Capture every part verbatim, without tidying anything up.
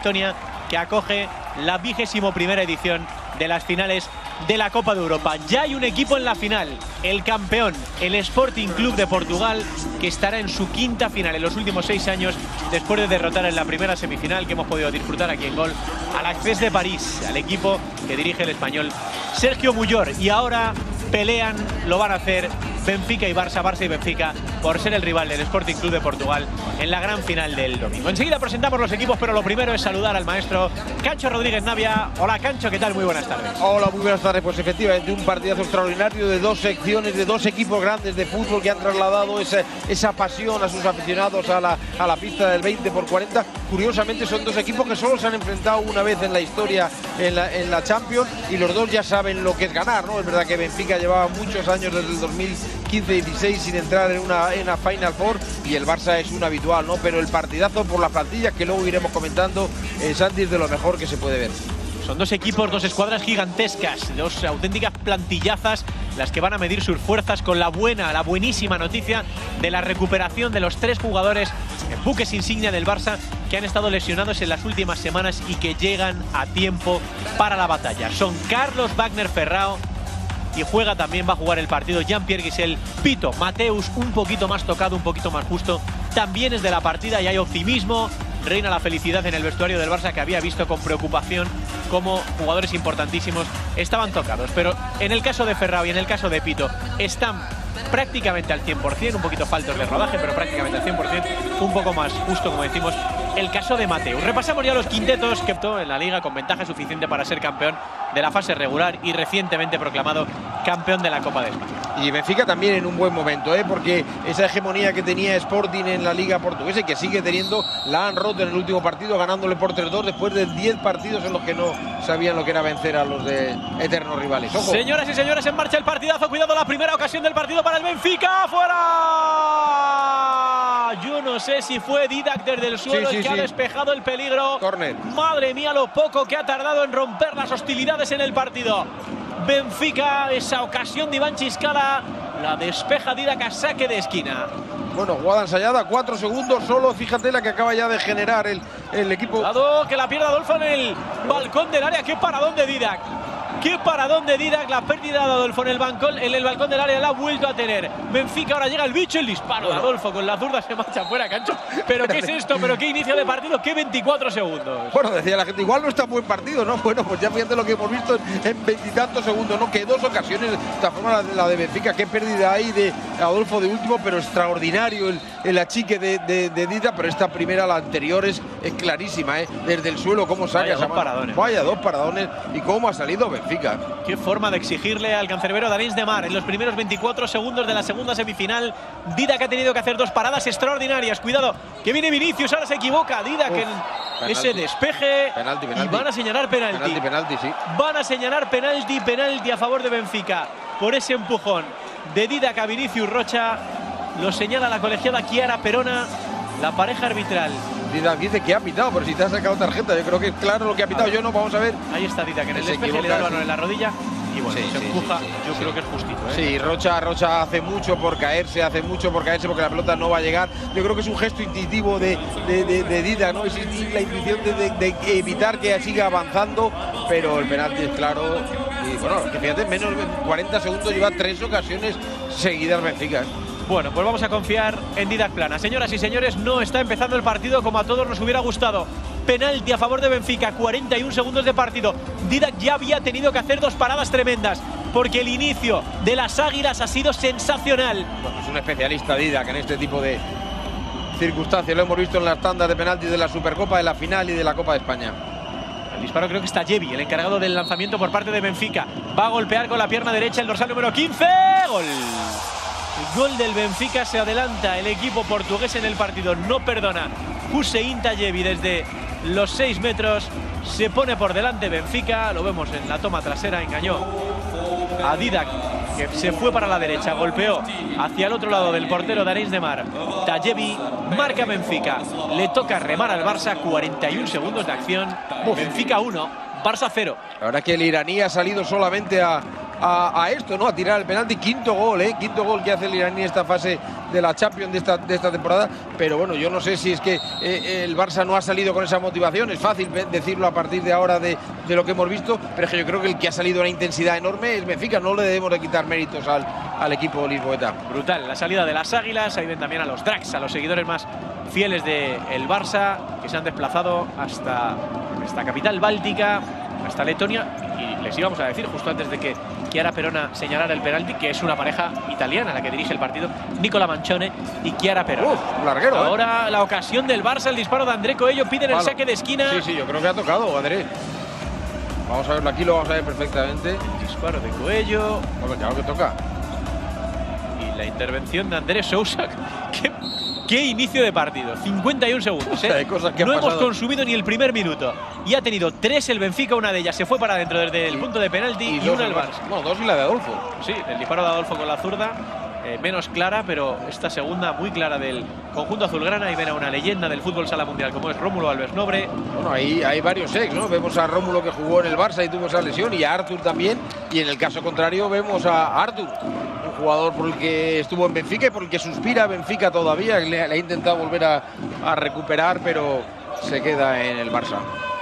Bastonia, que acoge la vigésimo primera edición de las finales de la Copa de Europa. Ya hay un equipo en la final, el campeón, el Sporting Club de Portugal, que estará en su quinta final en los últimos seis años, después de derrotar en la primera semifinal que hemos podido disfrutar aquí en Gol al Access de París, al equipo que dirige el español Sergio Muyor. Y ahora pelean, lo van a hacer Benfica y Barça, Barça y Benfica, por ser el rival del Sporting Club de Portugal en la gran final del domingo. Enseguida presentamos los equipos, pero lo primero es saludar al maestro Cancho Rodríguez Navia. Hola Cancho, ¿qué tal? Muy buenas tardes. Hola, muy buenas tardes. Pues efectivamente un partidazo extraordinario de dos secciones, de dos equipos grandes de fútbol que han trasladado esa, esa pasión a sus aficionados a la, a la pista del veinte por cuarenta. Curiosamente son dos equipos que solo se han enfrentado una vez en la historia en la, en la Champions, y los dos ya saben lo que es ganar, ¿no? Es verdad que Benfica llevaba muchos años, desde el dos mil quince dieciséis, sin entrar en una, en una Final Four, y el Barça es un habitual, ¿no? Pero el partidazo por las plantillas, que luego iremos comentando, eh, Santi, es de lo mejor que se puede ver. Son dos equipos, dos escuadras gigantescas, dos auténticas plantillazas las que van a medir sus fuerzas, con la buena, la buenísima noticia de la recuperación de los tres jugadores buques insignia del Barça que han estado lesionados en las últimas semanas y que llegan a tiempo para la batalla. Son Carlos Wagner Ferrao, y juega también, va a jugar el partido, Jean-Pierre Guisel. Pito Mateus, un poquito más tocado, un poquito más justo, también es de la partida, y hay optimismo. Reina la felicidad en el vestuario del Barça, que había visto con preocupación cómo jugadores importantísimos estaban tocados. Pero en el caso de Ferrao y en el caso de Pito, están prácticamente al cien por cien, un poquito faltos de rodaje, pero prácticamente al cien por cien, un poco más justo, como decimos, el caso de Mateus. Repasamos ya los quintetos que optó en la Liga con ventaja suficiente para ser campeón de la fase regular y recientemente proclamado campeón de la Copa de España. Y Benfica también en un buen momento, ¿eh? Porque esa hegemonía que tenía Sporting en la Liga Portuguesa y que sigue teniendo, la han roto en el último partido, ganándole por tres dos después de diez partidos en los que no sabían lo que era vencer a los de eternos rivales. ¡Ojo! Señoras y señores, en marcha el partidazo. Cuidado, la primera ocasión del partido para el Benfica. ¡Fuera! Yo no sé si fue Didac desde el suelo sí, sí, el que sí. ha despejado el peligro. Corner. Madre mía, lo poco que ha tardado en romper las hostilidades en el partido. Benfica, esa ocasión de Iván Chiscala, la despeja Didac a saque de esquina. Bueno, jugada ensayada, cuatro segundos solo. Fíjate la que acaba ya de generar el, el equipo. Cuidado, que la pierde Adolfo en el balcón del área. ¡Qué paradón de Didac! ¡Qué paradón de Didac! La pérdida de Adolfo en el, balcón, en el balcón del área la ha vuelto a tener. Benfica, ahora llega el bicho, el disparo de Adolfo con la zurda, se marcha fuera, Cancho. ¿Pero qué es esto? ¿Pero qué inicio de partido? ¡Qué veinticuatro segundos! Bueno, decía la gente, igual no está buen partido, ¿no? Bueno, pues ya fíjate lo que hemos visto en veintitantos segundos, ¿no? Que dos ocasiones, de esta forma la de, la de Benfica, qué pérdida hay de Adolfo de último, pero extraordinario el, el achique de, de, de Didac, pero esta primera, la anterior, es, es clarísima, ¿eh? Desde el suelo, cómo saca Vaya esa dos paradones. Vaya dos paradones, y cómo ha salido Benfica. Qué forma de exigirle al cancerbero Danis de Mar en los primeros veinticuatro segundos de la segunda semifinal. Didac ha tenido que hacer dos paradas extraordinarias. Cuidado, que viene Vinicius, ahora se equivoca Didac Uf, en penalti. ese despeje. Penalti, penalti. Y van a señalar penalti. Penalti, penalti, sí. Van a señalar penalti, penalti a favor de Benfica por ese empujón de Didac a Vinicius Rocha. Lo señala la colegiada Chiara Perona, la pareja arbitral. Didac dice que ha pitado, pero si te ha sacado tarjeta, yo creo que es claro lo que ha pitado. Yo no, vamos a ver. Ahí está Didac en el se despeje, le da el balón en la rodilla y bueno, sí, se sí, empuja. sí, sí, yo sí. creo que es justito, ¿eh? Sí, Rocha, Rocha hace mucho por caerse, hace mucho por caerse porque la pelota no va a llegar. Yo creo que es un gesto instintivo de, de, de, de Didac, ¿no? Es la intuición de, de, de evitar que siga avanzando, pero el penalti es claro. Y bueno, que fíjate, menos de cuarenta segundos, lleva tres ocasiones seguidas Benfica. Bueno, pues vamos a confiar en Didac Plana. Señoras y señores, no está empezando el partido como a todos nos hubiera gustado. Penalti a favor de Benfica, cuarenta y un segundos de partido. Didac ya había tenido que hacer dos paradas tremendas, porque el inicio de las Águilas ha sido sensacional. Bueno, es un especialista Didac en este tipo de circunstancias. Lo hemos visto en las tandas de penaltis de la Supercopa, de la final y de la Copa de España. El disparo creo que está Jevi, el encargado del lanzamiento por parte de Benfica. Va a golpear con la pierna derecha el dorsal número quince. ¡Gol! El gol del Benfica, se adelanta el equipo portugués en el partido, no perdona. Hussein Tayevi desde los seis metros, se pone por delante Benfica, lo vemos en la toma trasera, engañó a Didac, que se fue para la derecha, golpeó hacia el otro lado del portero Danis de Mar. Tayevi marca Benfica, le toca remar al Barça, cuarenta y un segundos de acción. Benfica uno, Barça cero. La verdad es que el iraní ha salido solamente a a, a esto, ¿no? A tirar el penalti. Quinto gol, ¿eh? Quinto gol que hace el iraní en esta fase de la Champions de esta, de esta temporada. Pero bueno, yo no sé si es que eh, el Barça no ha salido con esa motivación. Es fácil decirlo a partir de ahora de, de lo que hemos visto, pero es que yo creo que el que ha salido a una intensidad enorme es Benfica. No le debemos de quitar méritos al, al equipo lisboeta. Brutal la salida de las Águilas. Ahí ven también a los Dracs, a los seguidores más fieles del Barça, que se han desplazado hasta esta capital báltica, hasta Letonia. Y les íbamos a decir justo antes de que Chiara Perona señalara el penalti, que es una pareja italiana la que dirige el partido, Nicola Manchone y Chiara Perona. Uf, larguero, Ahora ¿eh? la ocasión del Barça, el disparo de André Coello, piden el saque de esquina. Sí, sí, yo creo que ha tocado, André. Vamos a verlo aquí, lo vamos a ver perfectamente. El disparo de Coello. Bueno, claro que toca. Y la intervención de Andrés Sousa. ¿Qué, qué inicio de partido? cincuenta y un segundos, ¿eh? Hay cosas que no han hemos pasado. consumido ni el primer minuto. Y ha tenido tres el Benfica, una de ellas se fue para adentro desde el y, punto de penalti y, y una el Barça. Bueno, dos y la de Adolfo. Sí, el disparo de Adolfo con la zurda. Eh, menos clara, pero esta segunda muy clara del conjunto azulgrana. Y ven a una leyenda del fútbol sala mundial como es Rómulo Alves Nobre. Bueno, ahí hay varios ex, ¿no? Vemos a Rómulo que jugó en el Barça y tuvo esa lesión, y a Artur también. Y en el caso contrario vemos a Artur, un jugador por el que estuvo en Benfica y por el que suspira Benfica todavía. Le, le ha intentado volver a, a recuperar, pero se queda en el Barça.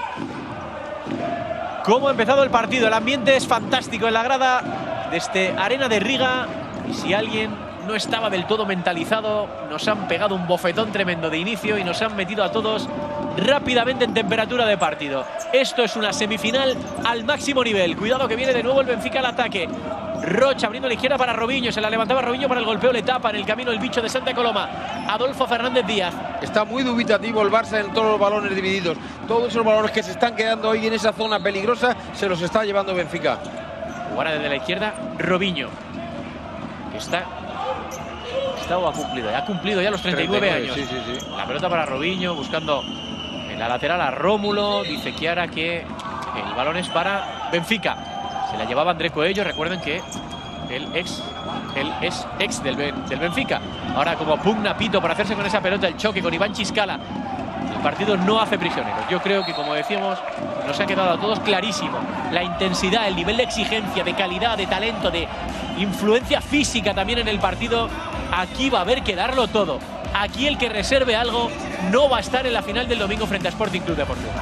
¿Cómo ha empezado el partido? El ambiente es fantástico en la grada de este Arena de Riga. Y si alguien no estaba del todo mentalizado, nos han pegado un bofetón tremendo de inicio y nos han metido a todos rápidamente en temperatura de partido. Esto es una semifinal al máximo nivel. Cuidado que viene de nuevo el Benfica al ataque. Rocha abriendo a la izquierda para Robinho. Se la levantaba Robinho para el golpeo. Le tapa en el camino el bicho de Santa Coloma. Adolfo Fernández Díaz. Está muy dubitativo el Barça en todos los balones divididos. Todos esos balones que se están quedando hoy en esa zona peligrosa se los está llevando Benfica. Ahora desde la izquierda Robinho. Que está... Está o ha cumplido. Ha cumplido ya los treinta y nueve años. Sí, sí, sí. La pelota para Robinho buscando en la lateral a Rómulo. Dice Chiara que el balón es para Benfica. Se la llevaba André Coello. Recuerden que el ex, él es ex del, del Benfica. Ahora como pugna Pito para hacerse con esa pelota el choque con Iván Chiscala. El partido no hace prisioneros. Yo creo que, como decíamos, nos ha quedado a todos clarísimo la intensidad, el nivel de exigencia, de calidad, de talento, de influencia física también en el partido. Aquí va a haber que darlo todo. Aquí el que reserve algo no va a estar en la final del domingo frente a Sporting Club de Portugal.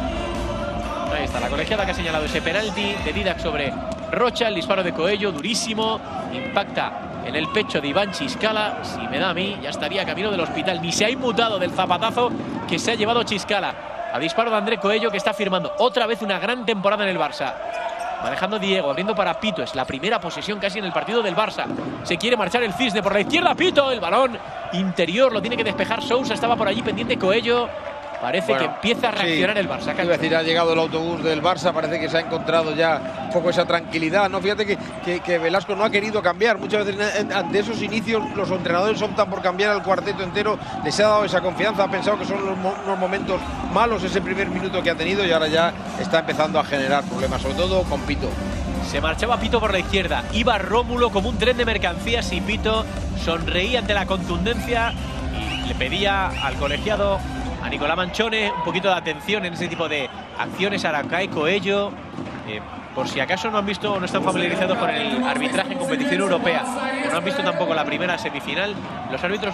Ahí está la colegiada que ha señalado ese penalti de Didac sobre Rocha. El disparo de Coello, durísimo. Impacta en el pecho de Iván Chiscala. Si me da a mí, ya estaría camino del hospital. Ni se ha inmutado del zapatazo que se ha llevado Chiscala. A disparo de André Coello, que está firmando otra vez una gran temporada en el Barça. Manejando Diego, abriendo para Pito. Es la primera posesión casi en el partido del Barça. Se quiere marchar el Cisne por la izquierda. Pito, el balón interior lo tiene que despejar Sousa. Estaba por allí pendiente Coello. Parece bueno, que empieza a reaccionar sí, el Barça. Iba a decir, ha llegado el autobús del Barça, parece que se ha encontrado ya un poco esa tranquilidad, ¿no? Fíjate que, que, que Velasco no ha querido cambiar. Muchas veces ante esos inicios los entrenadores optan por cambiar al cuarteto entero. Les ha dado esa confianza, ha pensado que son los, mo unos momentos malos ese primer minuto que ha tenido y ahora ya está empezando a generar problemas, sobre todo con Pito. Se marchaba Pito por la izquierda, iba Rómulo como un tren de mercancías y Pito sonreía ante la contundencia y le pedía al colegiado, a Nicolás Manchone, un poquito de atención en ese tipo de acciones. Aracay, Coello, eh, por si acaso no han visto o no están familiarizados con el arbitraje en competición europea, o no han visto tampoco la primera semifinal, los árbitros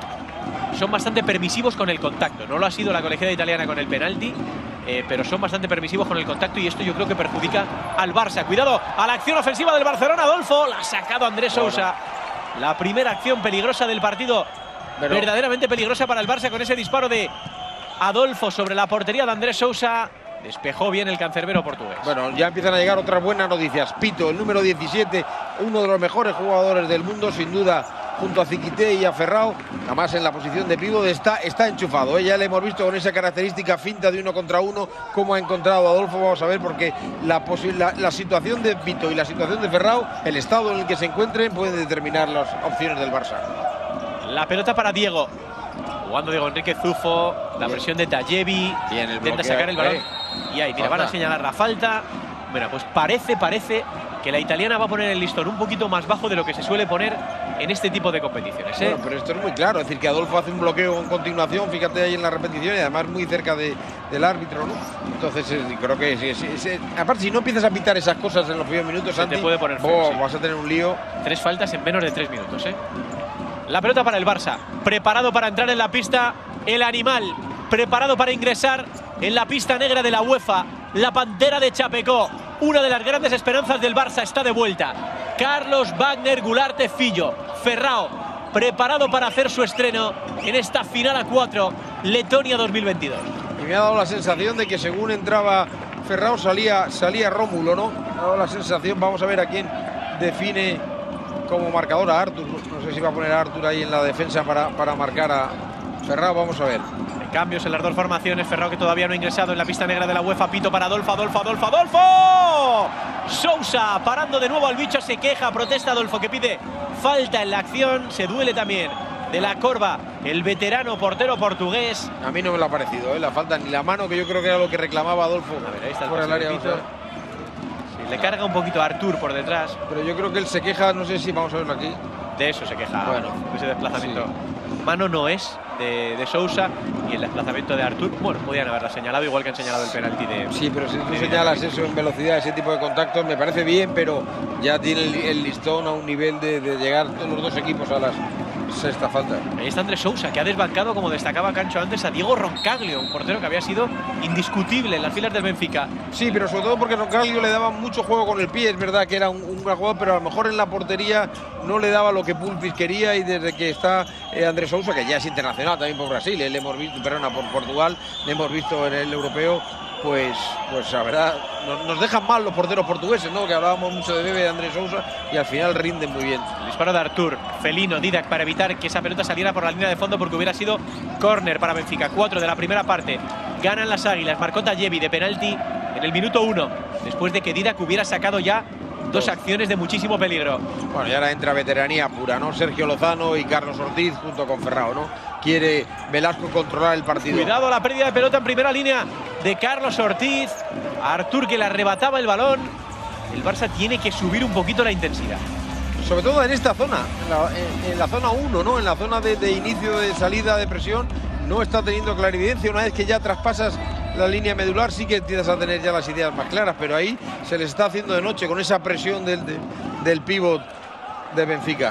son bastante permisivos con el contacto. No lo ha sido la colegiada italiana con el penalti, eh, pero son bastante permisivos con el contacto y esto yo creo que perjudica al Barça. Cuidado a la acción ofensiva del Barcelona. Adolfo, la ha sacado Andrés Sousa. La primera acción peligrosa del partido, pero verdaderamente peligrosa para el Barça con ese disparo de Adolfo sobre la portería de Andrés Sousa. Despejó bien el cancerbero portugués. Bueno, ya empiezan a llegar otras buenas noticias. Pito, el número diecisiete, uno de los mejores jugadores del mundo, sin duda, junto a Ziquité y a Ferrao. Además, en la posición de pívot está, está enchufado. ¿eh? Ya le hemos visto con esa característica finta de uno contra uno, cómo ha encontrado a Adolfo. Vamos a ver, porque la, la, la situación de Pito y la situación de Ferrao, el estado en el que se encuentren, pueden determinar las opciones del Barça. La pelota para Diego. Jugando Diego Enrique Zufo, la presión de Tayevi, intenta sacar el balón. Y ahí, mira, van a señalar la falta. Mira, pues parece, parece que la italiana va a poner el listón un poquito más bajo de lo que se suele poner en este tipo de competiciones, ¿eh? Bueno, pero esto es muy claro, es decir, que Adolfo hace un bloqueo en continuación, fíjate ahí en la repetición, y además muy cerca de, del árbitro, ¿no? Entonces eh, creo que sí, sí, sí, aparte si no empiezas a pitar esas cosas en los primeros minutos, se Santi, te puede poner feo, oh, sí. vas a tener un lío. Tres faltas en menos de tres minutos, ¿eh? La pelota para el Barça, preparado para entrar en la pista, el animal, preparado para ingresar en la pista negra de la UEFA, la Pantera de Chapecó, una de las grandes esperanzas del Barça, está de vuelta. Carlos Wagner Gularte Fillo, Ferrao, preparado para hacer su estreno en esta final a cuatro, Letonia dos mil veintidós. Y me ha dado la sensación de que según entraba Ferrao salía, salía Rómulo, ¿no? Me ha dado la sensación, vamos a ver a quién define como marcador a Artur. No sé si va a poner a Artur ahí en la defensa para, para marcar a Ferrao, vamos a ver. Cambios en las dos formaciones. Ferrao, que todavía no ha ingresado en la pista negra de la UEFA. Pito para Adolfo, Adolfo, Adolfo, Adolfo. Sousa parando de nuevo al bicho, se queja, protesta Adolfo, que pide falta en la acción. Se duele también de la Corva, el veterano portero portugués. A mí no me lo ha parecido, ¿eh? La falta ni la mano, que yo creo que era lo que reclamaba Adolfo. A ver, ahí está el por el área. sí, le carga un poquito a Artur por detrás. Pero yo creo que él se queja, no sé si vamos a verlo aquí. De eso se queja, bueno, ese desplazamiento. Sí. Mano no es de, de Sousa, y el desplazamiento de Artur, bueno, podían haberla señalado, igual que han señalado el penalti de... Sí, pero si tú de señalas eso en velocidad, ese tipo de contactos, me parece bien, pero ya tiene el, el listón a un nivel de, de llegar todos los dos equipos a las sexta falta. Ahí está Andrés Sousa, que ha desbancado, como destacaba Cancho antes, a Diego Roncaglio, un portero que había sido indiscutible en las filas del Benfica. Sí, pero sobre todo porque Roncaglio le daba mucho juego con el pie. Es verdad que era un, un gran jugador, pero a lo mejor en la portería no le daba lo que Pulpis quería, y desde que está eh, Andrés Sousa, que ya es internacional también por Brasil, eh, le hemos visto, perdona, por Portugal, le hemos visto en el europeo, pues, pues la verdad, nos, nos dejan mal los porteros portugueses, ¿no? Que hablábamos mucho de Bebe, de Andrés Sousa, y al final rinden muy bien. El disparo de Artur, Felino, Didac, para evitar que esa pelota saliera por la línea de fondo, porque hubiera sido córner para Benfica. Cuatro de la primera parte, ganan las Águilas, marcó Tallevi de penalti en el minuto uno, después de que Didac hubiera sacado ya dos acciones de muchísimo peligro. Bueno, y ahora entra veteranía pura, ¿no? Sergio Lozano y Carlos Ortiz junto con Ferrao, ¿no? Quiere Velasco controlar el partido. Cuidado la pérdida de pelota en primera línea de Carlos Ortiz. A Artur, que le arrebataba el balón. El Barça tiene que subir un poquito la intensidad. Sobre todo en esta zona, en la, en, en la zona uno, ¿no? En la zona de, de inicio de salida de presión, no está teniendo clarividencia. Una vez que ya traspasas la línea medular, sí que empiezas a tener ya las ideas más claras, pero ahí se les está haciendo de noche con esa presión del, de, del pívot de Benfica.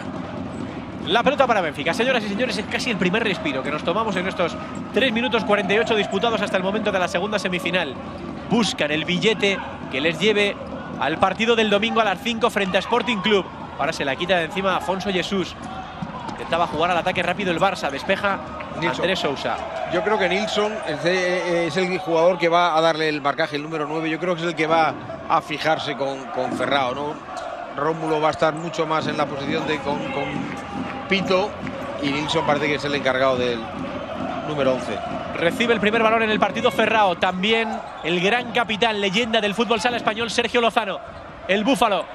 La pelota para Benfica, señoras y señores, es casi el primer respiro que nos tomamos en estos tres minutos cuarenta y ocho disputados hasta el momento de la segunda semifinal. Buscan el billete que les lleve al partido del domingo a las cinco frente a Sporting Club. Ahora se la quita de encima Afonso Jesús. Intentaba jugar al ataque rápido el Barça, despeja Nilsson. Andrés Sousa. Yo creo que Nilsson es, es el jugador que va a darle el marcaje, el número nueve. Yo creo que es el que va a fijarse con, con Ferrao, ¿no? Rómulo va a estar mucho más en la posición de con, con Pito, y Nilsson parece que es el encargado del número once. Recibe el primer balón en el partido Ferrao. También el gran capitán, leyenda del fútbol sala español, Sergio Lozano, el Búfalo.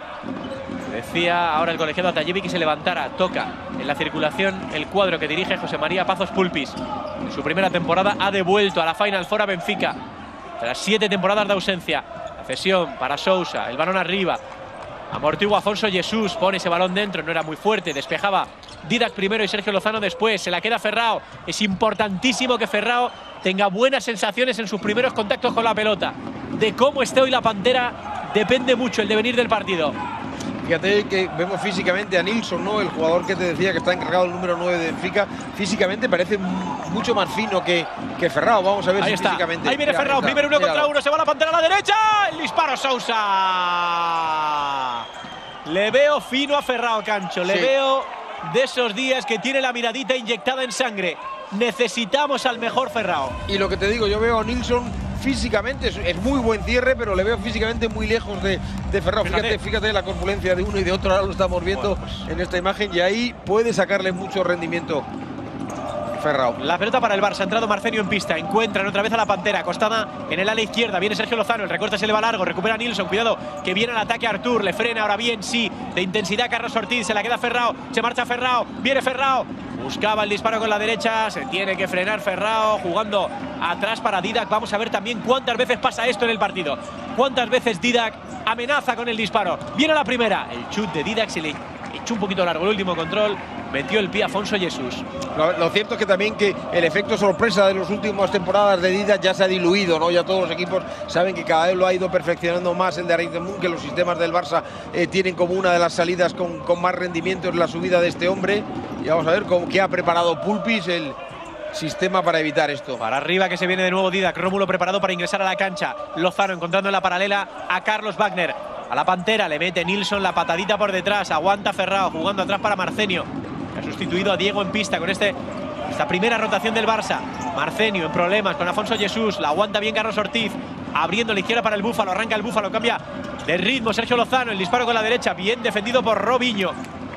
Decía ahora el colegiado a Tallevi que se levantara. Toca en la circulación el cuadro que dirige José María Pazos Pulpis. En su primera temporada ha devuelto a la Final Four a Benfica tras siete temporadas de ausencia. La cesión para Sousa, el balón arriba. Amortigua Afonso Jesús, pone ese balón dentro, no era muy fuerte, despejaba Didac primero y Sergio Lozano después. Se la queda Ferrao. Es importantísimo que Ferrao tenga buenas sensaciones en sus primeros contactos con la pelota. De cómo esté hoy la Pantera depende mucho el devenir del partido. Fíjate que vemos físicamente a Nilsson, ¿no? El jugador que te decía que está encargado el número nueve de Benfica. Físicamente parece mucho más fino que, que Ferrao. Vamos a ver ahí si está. físicamente. Ahí viene Mira, Ferrao, está. primero uno Míralo. contra uno, se va la Pantera a la derecha. El disparo Sousa. Le veo fino a Ferrao, Cancho. Le Sí. veo de esos días que tiene la miradita inyectada en sangre. Necesitamos al mejor Ferrao. Y lo que te digo, yo veo a Nilsson físicamente, es, es muy buen cierre, pero le veo físicamente muy lejos de, de Ferrao. Fíjate. Fíjate, fíjate la corpulencia de uno y de otro, ahora lo estamos viendo Bueno, pues. en esta imagen, y ahí puede sacarle mucho rendimiento Ferrao. La pelota para el Barça, ha entrado Marcenio en pista, encuentran otra vez a la Pantera, acostada en el ala izquierda, viene Sergio Lozano, el recorte se le va largo, recupera Nilsson, cuidado, que viene al ataque Artur, le frena ahora bien, sí, de intensidad Carlos Ortiz, se la queda Ferrao, se marcha Ferrao, viene Ferrao, buscaba el disparo con la derecha, se tiene que frenar Ferrao, jugando atrás para Didac. Vamos a ver también cuántas veces pasa esto en el partido, cuántas veces Didac amenaza con el disparo. Viene la primera, el chut de Didac se le echó un poquito largo el último control, metió el pie Afonso Jesús. Lo, lo cierto es que también que el efecto sorpresa de las últimas temporadas de Didac ya se ha diluido, ¿no? Ya todos los equipos saben que cada vez lo ha ido perfeccionando más el de Arizmendi, que los sistemas del Barça eh, tienen como una de las salidas con, con más rendimiento es la subida de este hombre. Y vamos a ver cómo, qué ha preparado Pulpis, el sistema para evitar esto. Para arriba que se viene de nuevo Didac, Rómulo preparado para ingresar a la cancha, Lozano encontrando en la paralela a Carlos Wagner. A la Pantera le mete Nilsson la patadita por detrás, aguanta Ferrao, jugando atrás para Marcenio, que ha sustituido a Diego en pista con este, esta primera rotación del Barça. Marcenio en problemas con Afonso Jesús, la aguanta bien Carlos Ortiz, abriendo la izquierda para el Búfalo, arranca el Búfalo, cambia de ritmo Sergio Lozano, el disparo con la derecha, bien defendido por Robinho.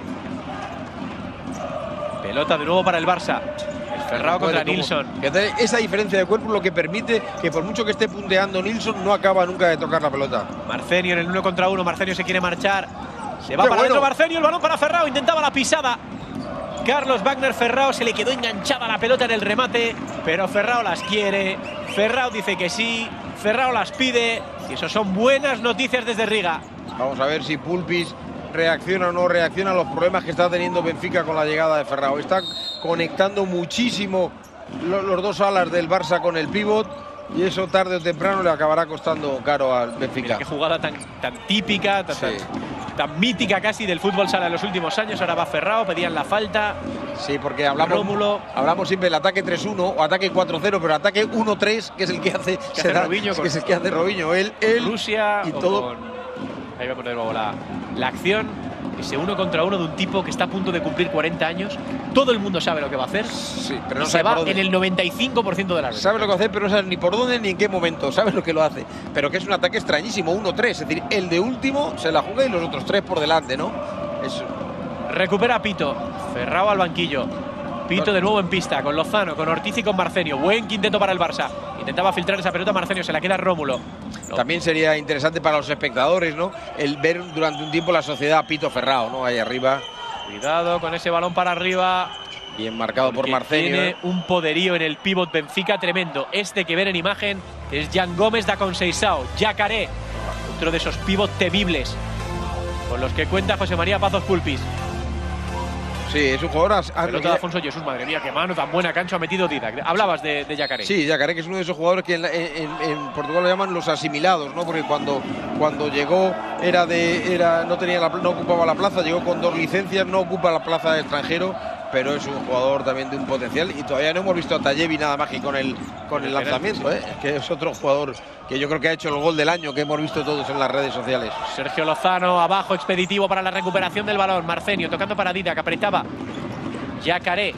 Pelota de nuevo para el Barça. Ferrao contra Nilsson. Esa diferencia de cuerpo es lo que permite que por mucho que esté punteando Nilsson no acaba nunca de tocar la pelota. Marcenio en el uno contra uno. Marcenio se quiere marchar. Se va Qué para bueno. adentro Marcenio. El balón para Ferrao. Intentaba la pisada. Carlos Wagner Ferrao se le quedó enganchada la pelota en el remate. Pero Ferrao las quiere. Ferrao dice que sí. Ferrao las pide. Y eso son buenas noticias desde Riga. Vamos a ver si Pulpis reacciona o no reacciona a los problemas que está teniendo Benfica con la llegada de Ferrao. Está conectando muchísimo los, los dos alas del Barça con el pívot y eso tarde o temprano le acabará costando caro al Benfica. Mira qué jugada tan, tan típica, tan, Sí. tan, tan mítica casi del fútbol sala en los últimos años. Ahora va Ferrao, pedían la falta. Sí, porque hablamos, Rómulo. hablamos siempre del ataque tres uno o ataque cuatro cero, pero ataque uno tres, que es el que hace, Que se hace da- Robinho que con- es el que hace Robinho. Él, él Rusia y o todo. con- ahí va a poner luego la, la acción. Ese uno contra uno de un tipo que está a punto de cumplir cuarenta años. Todo el mundo sabe lo que va a hacer. Sí, pero no Y se sabe va por dónde. en el noventa y cinco por ciento de las veces. Sabe lo que va a hacer, pero no sabe ni por dónde ni en qué momento. Sabe lo que lo hace. Pero que es un ataque extrañísimo, uno tres. Es decir, el de último se la juega y los otros tres por delante, ¿no? Es, Recupera a Pito. Ferrao al banquillo. Pito de nuevo en pista, con Lozano, con Ortiz y con Marcenio. Buen quinteto para el Barça. Intentaba filtrar esa pelota Marcenio, se la queda Rómulo. No. También sería interesante para los espectadores, ¿no? El ver durante un tiempo la sociedad Pito Ferrao, ¿no? Ahí arriba, Cuidado con ese balón para arriba. bien marcado por Que Marcenio. tiene un poderío en el pívot Benfica tremendo. Este que ven en imagen es Jan Gómez da Conceição. Yacaré, otro de esos pívot temibles con los que cuenta José María Pazos Pulpis. Sí, es un jugador. as- as- Pelota de Afonso Jesús, madre mía, qué mano tan buena cancha ha metido Didac. Hablabas de, de Yacaré. Sí, Yacaré, que es uno de esos jugadores que en, la- en- en Portugal lo llaman los asimilados, ¿no? Porque cuando, cuando llegó era de, era, no, tenía la, no ocupaba la plaza, llegó con dos licencias, no ocupa la plaza de extranjero, pero es un jugador también de un potencial. Y todavía no hemos visto a Tallevi nada más que con el, con el lanzamiento, ¿eh? Que es otro jugador que yo creo que ha hecho el gol del año que hemos visto todos en las redes sociales. Sergio Lozano abajo, expeditivo para la recuperación del balón. Marcenio tocando para Didac, apretaba. Yacaré.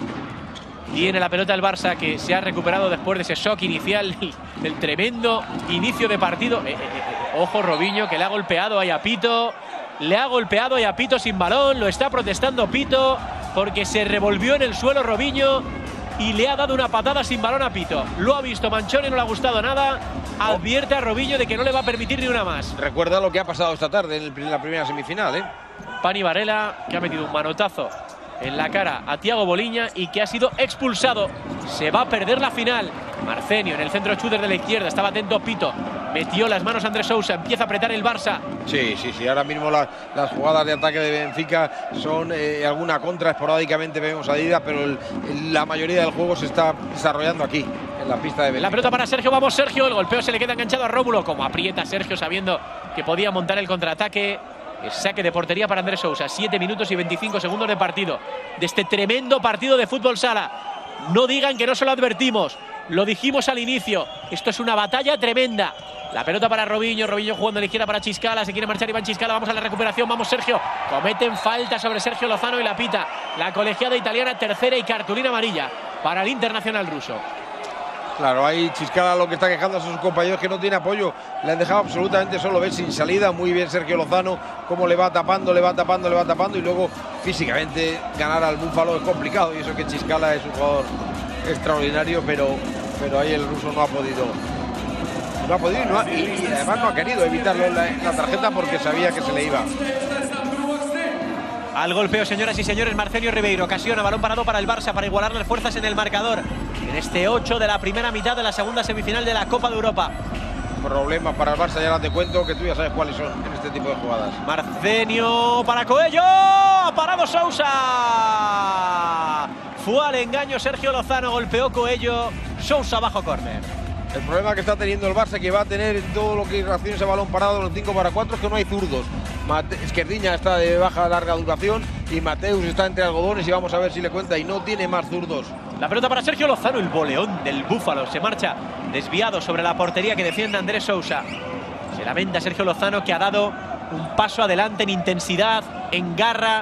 Tiene la pelota el Barça, que se ha recuperado después de ese shock inicial del, del tremendo inicio de partido. Eh, eh, eh, ojo Robinho, que le ha golpeado ahí a Pito. Le ha golpeado ahí a Pito sin balón. Lo está protestando Pito porque se revolvió en el suelo Robinho y le ha dado una patada sin balón a Pito. Lo ha visto Manchón y no le ha gustado nada. Advierte a Robinho de que no le va a permitir ni una más. Recuerda lo que ha pasado esta tarde en, el- en la primera semifinal, ¿eh? Pani Varela, que ha metido un manotazo en la cara a Thiago Boliña y que ha sido expulsado. Se va a perder la final. Marcenio en el centro shooter de la izquierda. Estaba atento Pito. Metió las manos a Andrés Sousa. Empieza a apretar el Barça. Sí, sí, sí. Ahora mismo la- las jugadas de ataque de Benfica son eh, alguna contra. Esporádicamente vemos a Didac, pero el- el- la mayoría del juego se está desarrollando aquí, en la pista de Benfica. La pelota para Sergio. Vamos Sergio. El golpeo se le queda enganchado a Rómulo. Como aprieta Sergio sabiendo que podía montar el contraataque. El saque de portería para Andrés Sousa. siete minutos y veinticinco segundos de partido. De este tremendo partido de fútbol sala. No digan que no se lo advertimos. Lo dijimos al inicio. Esto es una batalla tremenda. La pelota para Robinho. Robinho jugando a la izquierda para Chiscala. Se quiere marchar Iván Chiscala. Vamos a la recuperación. Vamos Sergio. Cometen falta sobre Sergio Lozano y la pita la colegiada italiana. Tercera y cartulina amarilla para el internacional ruso. Claro, ahí Chiscala lo que está quejando a sus compañeros que no tiene apoyo. Le han dejado absolutamente solo, ver sin salida. Muy bien Sergio Lozano, cómo le va tapando, le va tapando, le va tapando. Y luego físicamente ganar al Búfalo es complicado. Y eso que Chiscala es un jugador extraordinario, pero, pero ahí el ruso no ha podido. No ha podido y, no ha, y, y además no ha querido evitarlo en la, en la tarjeta porque sabía que se le iba. Al golpeo, señoras y señores, Marcenio Ribeiro. Ocasiona, balón parado para el Barça para igualar las fuerzas en el marcador. En este ocho de la primera mitad de la segunda semifinal de la Copa de Europa. Problemas para el Barça, ya te cuento, que tú ya sabes cuáles son en este tipo de jugadas. Marcenio para Coello. ¡Ha parado Sousa! Fue al engaño Sergio Lozano, golpeó Coello. Sousa bajo córner. El problema que está teniendo el Barça, que va a tener en todo lo que reacciona ese balón parado en los cinco para cuatro, es que no hay zurdos. Mate Esquerdiña está de baja larga duración y Mateus está entre algodones y vamos a ver si le cuenta y no tiene más zurdos. La pelota para Sergio Lozano, el boleón del Búfalo. Se marcha desviado sobre la portería que defiende Andrés Sousa. Se lamenta Sergio Lozano, que ha dado un paso adelante en intensidad, en garra,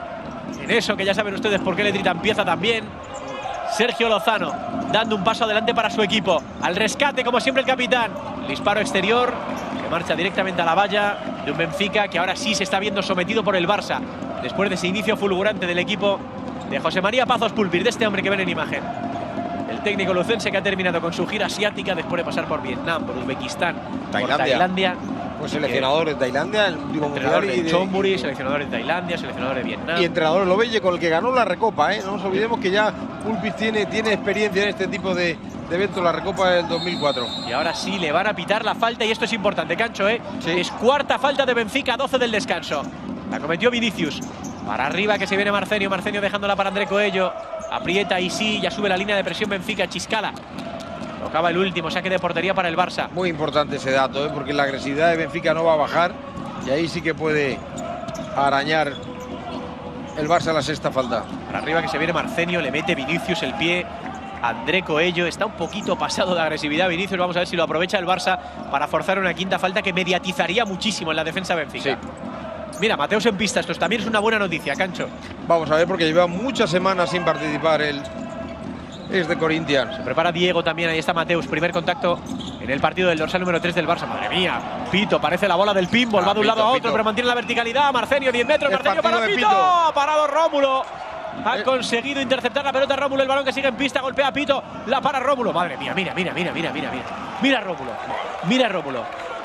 en eso que ya saben ustedes por qué le gritan pieza también. Sergio Lozano dando un paso adelante para su equipo. Al rescate, como siempre, el capitán. El disparo exterior que marcha directamente a la valla de un Benfica que ahora sí se está viendo sometido por el Barça después de ese inicio fulgurante del equipo de José María Pazos Pulpir, de este hombre que ven en imagen. El técnico lucense que ha terminado con su gira asiática después de pasar por Vietnam, por Uzbekistán, Tailandia. por Tailandia. Pues seleccionador de Tailandia, el último Entrenador mundial. de Chonburi, seleccionador de Tailandia, seleccionador de Vietnam. Y entrenador de Lobelle, con el que ganó la Recopa, ¿eh? No nos olvidemos que ya Pulpis tiene, tiene experiencia en este tipo de, de eventos, la Recopa del dos mil cuatro. Y ahora sí le van a pitar la falta y esto es importante, Cancho, ¿eh? Sí. Es cuarta falta de Benfica, doce del descanso. La cometió Vinicius. Para arriba que se viene Marcenio, Marcenio dejándola para André Coello. Aprieta y sí, ya sube la línea de presión Benfica, Chiscala. Tocaba el último, saque de portería para el Barça. Muy importante ese dato, ¿eh? Porque la agresividad de Benfica no va a bajar y ahí sí que puede arañar el Barça la sexta falta. Para arriba que se viene Marcenio, le mete Vinicius el pie. André Coello está un poquito pasado de agresividad Vinicius, vamos a ver si lo aprovecha el Barça para forzar una quinta falta que mediatizaría muchísimo en la defensa Benfica. Sí. Mira, Mateus en pista, esto también es una buena noticia, Cancho. Vamos a ver, porque lleva muchas semanas sin participar el es de Corinthians. Se prepara Diego también, ahí está Mateus, primer contacto en el partido del dorsal número tres del Barça. Madre mía, Pito, parece la bola del pinball, ah, va de un Pito, lado a otro, Pito. pero mantiene la verticalidad. Marcenio, diez metros, Es Marcenio para partido de Pito. Pito. Ha parado Rómulo. Ha Eh. conseguido interceptar la pelota Rómulo, el balón que sigue en pista, golpea a Pito, la para Rómulo. Madre mía, mira, mira, mira, mira, mira, mira. Mira a Rómulo, mira a Rómulo.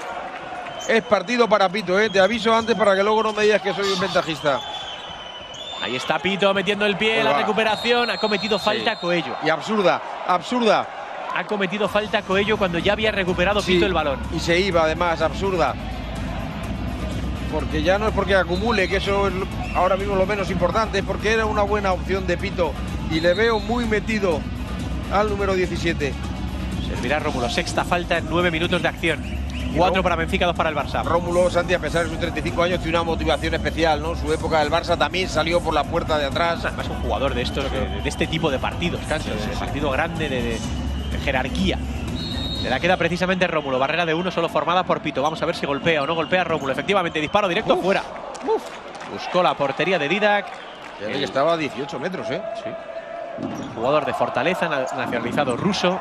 Es partido para Pito, ¿eh? Te aviso antes para que luego no me digas que soy un ventajista. Ahí está Pito metiendo el pie, Pues la va. recuperación, ha cometido falta Sí. Coello. Y absurda, absurda. Ha cometido falta Coello cuando ya había recuperado Sí, Pito el balón. y se iba además, absurda. Porque ya no es porque acumule, que eso es ahora mismo lo menos importante, es porque era una buena opción de Pito y le veo muy metido al número diecisiete. Servirá Rómulo, sexta falta en nueve minutos de acción. Cuatro para Benfica, dos para el Barça. Rómulo Santi, a pesar de sus treinta y cinco años, tiene una motivación especial, ¿no? Su época del Barça también salió por la puerta de atrás. Además, un jugador de estos, de, de este tipo de partidos, Cancho, Sí, sí, de sí. partido grande, de, de- de jerarquía. Se la queda precisamente Rómulo, barrera de uno solo formada por Pito. Vamos a ver si golpea o no golpea Rómulo. Efectivamente, disparo directo Uf. fuera. Uf. Buscó la portería de Didac. Ya ve que estaba a dieciocho metros, ¿eh? Sí. Jugador de Fortaleza, na- nacionalizado ruso.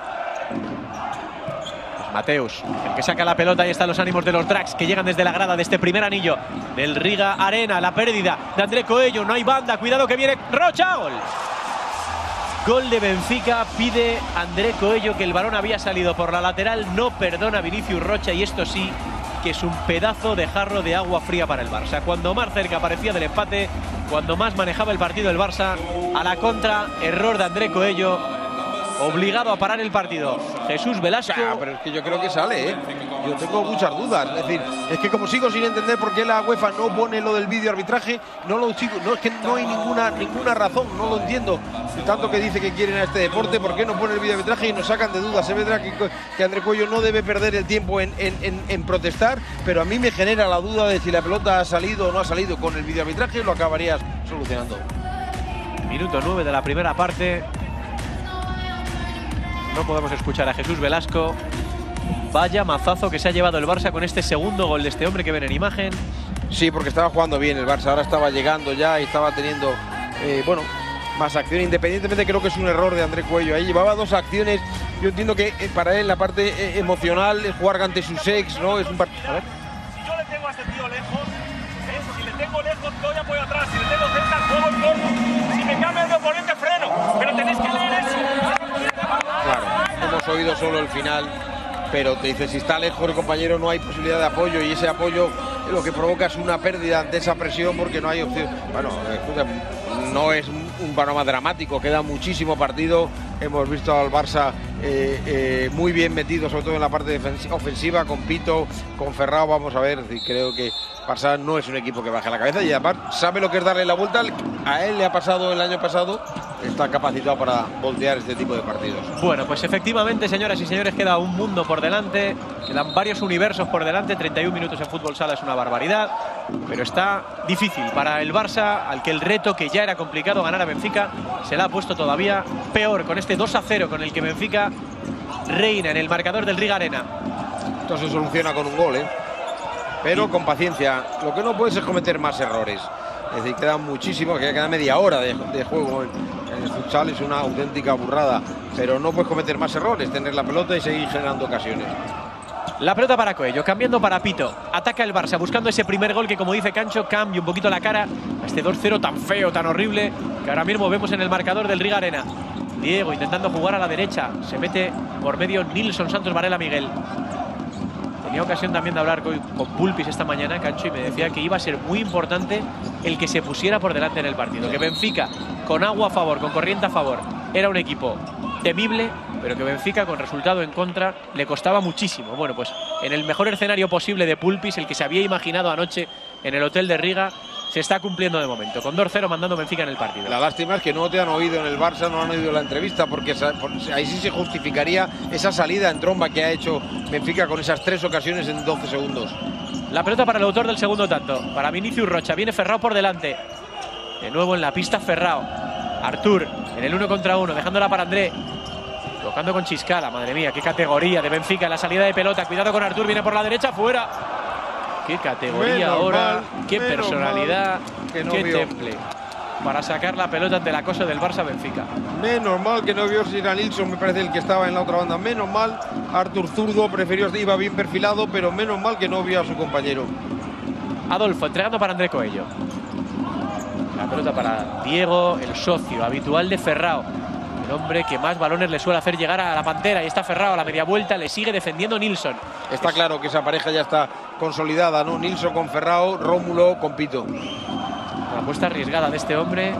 Pues Mateus, el que saca la pelota. Ahí están los ánimos de los Dracs que llegan desde la grada de este primer anillo del Riga Arena. La pérdida de André Coello, no hay banda, cuidado que viene Rocha. Gol. Gol de Benfica, pide André Coello, que el balón había salido por la lateral, no perdona Vinicius Rocha, y esto sí que es un pedazo de jarro de agua fría para el Barça. Cuando más cerca parecía del empate, cuando más manejaba el partido el Barça, a la contra, error de André Coello, obligado a parar el partido Jesús Velasco. Ah, pero es que yo creo que sale, ¿eh? Yo tengo muchas dudas. Es decir, es que como sigo sin entender por qué la UEFA no pone lo del vídeo arbitraje, no lo sigo, no es que no hay ninguna ninguna razón, no lo entiendo. De tanto que dice que quieren a este deporte, ¿por qué no pone el vídeo arbitraje y nos sacan de dudas? Se verá que, que André Coello no debe perder el tiempo en, en, en, en protestar, pero a mí me genera la duda de si la pelota ha salido o no ha salido. Con el vídeo arbitraje lo acabarías solucionando. Minuto nueve de la primera parte. No podemos escuchar a Jesús Velasco. Vaya mazazo que se ha llevado el Barça con este segundo gol de este hombre que ven en imagen. Sí, porque estaba jugando bien el Barça, ahora estaba llegando ya y estaba teniendo, eh, bueno, más acción. Independientemente, creo que es un error de André Coello. Ahí llevaba dos acciones. Yo entiendo que eh, para él la parte eh, emocional es jugar ante sus ex, ¿no? Es un partido. A ver. Yo le tengo a este tío lejos, ¿eh? Si le tengo lejos, doy apoyo atrás. Si le tengo cerca, juego en torno. Si me cambia de oponente, freno. Pero tenéis que leer eso. oído solo el final, pero te dice, si está lejos el compañero no hay posibilidad de apoyo, y ese apoyo lo que provoca es una pérdida ante esa presión porque no hay opción. Bueno, no es un panorama dramático, queda muchísimo partido. Hemos visto al Barça eh, eh, muy bien metido, sobre todo en la parte ofensiva, con Pito, con Ferrao. Vamos a ver, creo que Barça no es un equipo que baje la cabeza, y además sabe lo que es darle la vuelta. A él le ha pasado el año pasado, está capacitado para voltear este tipo de partidos. Bueno, pues efectivamente, señoras y señores, queda un mundo por delante, quedan varios universos por delante. treinta y un minutos en fútbol sala es una barbaridad, pero está difícil para el Barça, al que el reto, que ya era complicado ganar a Benfica, se la ha puesto todavía peor con este dos a cero con el que Benfica reina en el marcador del Riga Arena. Esto se soluciona con un gol, ¿eh? Pero sí, con paciencia. Lo que no puedes es cometer más errores. Es decir, queda muchísimo, que queda media hora de, de juego en, en el futsal, es una auténtica burrada, pero no puedes cometer más errores, tener la pelota y seguir generando ocasiones. La pelota para Coello, cambiando para Pito. Ataca el Barça buscando ese primer gol que, como dice Cancho, cambia un poquito la cara a este dos cero tan feo, tan horrible, que ahora mismo vemos en el marcador del Riga Arena. Diego intentando jugar a la derecha, se mete por medio Nilson Santos Varela Miguel. Tenía ocasión también de hablar con, con Pulpis esta mañana, Cancho, y me decía que iba a ser muy importante el que se pusiera por delante en el partido. Que Benfica, con agua a favor, con corriente a favor, era un equipo temible, pero que Benfica, con resultado en contra, le costaba muchísimo. Bueno, pues en el mejor escenario posible de Pulpis, el que se había imaginado anoche en el hotel de Riga, se está cumpliendo de momento, con dos cero mandando Benfica en el partido. La lástima es que no te han oído en el Barça, no han oído la entrevista, porque ahí sí se justificaría esa salida en tromba que ha hecho Benfica con esas tres ocasiones en doce segundos. La pelota para el autor del segundo tanto, para Vinicius Rocha. Viene Ferrao por delante. De nuevo en la pista Ferrao. Artur en el uno contra uno, dejándola para André. Tocando con Chiscala, madre mía, qué categoría de Benfica en la salida de pelota. Cuidado con Artur, viene por la derecha, fuera. Qué categoría menos ahora, mal, qué personalidad, que no qué vio. temple para sacar la pelota ante el acoso del Barça Benfica. Menos mal que no vio si era Nilsson, me parece el que estaba en la otra banda. Menos mal, Artur zurdo, prefirió, iba bien perfilado, pero menos mal que no vio a su compañero. Adolfo entregando para André Coello. La pelota para Diego, el socio habitual de Ferrao. El hombre que más balones le suele hacer llegar a la Pantera. Y está Ferrao a la media vuelta, le sigue defendiendo Nilsson. Está claro que esa pareja ya está consolidada, ¿no? Nilsson con Ferrao, Rómulo con Pito. La apuesta arriesgada de este hombre,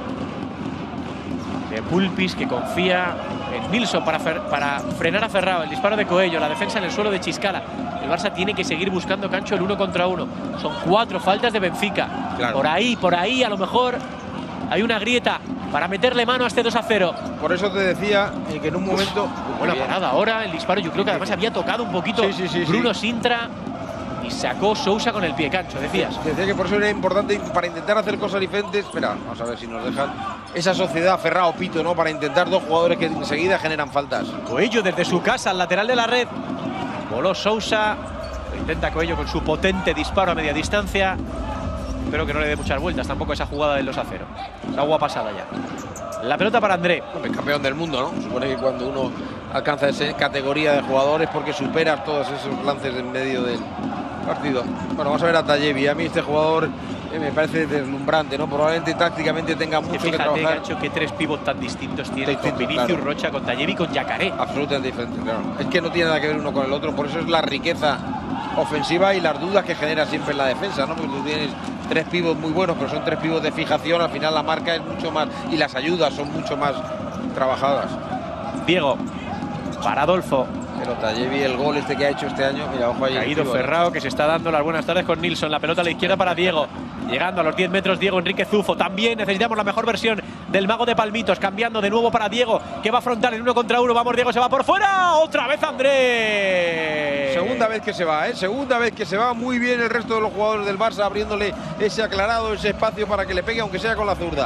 de Pulpis, que confía en Nilsson para, para frenar a Ferrao. El disparo de Coello, la defensa en el suelo de Chiscala. El Barça tiene que seguir buscando, Cancho, el uno contra uno. Son cuatro faltas de Benfica. Claro. Por ahí, por ahí, a lo mejor hay una grieta para meterle mano a este dos a cero. Por eso te decía eh, que en un momento… Uf, buena parada ahora, el disparo yo creo que además había tocado un poquito sí, sí, sí, Bruno sí. Sintra y sacó Sousa con el pie, Cancho, decías. Decía que por eso era importante, para intentar hacer cosas diferentes. Espera, vamos a ver si nos dejan esa sociedad Ferrao-Pito, ¿no? Para intentar dos jugadores que enseguida generan faltas. Coello desde su casa, al lateral de la red. Voló Sousa, lo intenta Coello con su potente disparo a media distancia. Espero que no le dé muchas vueltas tampoco esa jugada del dos a cero. Es agua pasada ya. La pelota para André. Es campeón del mundo, ¿no? Supone que cuando uno alcanza esa categoría de jugadores porque superas todos esos lances en medio del partido. Bueno, vamos a ver a Tayevi. A mí este jugador eh, me parece deslumbrante, ¿no? Probablemente tácticamente tenga mucho fíjate, que trabajar. Gacho, que tres pivots tan distintos tiene, Distinto, con Vinicius claro. Rocha, con Tayevi y con Yacaré. Absolutamente diferente, claro. Es que no tiene nada que ver uno con el otro, por eso es la riqueza ofensiva y las dudas que genera siempre en la defensa, ¿no? Porque tú tienes tres pivots muy buenos, pero son tres pivots de fijación, al final la marca es mucho más y las ayudas son mucho más trabajadas. Diego para Adolfo. Pero Tayevi, el gol este que ha hecho este año, mira, ojo ahí. Caído Ferrao, que se está dando las buenas tardes con Nilsson. La pelota a la izquierda para Diego. Llegando a los diez metros Diego Enrique Zufo. También necesitamos la mejor versión del mago de Palmitos. Cambiando de nuevo para Diego, que va a afrontar en uno contra uno. Vamos, Diego, se va por fuera. Otra vez André. Segunda vez que se va, ¿eh? Segunda vez que se va. Muy bien el resto de los jugadores del Barça, abriéndole ese aclarado, ese espacio para que le pegue, aunque sea con la zurda.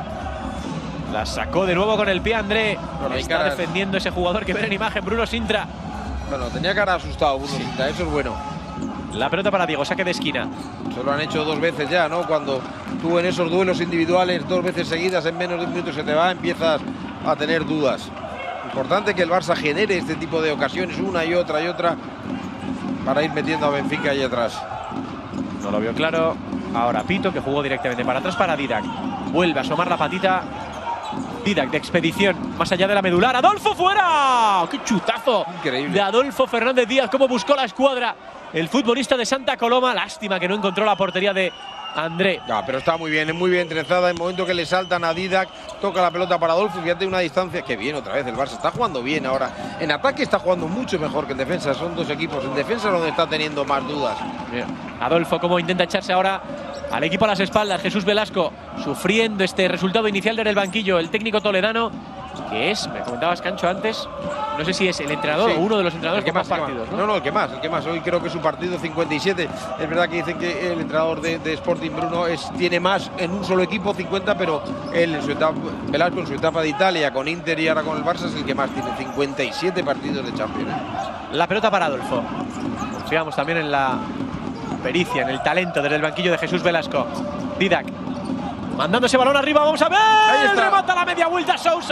La sacó de nuevo con el pie André. Bueno, está cara... defendiendo ese jugador que ven en imagen, Bruno Sintra. Bueno, tenía cara asustado Bruno sí. Sintra, eso es bueno. La pelota para Diego, saque de esquina. Se lo han hecho dos veces ya, ¿no? Cuando tú en esos duelos individuales dos veces seguidas en menos de un minuto se te va, empiezas a tener dudas. Importante que el Barça genere este tipo de ocasiones, una y otra y otra, para ir metiendo a Benfica ahí atrás. No lo vio claro. Ahora Pito, que jugó directamente para atrás para Didac. Vuelve a asomar la patita Didac de expedición, más allá de la medular. ¡Adolfo fuera! ¡Qué chutazo! Increíble. De Adolfo Fernández Díaz, cómo buscó la escuadra el futbolista de Santa Coloma. Lástima que no encontró la portería de André. No, pero está muy bien, es muy bien trenzada. En el momento que le saltan a Didac, toca la pelota para Adolfo. Fíjate una distancia. Qué bien otra vez el Barça. Está jugando bien ahora. En ataque está jugando mucho mejor que en defensa. Son dos equipos. En defensa es donde está teniendo más dudas. Mira, Adolfo cómo intenta echarse ahora al equipo a las espaldas. Jesús Velasco sufriendo este resultado inicial desde el banquillo. El técnico toledano, que es, me comentabas, Cancho, antes, no sé si es el entrenador Sí, o uno de los entrenadores que con más más partidos, ¿no? No, no, el que más, el que más. Hoy creo que su partido cincuenta y siete. Es verdad que dicen que el entrenador de, de Sporting, Bruno, es, tiene más en un solo equipo, cincuenta, pero él en su etapa, Velasco en su etapa de Italia con Inter y ahora con el Barça es el que más tiene, cincuenta y siete partidos de Champions. La pelota para Adolfo. Confiamos también en la pericia, en el talento desde el banquillo de Jesús Velasco. Didac mandando ese balón arriba, vamos a ver. Ahí está. Remata la media vuelta Sousa.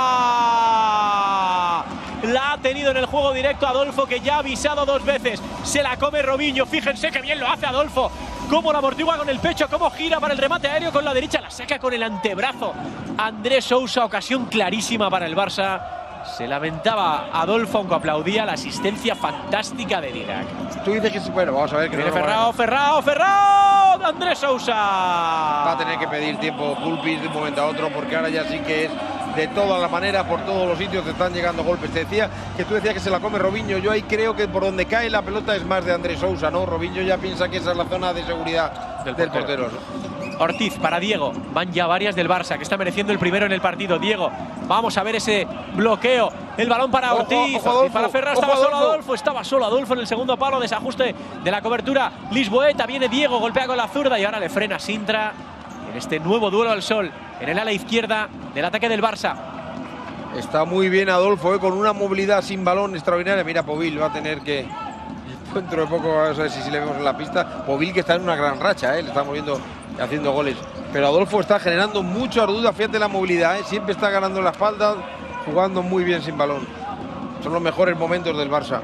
La ha tenido en el juego directo Adolfo, que ya ha avisado dos veces. Se la come Robinho. Fíjense que bien lo hace Adolfo. Cómo la amortigua con el pecho, cómo gira para el remate aéreo con la derecha. La saca con el antebrazo. Andrés Sousa, ocasión clarísima para el Barça. Se lamentaba Adolfo, aunque aplaudía la asistencia fantástica de Didac. Tú dices que sí, bueno, vamos a ver que Viene no lo va a- Ferrao, Ferrao, Ferrao. Andrés Sousa. Va a tener que pedir tiempo Pulpis de un momento a otro, porque ahora ya sí que es de todas las maneras, por todos los sitios te están llegando golpes. Te decía que tú decías que se la come Robinho. Yo ahí creo que por donde cae la pelota es más de Andrés Sousa, ¿no? Robinho ya piensa que esa es la zona de seguridad Del del, portero. portero. ¿no? Ortiz para Diego. Van ya varias del Barça, que está mereciendo el primero en el partido. Diego, vamos a ver ese bloqueo. El balón para Ojo, Ortiz. ojo, Ortiz Adolfo, para Ferrao. ojo, Estaba solo Adolfo. Adolfo. Estaba solo Adolfo en el segundo palo. Desajuste de la cobertura. Lisboeta. Viene Diego. Golpea con la zurda y ahora le frena Sintra en este nuevo duelo al sol. En el ala izquierda del ataque del Barça. Está muy bien Adolfo, ¿eh? Con una movilidad sin balón extraordinaria. Mira, Povil va a tener que, dentro de poco, vamos a ver si, si le vemos en la pista. Povil, que está en una gran racha, ¿eh? Le estamos viendo haciendo goles. Pero Adolfo está generando muchas dudas. Fíjate la movilidad, ¿eh? Siempre está ganando la espalda, jugando muy bien sin balón. Son los mejores momentos del Barça.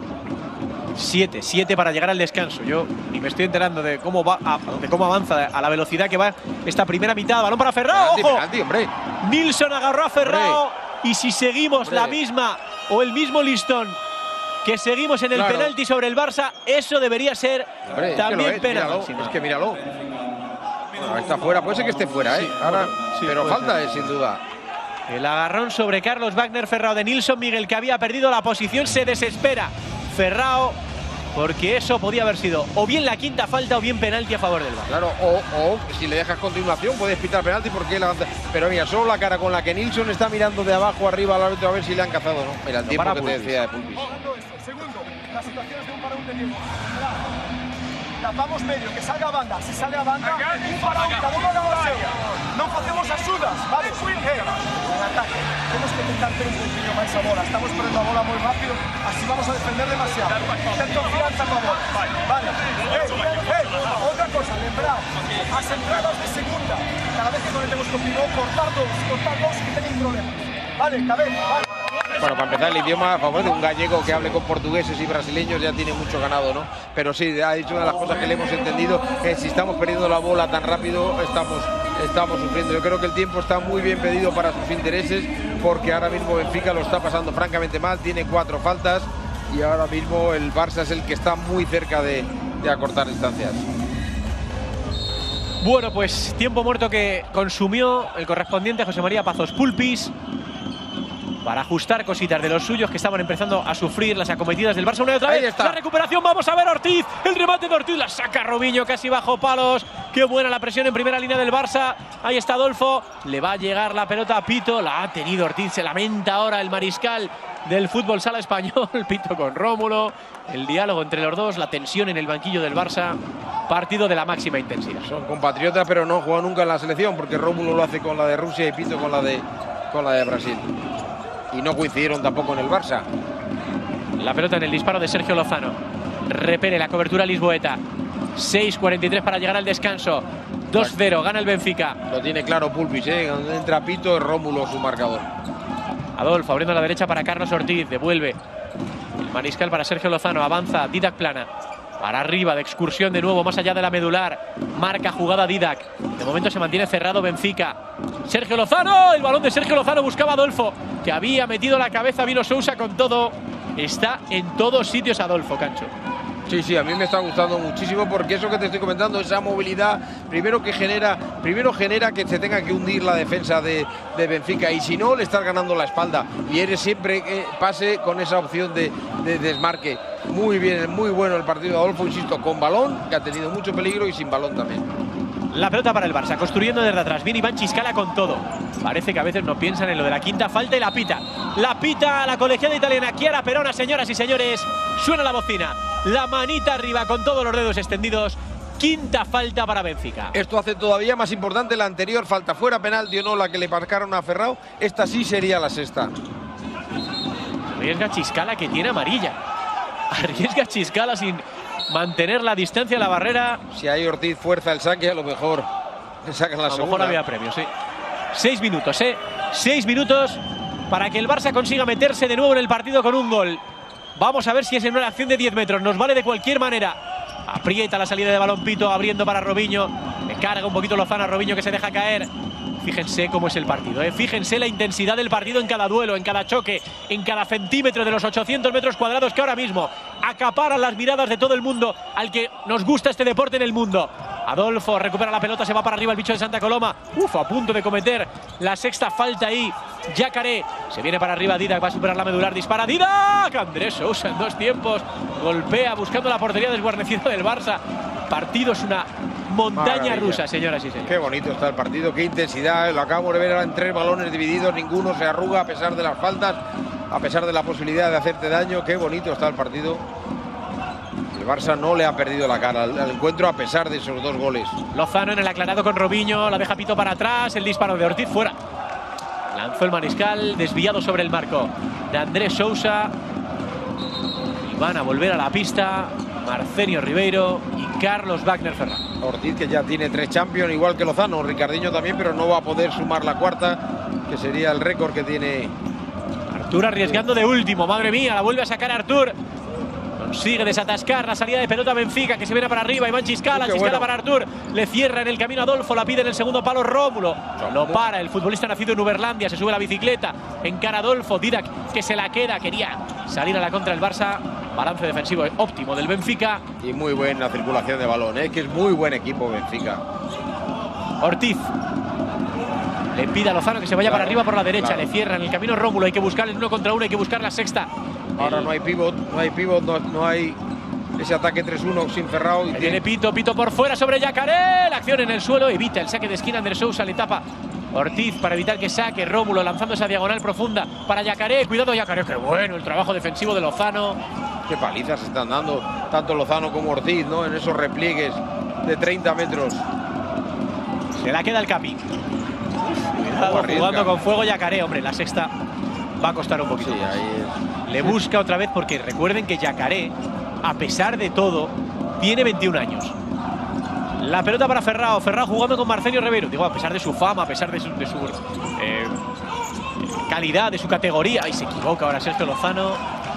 Siete, siete para llegar al descanso. Yo ni me estoy enterando de cómo va, a- de cómo avanza, a la velocidad que va esta primera mitad. Balón para Ferrao. Penalti, ¡Ojo! penalti, hombre. Nilsson agarró a Ferrao. Y si seguimos Hombre. la misma o el mismo listón que seguimos en el Claro. penalti sobre el Barça, eso debería ser Hombre, es que también lo es, pena míralo, máxima. es que míralo. Bueno, está fuera, puede ser que esté fuera, ¿eh? Sí, Ahora, bueno, sí, pero puede falta ser. es sin duda. El agarrón sobre Carlos Wagner Ferrao de Nilsson Miguel, que había perdido la posición, se desespera Ferrao, porque eso podía haber sido o bien la quinta falta o bien penalti a favor del Barça. Claro, o, o si le dejas continuación puedes pitar penalti porque él avanza. Pero mira, solo la cara con la que Nilsson está mirando de abajo arriba al árbitro a ver si le han cazado o no. Mira, el No, tiempo para que te Pulpis. decía de Pulpis. Segundo, las situaciones de un para un de Diego. Tapamos medio, que salga a banda. Si sale a banda, un para un, cada uno haga la suya. No facemos axudas, vale? Eh, en ataque. Tenemos que intentar ter un poquillo más esa bola. Estamos perdiendo la bola muy rápido, así vamos a defender demasiado. Ten confianza con la bola. Vale. Eh, eh, otra cosa, lembrado. As entradas de segunda. Cada vez que conectemos contigo, cortar dos, cortar dos y tenéis problemas. Vale, cabeza, vale. Bueno, para empezar, el idioma a favor de un gallego que hable con portugueses y brasileños ya tiene mucho ganado, ¿no? Pero sí, ha dicho una de las cosas que le hemos entendido, es si estamos perdiendo la bola tan rápido, estamos, estamos sufriendo. Yo creo que el tiempo está muy bien pedido para sus intereses, porque ahora mismo Benfica lo está pasando francamente mal, tiene cuatro faltas y ahora mismo el Barça es el que está muy cerca de, de acortar distancias. Bueno, pues tiempo muerto que consumió el correspondiente José María Pazos Pulpis para ajustar cositas de los suyos que estaban empezando a sufrir las acometidas del Barça una y otra Ahí vez. está. La recuperación, vamos a ver Ortiz, el remate de Ortiz, la saca Robinho casi bajo palos. Qué buena la presión en primera línea del Barça. Ahí está Adolfo, le va a llegar la pelota a Pito, la ha tenido Ortiz, se lamenta ahora el mariscal del fútbol sala español, Pito con Rómulo, el diálogo entre los dos, la tensión en el banquillo del Barça, partido de la máxima intensidad. Son compatriotas, pero no juegan nunca en la selección, porque Rómulo lo hace con la de Rusia y Pito con la de, con la de Brasil. Y no coincidieron tampoco en el Barça. La pelota en el disparo de Sergio Lozano. Repele la cobertura Lisboeta. seis cuarenta y tres para llegar al descanso. dos cero, gana el Benfica. Lo tiene claro Pulpis, ¿eh? Donde entra Pito, es Rómulo su marcador. Adolfo abriendo a la derecha para Carlos Ortiz. Devuelve el mariscal para Sergio Lozano. Avanza Didac Plana. Para arriba, de excursión de nuevo, más allá de la medular. Marca jugada Didac. De momento se mantiene cerrado Benfica. Sergio Lozano, el balón de Sergio Lozano buscaba a Adolfo, que había metido la cabeza. Vino Sousa con todo. Está en todos sitios Adolfo, Cancho. Sí, sí, a mí me está gustando muchísimo porque eso que te estoy comentando, esa movilidad, primero que genera, primero genera que se tenga que hundir la defensa de, de Benfica, y si no, le estás ganando la espalda y eres siempre que pase con esa opción de, de desmarque. Muy bien, muy bueno el partido de Adolfo, insisto, con balón, que ha tenido mucho peligro, y sin balón también. La pelota para el Barça, construyendo desde atrás. Viene Iván Chiscala con todo. Parece que a veces no piensan en lo de la quinta falta y la pita. La pita la colegiada italiana Chiara Perona, señoras y señores. Suena la bocina. La manita arriba con todos los dedos extendidos. Quinta falta para Benfica. Esto hace todavía más importante la anterior falta. Fuera penalti o no la que le marcaron a Ferrao, esta sí sería la sexta. Arriesga Chiscala, que tiene amarilla. Arriesga Chiscala sin mantener la distancia a la barrera. Si hay Ortiz fuerza el saque, a lo mejor le sacan la a lo segunda. mejor había premio, sí. Seis minutos, ¿eh? Seis minutos para que el Barça consiga meterse de nuevo en el partido con un gol. Vamos a ver si es en una acción de diez metros. Nos vale de cualquier manera. Aprieta la salida de balón Pito, abriendo para Robinho. Le carga un poquito Lozano a Robinho, que se deja caer. Fíjense cómo es el partido, ¿eh? Fíjense la intensidad del partido en cada duelo, en cada choque, en cada centímetro de los ochocientos metros cuadrados que ahora mismo acaparan las miradas de todo el mundo al que nos gusta este deporte en el mundo. Adolfo recupera la pelota, se va para arriba el bicho de Santa Coloma. Uf, a punto de cometer la sexta falta ahí. Yacaré, se viene para arriba Didac, va a superar la medular, dispara Didac. Andrés Sousa en dos tiempos, golpea buscando la portería desguarnecida del Barça. Partido es una montaña Maravilla. rusa, señoras y señores. Qué bonito está el partido, qué intensidad. Lo acabamos de ver ahora en tres balones divididos, ninguno se arruga a pesar de las faltas, a pesar de la posibilidad de hacerte daño. Qué bonito está el partido. El Barça no le ha perdido la cara al, al encuentro a pesar de esos dos goles. Lozano en el aclarado con Robinho, la deja Pito para atrás, el disparo de Ortiz fuera. Lanzó el mariscal, desviado sobre el marco de Andrés Sousa. Y van a volver a la pista Marcenio Ribeiro y Carlos Wagner Ferrao. Ortiz, que ya tiene tres Champions, igual que Lozano, Ricardinho también, pero no va a poder sumar la cuarta, que sería el récord que tiene. Artur arriesgando de último, madre mía, la vuelve a sacar Artur. Consigue desatascar la salida de pelota Benfica, que se viene para arriba. Iván Chiscala, Chiscala bueno. para Artur. Le cierra en el camino a Adolfo, la pide en el segundo palo Rómulo. Lo para el futbolista nacido en Uberlandia, se sube a la bicicleta. Encara Adolfo, Didac, que se la queda. Quería salir a la contra el Barça. Balance defensivo óptimo del Benfica. Y muy buena circulación de balón, ¿eh? Que es muy buen equipo Benfica. Ortiz. Le pide a Lozano que se vaya claro, para arriba por la derecha. Claro. Le cierra en el camino Rómulo. Hay que buscar el uno contra uno, hay que buscar la sexta. Ahora no hay pivot, no hay pivot, no, no hay ese ataque tres uno sin Ferrao. Y tiene... tiene Pito, Pito por fuera sobre Yacaré. La acción en el suelo, evita el saque de esquina. Andrés Sousa le tapa Ortiz para evitar que saque. Rómulo lanzando esa diagonal profunda para Yacaré. Cuidado Yacaré, qué bueno el trabajo defensivo de Lozano. Qué palizas se están dando tanto Lozano como Ortiz, ¿no? En esos repliegues de treinta metros. Se la queda el Capi. Cuidado, jugando con fuego Yacaré, hombre, la sexta va a costar un poquito. Sí, ahí es. Le busca otra vez porque recuerden que Yacaré, a pesar de todo, tiene veintiún años. La pelota para Ferrao, Ferrao jugando con Marcenio Ribeiro. Digo, a pesar de su fama, a pesar de su, de su eh, calidad, de su categoría. Y se equivoca ahora Sergio Lozano.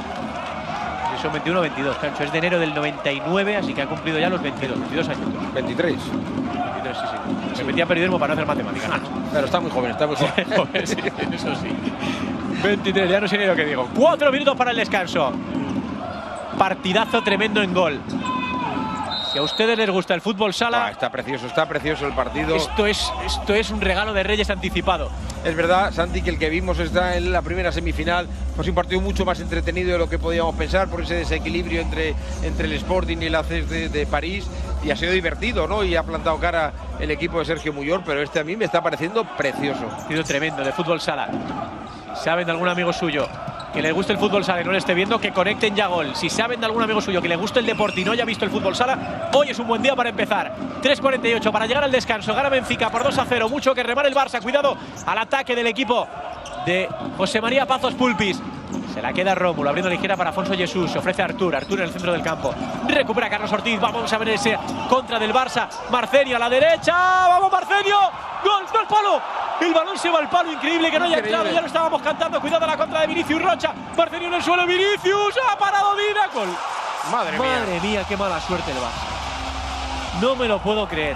Son veintiuno veintidós, Cancho. Es de enero del noventa y nueve, así que ha cumplido ya los veintidós, veintidós años. veintitrés. veintitrés, sí, sí. Se metía a periodismo para no hacer matemáticas. Pero está muy joven, está muy joven. Sí, eso sí. veintitrés, ya no sé ni lo que digo. Cuatro minutos para el descanso. Partidazo tremendo en gol. Si a ustedes les gusta el fútbol sala… Ah, está precioso, está precioso el partido. Esto es, esto es un regalo de Reyes anticipado. Es verdad, Santi, que el que vimos está en la primera semifinal. Pues un partido mucho más entretenido de lo que podíamos pensar por ese desequilibrio entre, entre el Sporting y el A C de, de París. Y ha sido divertido, ¿no? Y ha plantado cara el equipo de Sergio Muyol, pero este a mí me está pareciendo precioso. Partido tremendo de fútbol sala. ¿Saben de algún amigo suyo que le guste el fútbol sala y no le esté viendo? Que conecten ya gol. Si saben de algún amigo suyo que le guste el deporte y no haya visto el fútbol sala, hoy es un buen día para empezar. tres cuarenta y ocho para llegar al descanso. Gana Benfica por dos a cero. Mucho que remar el Barça. Cuidado al ataque del equipo de José María Pazos Pulpis. Se la queda Rómulo, abriendo ligera para Afonso Jesús. Se ofrece a Artur, Artur en el centro del campo. Recupera Carlos Ortiz. Vamos a ver ese contra del Barça. Marcenio a la derecha. ¡Vamos, Marcenio! ¡Gol! ¡Gol, palo! El balón se va al palo. Increíble que no haya entrado. Ya lo estábamos cantando. Cuidado a la contra de Vinicius Rocha. Marcenio en el suelo. Vinicius. ¡Ha parado Dina! ¡Gol! Madre mía. Madre mía, qué mala suerte el Barça. No me lo puedo creer.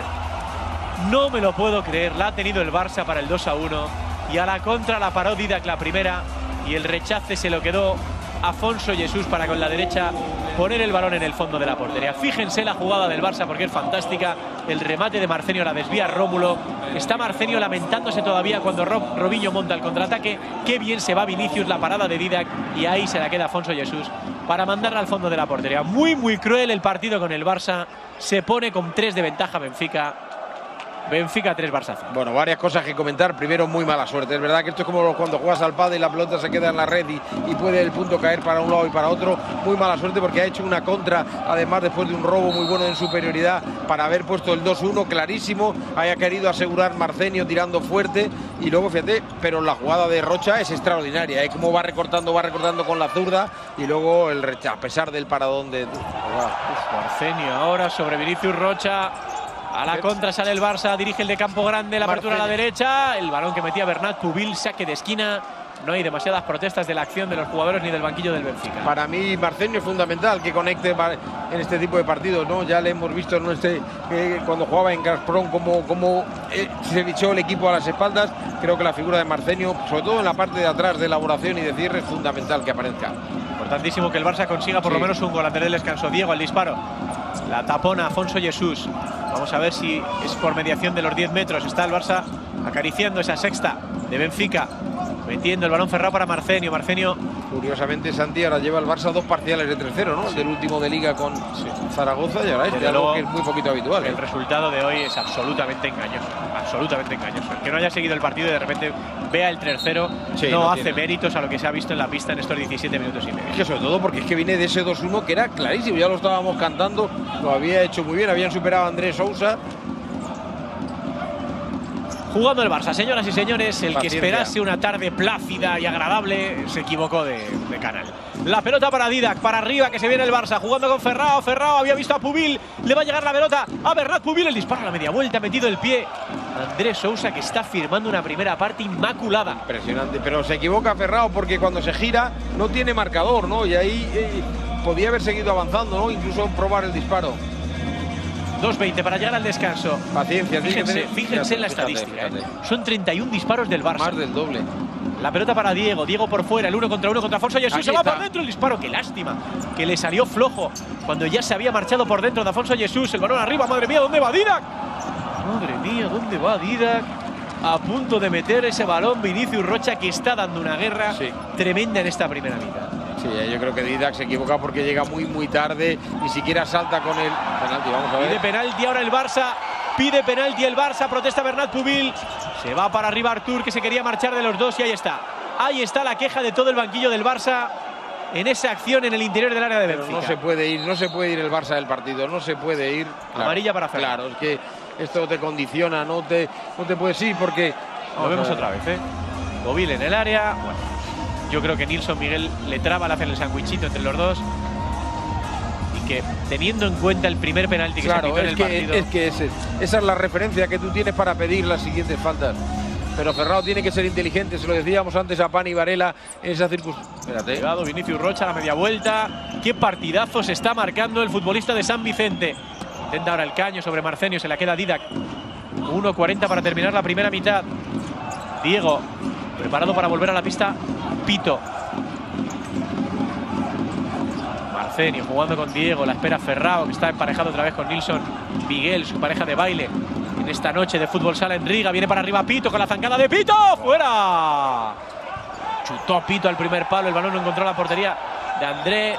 No me lo puedo creer. La ha tenido el Barça para el dos a uno. Y a la contra la paró Didac la primera. Y el rechace se lo quedó Afonso Jesús para con la derecha poner el balón en el fondo de la portería. Fíjense la jugada del Barça porque es fantástica. El remate de Marcenio la desvía Rómulo. Está Marcenio lamentándose todavía cuando Rob, Robinho monta el contraataque. Qué bien se va Vinicius, la parada de Didac. Y ahí se la queda Afonso Jesús para mandarla al fondo de la portería. Muy, muy cruel el partido con el Barça. Se pone con tres de ventaja Benfica. Benfica tres, Barça cero. Bueno, varias cosas que comentar. Primero, muy mala suerte. Es verdad que esto es como cuando juegas al pádel y la pelota se queda en la red y, y puede el punto caer para un lado y para otro. Muy mala suerte porque ha hecho una contra, además después de un robo muy bueno en superioridad para haber puesto el dos uno clarísimo. Haya querido asegurar Marcenio tirando fuerte y luego, fíjate, pero la jugada de Rocha es extraordinaria. ¿eh? Cómo va recortando, va recortando con la zurda y luego el rechazo, a pesar del paradón de... Uf, Marcenio ahora sobre Vinicius Rocha. A la contra sale el Barça, dirige el de campo grande, la apertura a la derecha. El balón que metía Bernat Pubil, saque de esquina. No hay demasiadas protestas de la acción de los jugadores ni del banquillo del Benfica. Para mí, Marcenio es fundamental que conecte en este tipo de partidos, ¿no? Ya le hemos visto en este, eh, cuando jugaba en Gazprom cómo, cómo eh, se echó el equipo a las espaldas. Creo que la figura de Marcenio, sobre todo en la parte de atrás de elaboración y de cierre, es fundamental que aparezca. Importantísimo que el Barça consiga por sí. lo menos un gol antes del descanso. Diego al disparo. La tapona Afonso Jesús. Vamos a ver si es por mediación de los diez metros. Está el Barça acariciando esa sexta de Benfica. Metiendo el balón cerrado para Marcenio. Marcenio. Curiosamente, Santi ahora lleva el Barça dos parciales de tres cero, ¿no? Sí. El del último de Liga con sí. Zaragoza y ahora este, algo que es muy poquito habitual. El ¿eh? resultado de hoy es absolutamente engañoso. Absolutamente engañoso. El que no haya seguido el partido y de repente vea el tres cero sí, no, no hace tiene. méritos a lo que se ha visto en la pista en estos diecisiete minutos y medio. Es que sobre todo porque es que viene de ese dos uno que era clarísimo. Ya lo estábamos cantando. Lo había hecho muy bien. Habían superado a Andrés Sousa. Jugando el Barça, señoras y señores, el Paciencia. que esperase una tarde plácida y agradable se equivocó de, de canal. La pelota para Didac, para arriba que se viene el Barça, jugando con Ferrao. Ferrao había visto a Pubil, le va a llegar la pelota a Bernat Pubil, el disparo a la media vuelta, ha metido el pie. Andrés Sousa que está firmando una primera parte inmaculada. Impresionante, pero se equivoca Ferrao porque cuando se gira no tiene marcador, ¿no? Y ahí eh, podía haber seguido avanzando, ¿no? Incluso probar el disparo. dos veinte para llegar al descanso. Paciencia, fíjense, tener... fíjense fíjate, en la fíjate, estadística. fíjate. ¿eh? Son treinta y un disparos del Barça. Más del doble. La pelota para Diego, Diego por fuera, el uno contra uno contra Afonso Jesús. Aquí se va está. por dentro el disparo, qué lástima. Que le salió flojo cuando ya se había marchado por dentro de Afonso Jesús. El balón arriba, madre mía, ¿dónde va Didac? Madre mía, ¿dónde va Didac? A punto de meter ese balón Vinicius Rocha, que está dando una guerra sí. tremenda en esta primera mitad. Sí, yo creo que Didac se equivoca porque llega muy muy tarde, ni siquiera salta con el penalti. Vamos a ver. Pide penalti ahora el Barça, pide penalti el Barça, protesta Bernat Pubil. Se va para arriba Artur, que se quería marchar de los dos y ahí está. Ahí está la queja de todo el banquillo del Barça en esa acción en el interior del área de Benfica. Pero no se puede ir, no se puede ir el Barça del partido, no se puede ir. Claro, amarilla para Ferrao. Claro, es que esto te condiciona, no te, no te puedes ir porque... Lo vemos otra vez, ¿eh? Pubil en el área. Bueno, yo creo que Nilson Miguel le traba, le hacen el sandwichito entre los dos. Y que teniendo en cuenta el primer penalti que claro, se pitó en el que, partido... es que ese, esa es la referencia que tú tienes para pedir las siguientes faltas. Pero Ferrao tiene que ser inteligente, se lo decíamos antes a Pani Varela en esa circunstancia. Espérate. Llegado Vinicius Rocha a la media vuelta. Qué partidazo se está marcando el futbolista de San Vicente. Intenta ahora el caño sobre Marcenio, se la queda Didac. uno cuarenta para terminar la primera mitad. Diego, preparado para volver a la pista. Pito. Marcenio jugando con Diego, la espera Ferrao, que está emparejado otra vez con Nilson Miguel, su pareja de baile en esta noche de fútbol sala en Riga. Viene para arriba Pito con la zancada de Pito. ¡Fuera! Chutó Pito al primer palo, el balón no encontró la portería de André.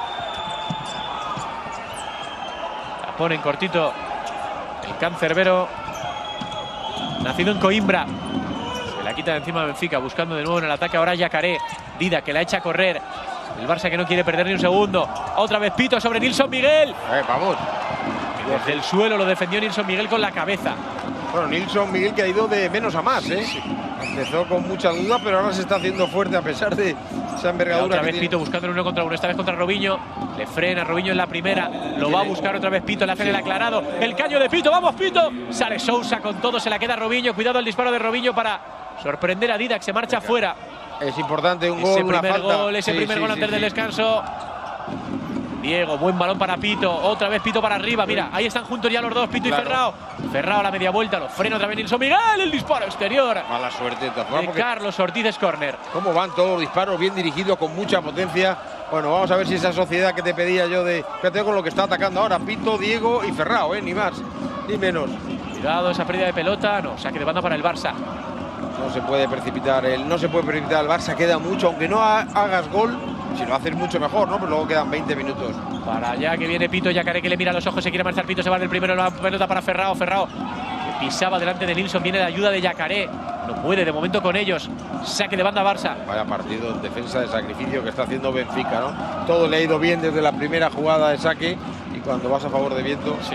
La pone en cortito el cancerbero, nacido en Coimbra. Se la quita de encima de Benfica, buscando de nuevo en el ataque ahora Yacaré. Didac, que la echa a correr. El Barça que no quiere perder ni un segundo. Otra vez Pito sobre Nilson Miguel. Eh, vamos. Desde el suelo lo defendió Nilson Miguel con la cabeza. Bueno, Nilson Miguel que ha ido de menos a más, ¿eh? Sí. Empezó con mucha duda, pero ahora se está haciendo fuerte a pesar de esa envergadura. Otra que vez tiene. Pito buscando el uno contra uno, esta vez contra Robinho. Le frena Robinho en la primera. Lo va a buscar otra vez Pito, le hacen el aclarado. El caño de Pito, ¡vamos Pito! Sale Sousa con todo, se la queda Robinho. Cuidado el disparo de Robinho para sorprender a Didac, se marcha Venga. fuera. Es importante un Ese gol, una primer falta. gol, ese sí, primer sí, gol sí, antes sí. del descanso. Diego, buen balón para Pito. Otra vez Pito para arriba. Mira, ahí están juntos ya los dos, Pito claro. y Ferrao. Ferrao a la media vuelta, lo frena otra vez Nilson Miguel. El disparo exterior. Mala suerte. De Carlos Ortiz es córner. Cómo van todos los disparos, bien dirigidos, con mucha potencia. Bueno, vamos a ver si esa sociedad que te pedía yo de... Fíjate con lo que está atacando ahora Pito, Diego y Ferrao, ¿eh? Ni más, ni menos. Cuidado, esa pérdida de pelota. No, saque de banda para el Barça. No se puede precipitar el, no se puede precipitar el Barça, queda mucho, aunque no ha, hagas gol, si lo haces mucho mejor, ¿no? Pero luego quedan veinte minutos. Para allá que viene Pito, Yacaré que le mira a los ojos, se quiere marchar Pito, se va del primero, la pelota para Ferrao, Ferrao que pisaba delante de Nilson, viene de ayuda de Yacaré, no puede de momento con ellos, saque de banda Barça. Vaya partido en defensa de sacrificio que está haciendo Benfica, ¿no? Todo le ha ido bien desde la primera jugada de saque y cuando vas a favor de viento, sí.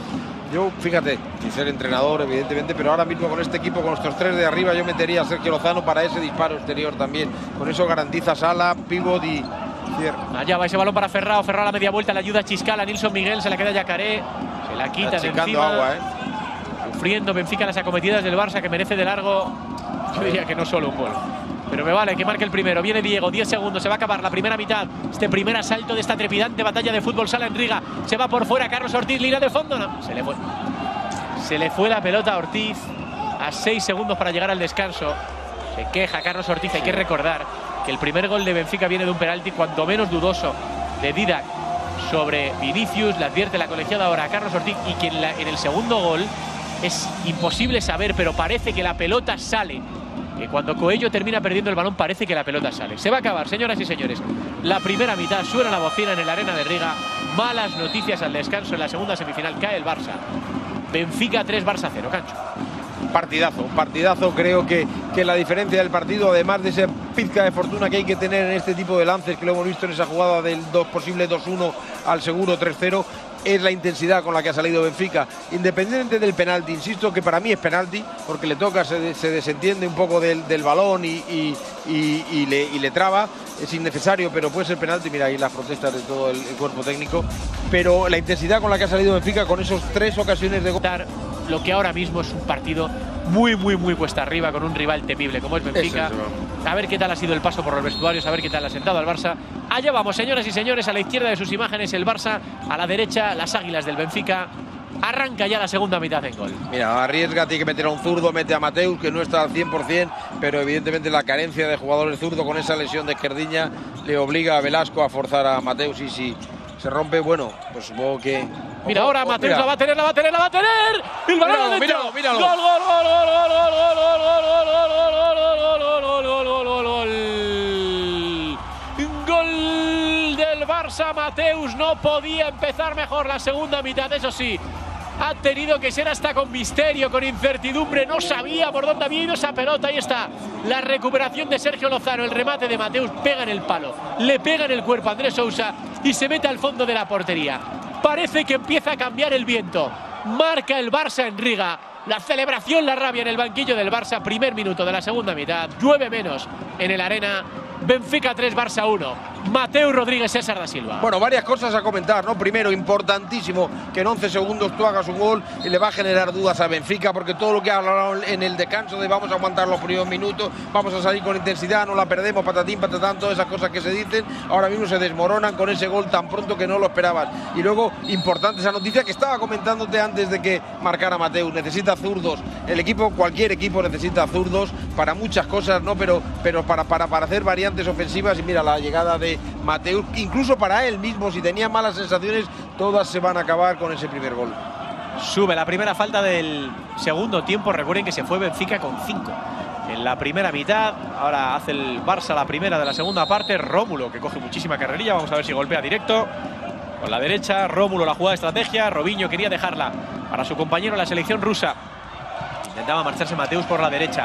Yo, fíjate, sin ser entrenador, evidentemente, pero ahora mismo con este equipo, con nuestros tres de arriba, yo metería a Sergio Lozano para ese disparo exterior también. Con eso garantiza sala, pívot y cierre. Allá va ese balón para Ferrao, Ferrao a la media vuelta, le ayuda a Chiscala, Nilson Miguel, se la queda Yacaré, se la quita de encima. Agua, ¿eh? Sufriendo Benfica las acometidas del Barça, que merece de largo, yo diría que no solo un gol. Pero me vale que marque el primero. Viene Diego, diez segundos, se va a acabar la primera mitad. Este primer asalto de esta trepidante batalla de fútbol sala en Riga. Se va por fuera Carlos Ortiz, línea de fondo. No, se le fue. Se le fue la pelota a Ortiz a seis segundos para llegar al descanso. Se queja Carlos Ortiz. Hay que recordar que el primer gol de Benfica viene de un penalti cuanto menos dudoso de Didac sobre Vinicius. Le advierte la colegiada ahora a Carlos Ortiz y que en, la, en el segundo gol es imposible saber, pero parece que la pelota sale. Que cuando Coello termina perdiendo el balón parece que la pelota sale. Se va a acabar, señoras y señores. La primera mitad, suena la bocina en el Arena de Riga. Malas noticias al descanso. En la segunda semifinal cae el Barça. Benfica tres, Barça cero. Cancho. Partidazo, un partidazo. Creo que, que la diferencia del partido, además de esa pizca de fortuna que hay que tener en este tipo de lances, que lo hemos visto en esa jugada del dos, posible dos uno al seguro tres cero, es la intensidad con la que ha salido Benfica, independientemente del penalti. Insisto que para mí es penalti, porque le toca, se, se desentiende un poco del, del balón y, y, y, y, le, y le traba. Es innecesario, pero puede ser penalti. Mira ahí las protestas de todo el, el cuerpo técnico. Pero la intensidad con la que ha salido Benfica, con esos tres ocasiones de gol. Lo que ahora mismo es un partido muy, muy, muy cuesta arriba, con un rival temible como es Benfica. Es eso, a ver qué tal ha sido el paso por los vestuarios, a ver qué tal ha sentado al Barça. Allá vamos, señoras y señores, a la izquierda de sus imágenes el Barça, a la derecha las Águilas del Benfica. Arranca ya la segunda mitad en gol. Mira, arriesga, tiene que meter a un zurdo, mete a Mateus, que no está al cien por cien, pero evidentemente la carencia de jugadores zurdo con esa lesión de Esquerdiña le obliga a Velasco a forzar a Mateus, y si se rompe, bueno, pues supongo que... Mira, ahora Mateus la va a tener, la va a tener, la va a tener. El balón adentro. Míralo, míralo. Gol, gol, gol, gol, gol, gol, gol, gol, gol, gol, gol. Gol del Barça. Mateus no podía empezar mejor la segunda mitad, eso sí. Ha tenido que ser hasta con misterio, con incertidumbre. No sabía por dónde había ido esa pelota. Ahí está la recuperación de Sergio Lozano. El remate de Mateus pega en el palo. Le pega en el cuerpo a Andrés Sousa y se mete al fondo de la portería. Parece que empieza a cambiar el viento. Marca el Barça en Riga. La celebración, la rabia en el banquillo del Barça. Primer minuto de la segunda mitad. Llueve menos en el Arena. Benfica tres, Barça uno. Mateus Rodríguez, César da Silva. Bueno, varias cosas a comentar, ¿no? Primero, importantísimo que en once segundos tú hagas un gol y le va a generar dudas a Benfica, porque todo lo que ha hablado en el descanso de vamos a aguantar los primeros minutos, vamos a salir con intensidad, no la perdemos, patatín, patatán, todas esas cosas que se dicen, ahora mismo se desmoronan con ese gol tan pronto que no lo esperabas. Y luego, importante esa noticia que estaba comentándote antes de que marcara Mateus, necesita zurdos. El equipo, cualquier equipo necesita zurdos para muchas cosas, ¿no? Pero, pero para, para, para hacer variantes ofensivas, y mira la llegada de Mateus, incluso para él mismo, si tenía malas sensaciones, todas se van a acabar con ese primer gol. Sube la primera falta del segundo tiempo. Recuerden que se fue Benfica con cinco en la primera mitad. Ahora hace el Barça la primera de la segunda parte. Rómulo, que coge muchísima carrerilla. Vamos a ver si golpea directo con la derecha. Rómulo, la jugada de estrategia. Robinho quería dejarla para su compañero en la selección rusa. Intentaba marcharse Mateus por la derecha.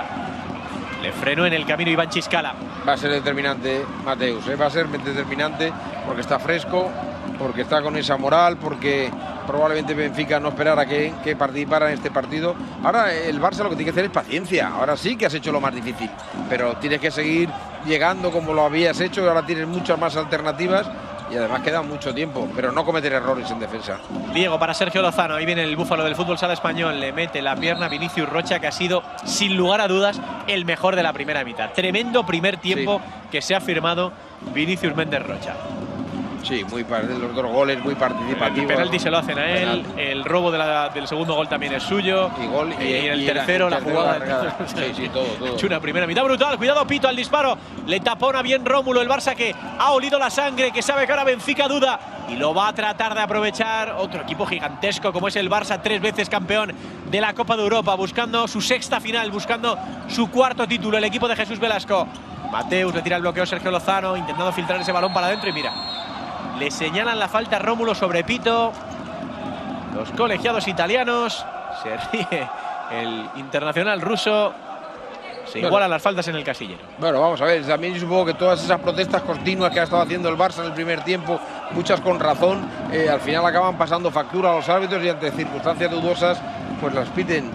Le frenó en el camino Iván Chiscala. Va a ser determinante Mateus, ¿eh? Va a ser determinante porque está fresco, porque está con esa moral, porque probablemente Benfica no esperara que, que participara en este partido. Ahora el Barça lo que tiene que hacer es paciencia. Ahora sí que has hecho lo más difícil, pero tienes que seguir llegando como lo habías hecho, y ahora tienes muchas más alternativas. Y además queda mucho tiempo, pero no cometer errores en defensa. Diego para Sergio Lozano. Ahí viene el búfalo del fútbol sala español. Le mete la pierna a Vinicius Rocha, que ha sido, sin lugar a dudas, el mejor de la primera mitad. Tremendo primer tiempo sí. que se ha firmado Vinicius Méndez Rocha. Sí, muy los dos goles, muy participativos. El penalti se lo hacen a él, penal. El robo de la, del segundo gol también es suyo. Y gol y, y en el y tercero la, el jugada. La sí, sí, todo, todo. Es una primera mitad brutal. Cuidado Pito al disparo. Le tapona bien Rómulo, el Barça que ha olido la sangre, que sabe que ahora Benfica duda y lo va a tratar de aprovechar. Otro equipo gigantesco como es el Barça, tres veces campeón de la Copa de Europa, buscando su sexta final, buscando su cuarto título. El equipo de Jesús Velasco. Mateus le tira el bloqueo a Sergio Lozano, intentando filtrar ese balón para adentro y mira. Le señalan la falta a Rómulo sobre Pito. Los colegiados italianos. Se ríe el internacional ruso. Se igualan bueno, las faltas en el casillero. Bueno, vamos a ver. También supongo que todas esas protestas continuas que ha estado haciendo el Barça en el primer tiempo, muchas con razón, eh, al final acaban pasando factura a los árbitros y ante circunstancias dudosas, pues las piden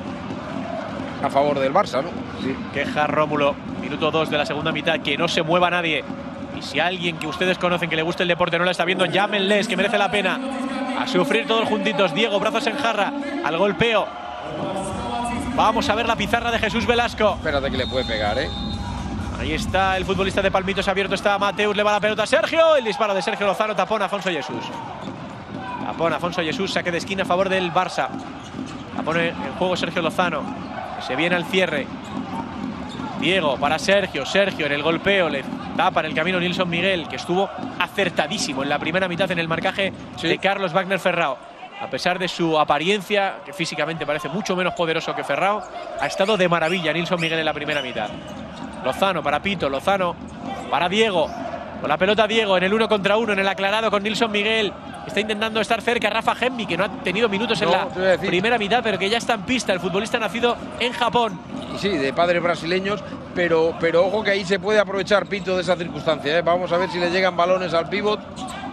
a favor del Barça, ¿no? Sí. Queja Rómulo. Minuto dos de la segunda mitad. Que no se mueva nadie. Y si alguien que ustedes conocen que le guste el deporte no la está viendo, llámenles, que merece la pena. A sufrir todos juntitos. Diego, brazos en jarra, al golpeo. Vamos a ver la pizarra de Jesús Velasco. Espérate que le puede pegar, ¿eh? Ahí está el futbolista de Palmitos abierto, está Mateus, le va la pelota a Sergio. El disparo de Sergio Lozano, tapón a Afonso Jesús. Tapón a Afonso Jesús, saque de esquina a favor del Barça. La pone en juego Sergio Lozano, que se viene al cierre. Diego para Sergio, Sergio en el golpeo, le tapa en el camino Nilson Miguel, que estuvo acertadísimo en la primera mitad en el marcaje sí. de Carlos Wagner Ferrao. A pesar de su apariencia, que físicamente parece mucho menos poderoso que Ferrao, ha estado de maravilla Nilson Miguel en la primera mitad. Lozano para Pito, Lozano para Diego. Con la pelota Diego en el uno contra uno, en el aclarado con Nilson Miguel. Está intentando estar cerca Rafa Genmi, que no ha tenido minutos no, en la primera mitad, pero que ya está en pista. El futbolista nacido en Japón. Sí, de padres brasileños, pero, pero ojo que ahí se puede aprovechar Pito de esa circunstancia, ¿eh? Vamos a ver si le llegan balones al pívot.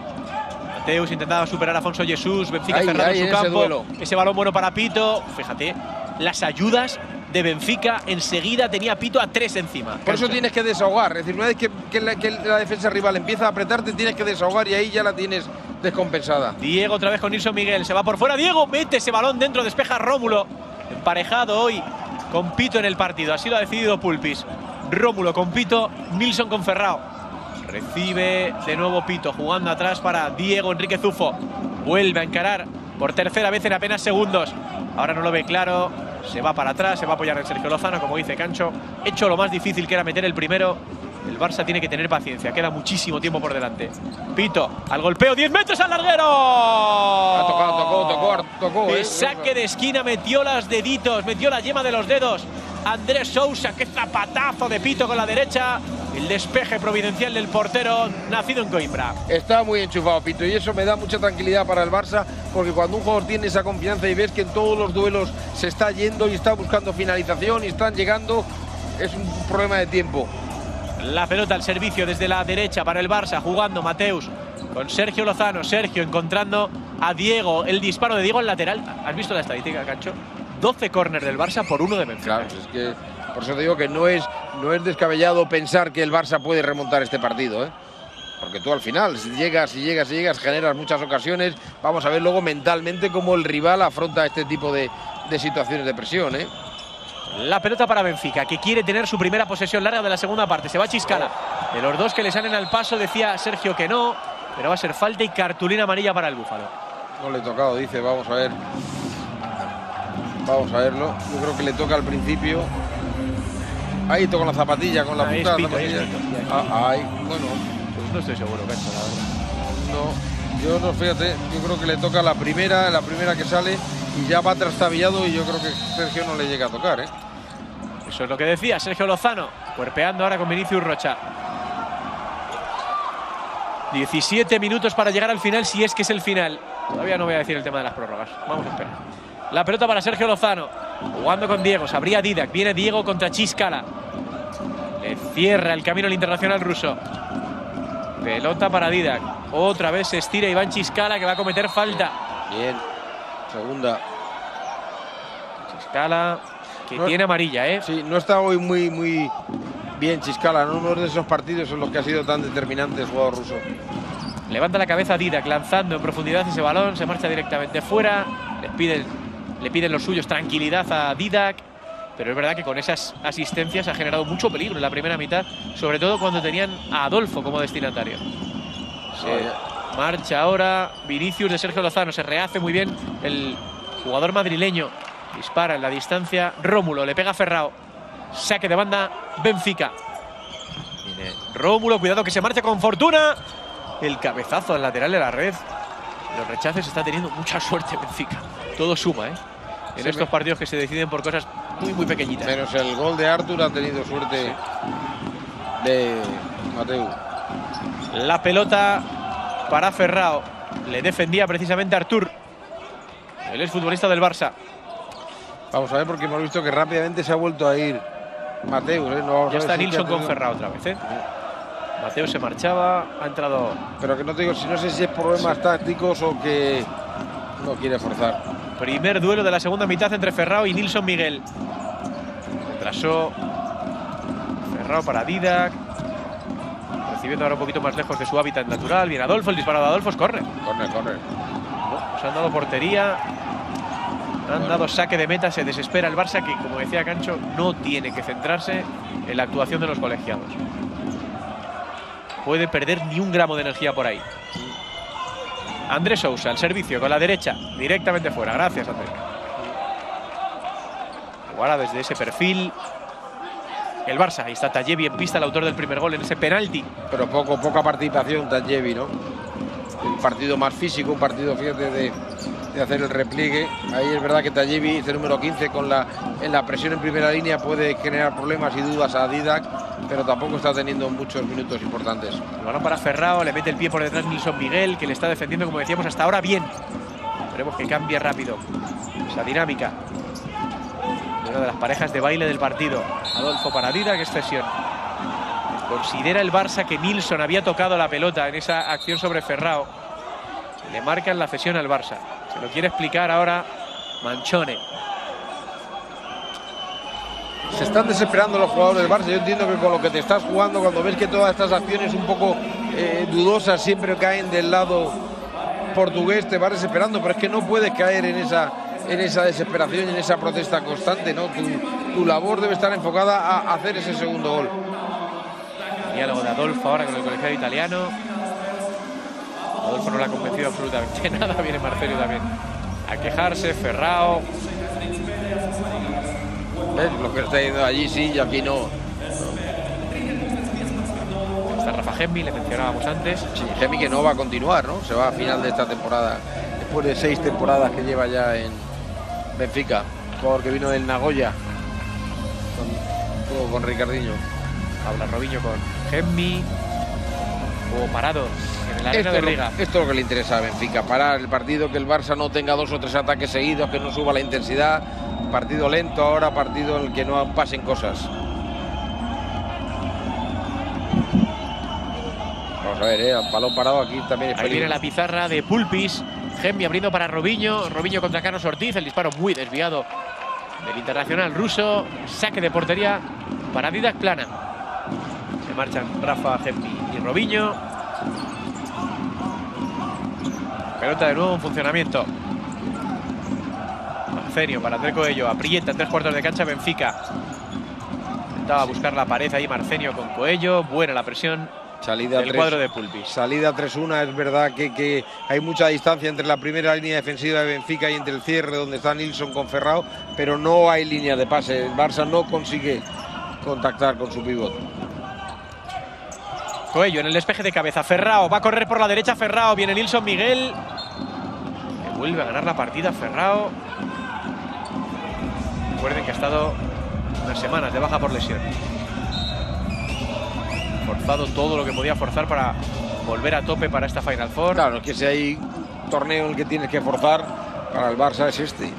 Mateus intentaba superar a Afonso Jesús, Benfica cerrado en su campo. Duelo. Ese balón bueno para Pito. Fíjate, las ayudas de Benfica enseguida tenía Pito a tres encima. Por eso tienes que desahogar. Es decir, una vez que, que, la, que la defensa rival empieza a apretarte, tienes que desahogar y ahí ya la tienes descompensada. Diego otra vez con Nilson Miguel. Se va por fuera. Diego mete ese balón dentro, despeja Rómulo. Emparejado hoy con Pito en el partido. Así lo ha decidido Pulpis. Rómulo con Pito, Nilson con Ferrao. Recibe de nuevo Pito, jugando atrás para Diego Enrique Zufo. Vuelve a encarar por tercera vez en apenas segundos. Ahora no lo ve claro. Se va para atrás, se va a apoyar en Sergio Lozano, como dice Cancho. Hecho lo más difícil, que era meter el primero. El Barça tiene que tener paciencia, queda muchísimo tiempo por delante. Pito, al golpeo, diez metros al larguero. Ha tocado, tocó, tocó, tocó. El saque de esquina, metió las deditos, metió la yema de los dedos. Andrés Sousa, qué zapatazo de Pito con la derecha. El despeje providencial del portero, nacido en Coimbra. Está muy enchufado Pito y eso me da mucha tranquilidad para el Barça, porque cuando un jugador tiene esa confianza y ves que en todos los duelos se está yendo y está buscando finalización y están llegando, es un problema de tiempo. La pelota al servicio desde la derecha para el Barça, jugando Mateus con Sergio Lozano. Sergio encontrando a Diego, el disparo de Diego al lateral. ¿Has visto la estadística, Cancho? doce córner del Barça por uno de Benfica. Claro, es que por eso te digo que no es, no es descabellado pensar que el Barça puede remontar este partido, ¿eh? Porque tú al final, si llegas, si llegas, si llegas, generas muchas ocasiones. Vamos a ver luego mentalmente cómo el rival afronta este tipo de, de situaciones de presión, ¿eh? La pelota para Benfica, que quiere tener su primera posesión larga de la segunda parte. Se va Chiscala. De los dos que le salen al paso, decía Sergio que no, pero va a ser falta y cartulina amarilla para el Búfalo. No le he tocado, dice, vamos a ver. Vamos a verlo. Yo creo que le toca al principio. Ahí toca la zapatilla, con la ah, punta de la pito, zapatilla. Es pito, ah, ahí, bueno. Pues no estoy seguro, Cancho, la verdad. No, yo no, fíjate, yo creo que le toca la primera, la primera que sale y ya va trastabillado y yo creo que Sergio no le llega a tocar, ¿eh? Eso es lo que decía Sergio Lozano, cuerpeando ahora con Vinicius Rocha. diecisiete minutos para llegar al final, si es que es el final. Todavía no voy a decir el tema de las prórrogas. Vamos a esperar. La pelota para Sergio Lozano, jugando con Diego. Se abría Didac. Viene Diego contra Chiscala. Le cierra el camino al internacional ruso. Pelota para Didac. Otra vez se estira Iván Chiscala, que va a cometer falta. Bien. Segunda. Chiscala, que no, tiene amarilla, ¿eh? Sí, no está hoy muy, muy bien Chiscala. No uno de esos partidos en los que ha sido tan determinante el jugador ruso. Levanta la cabeza Didac, lanzando en profundidad ese balón. Se marcha directamente fuera. Les piden... Le piden los suyos tranquilidad a Didac, pero es verdad que con esas asistencias ha generado mucho peligro en la primera mitad, sobre todo cuando tenían a Adolfo como destinatario. Se Marcha ahora Vinicius de Sergio Lozano. Se rehace muy bien el jugador madrileño. Dispara en la distancia. Rómulo le pega a Ferrao. Saque de banda Benfica. Viene Rómulo, cuidado que se marcha con fortuna. El cabezazo al lateral de la red. Los rechaces está teniendo mucha suerte Benfica. Todo suma, ¿eh? En sí, estos me... partidos que se deciden por cosas muy, muy pequeñitas. Menos el gol de Artur ha tenido suerte sí. de Mateu. La pelota para Ferrao. Le defendía precisamente Artur. Él es futbolista del Barça. Vamos a ver porque hemos visto que rápidamente se ha vuelto a ir Mateu. ¿eh? No vamos ya a está si Nilsson con Ferrao otra vez, ¿eh? Mateu se marchaba, ha entrado. Pero que no te digo, si no sé si es problemas sí. tácticos o que no quiere forzar. Primer duelo de la segunda mitad entre Ferrao y Nilsson Miguel. Retrasó Ferrao para Didac. Recibiendo ahora un poquito más lejos de su hábitat natural. Viene Adolfo, el disparo de Adolfo, corre. Corre, corre. No, se han dado portería. Han dado saque de meta, se desespera el Barça que, como decía Cancho, no tiene que centrarse en la actuación de los colegiados. Puede perder ni un gramo de energía por ahí. Andrés Sousa, al servicio, con la derecha, directamente fuera. Gracias, Andrés. Ahora desde ese perfil. El Barça, ahí está Tayevi en pista, el autor del primer gol en ese penalti. Pero poco, poca participación Tayevi, ¿no? Un partido más físico, un partido, fíjate, de, de hacer el repliegue. Ahí es verdad que Tayevi, este número quince, con la, en la presión en primera línea puede generar problemas y dudas a Didac, pero tampoco está teniendo muchos minutos importantes. El balón para Ferrao, le mete el pie por detrás Nilsson Miguel, que le está defendiendo, como decíamos, hasta ahora bien. Esperemos que cambie rápido esa dinámica. Una de las parejas de baile del partido. Adolfo para Didac, es cesión. Considera el Barça que Nilsson había tocado la pelota en esa acción sobre Ferrao. Le marcan la cesión al Barça. Se lo quiere explicar ahora Manchone. Se están desesperando los jugadores del Barça. Yo entiendo que con lo que te estás jugando, cuando ves que todas estas acciones un poco eh, dudosas siempre caen del lado portugués, te vas desesperando, pero es que no puedes caer en esa, en esa desesperación y en esa protesta constante, ¿no? Tu, tu labor debe estar enfocada a hacer ese segundo gol. Diálogo de Adolfo ahora con el colegiado italiano. Adolfo no le ha convencido absolutamente nada. Viene Marcelio también a quejarse. Ferrao. ¿Ves? Lo que está yendo allí sí y aquí no. Está Rafa Gemmi, le mencionábamos antes. Sí, Gemmi que no va a continuar, ¿no? Se va a final de esta temporada. Después de seis temporadas que lleva ya en Benfica. Jugador que vino del Nagoya. Con, con Ricardinho. Habla Robinho con Gemmi. Juego parado en la arena de Riga. Esto es lo que le interesa a Benfica, parar el partido, que el Barça no tenga dos o tres ataques seguidos, que no suba la intensidad. Partido lento ahora, partido en el que no pasen cosas. Vamos a ver, eh, balón parado aquí también es Ahí viene la pizarra de Pulpis. Gemmi abriendo para Robinho. Robinho contra Carlos Ortiz. El disparo muy desviado del internacional ruso. Saque de portería para Didac Plana. Se marchan Rafa, Gemmi y Robinho. Pelota de nuevo en funcionamiento. Marcenio para André Coello. Aprieta en tres cuartos de cancha Benfica. Intentaba buscar la pared ahí Marcenio con Coello. Buena la presión salida del cuadro de Pulpis. Salida tres uno. Es verdad que, que hay mucha distancia entre la primera línea defensiva de Benfica y entre el cierre donde está Nilsson con Ferrao, pero no hay línea de pase. El Barça no consigue contactar con su pívot. Coello en el despeje de cabeza. Ferrao va a correr por la derecha. Ferrao, viene Nilsson Miguel. Que vuelve a ganar la partida Ferrao. Recuerden que ha estado unas semanas de baja por lesión. Forzado todo lo que podía forzar para volver a tope para esta Final Four. Claro, es que si hay torneo en el que tienes que forzar, para el Barça es este.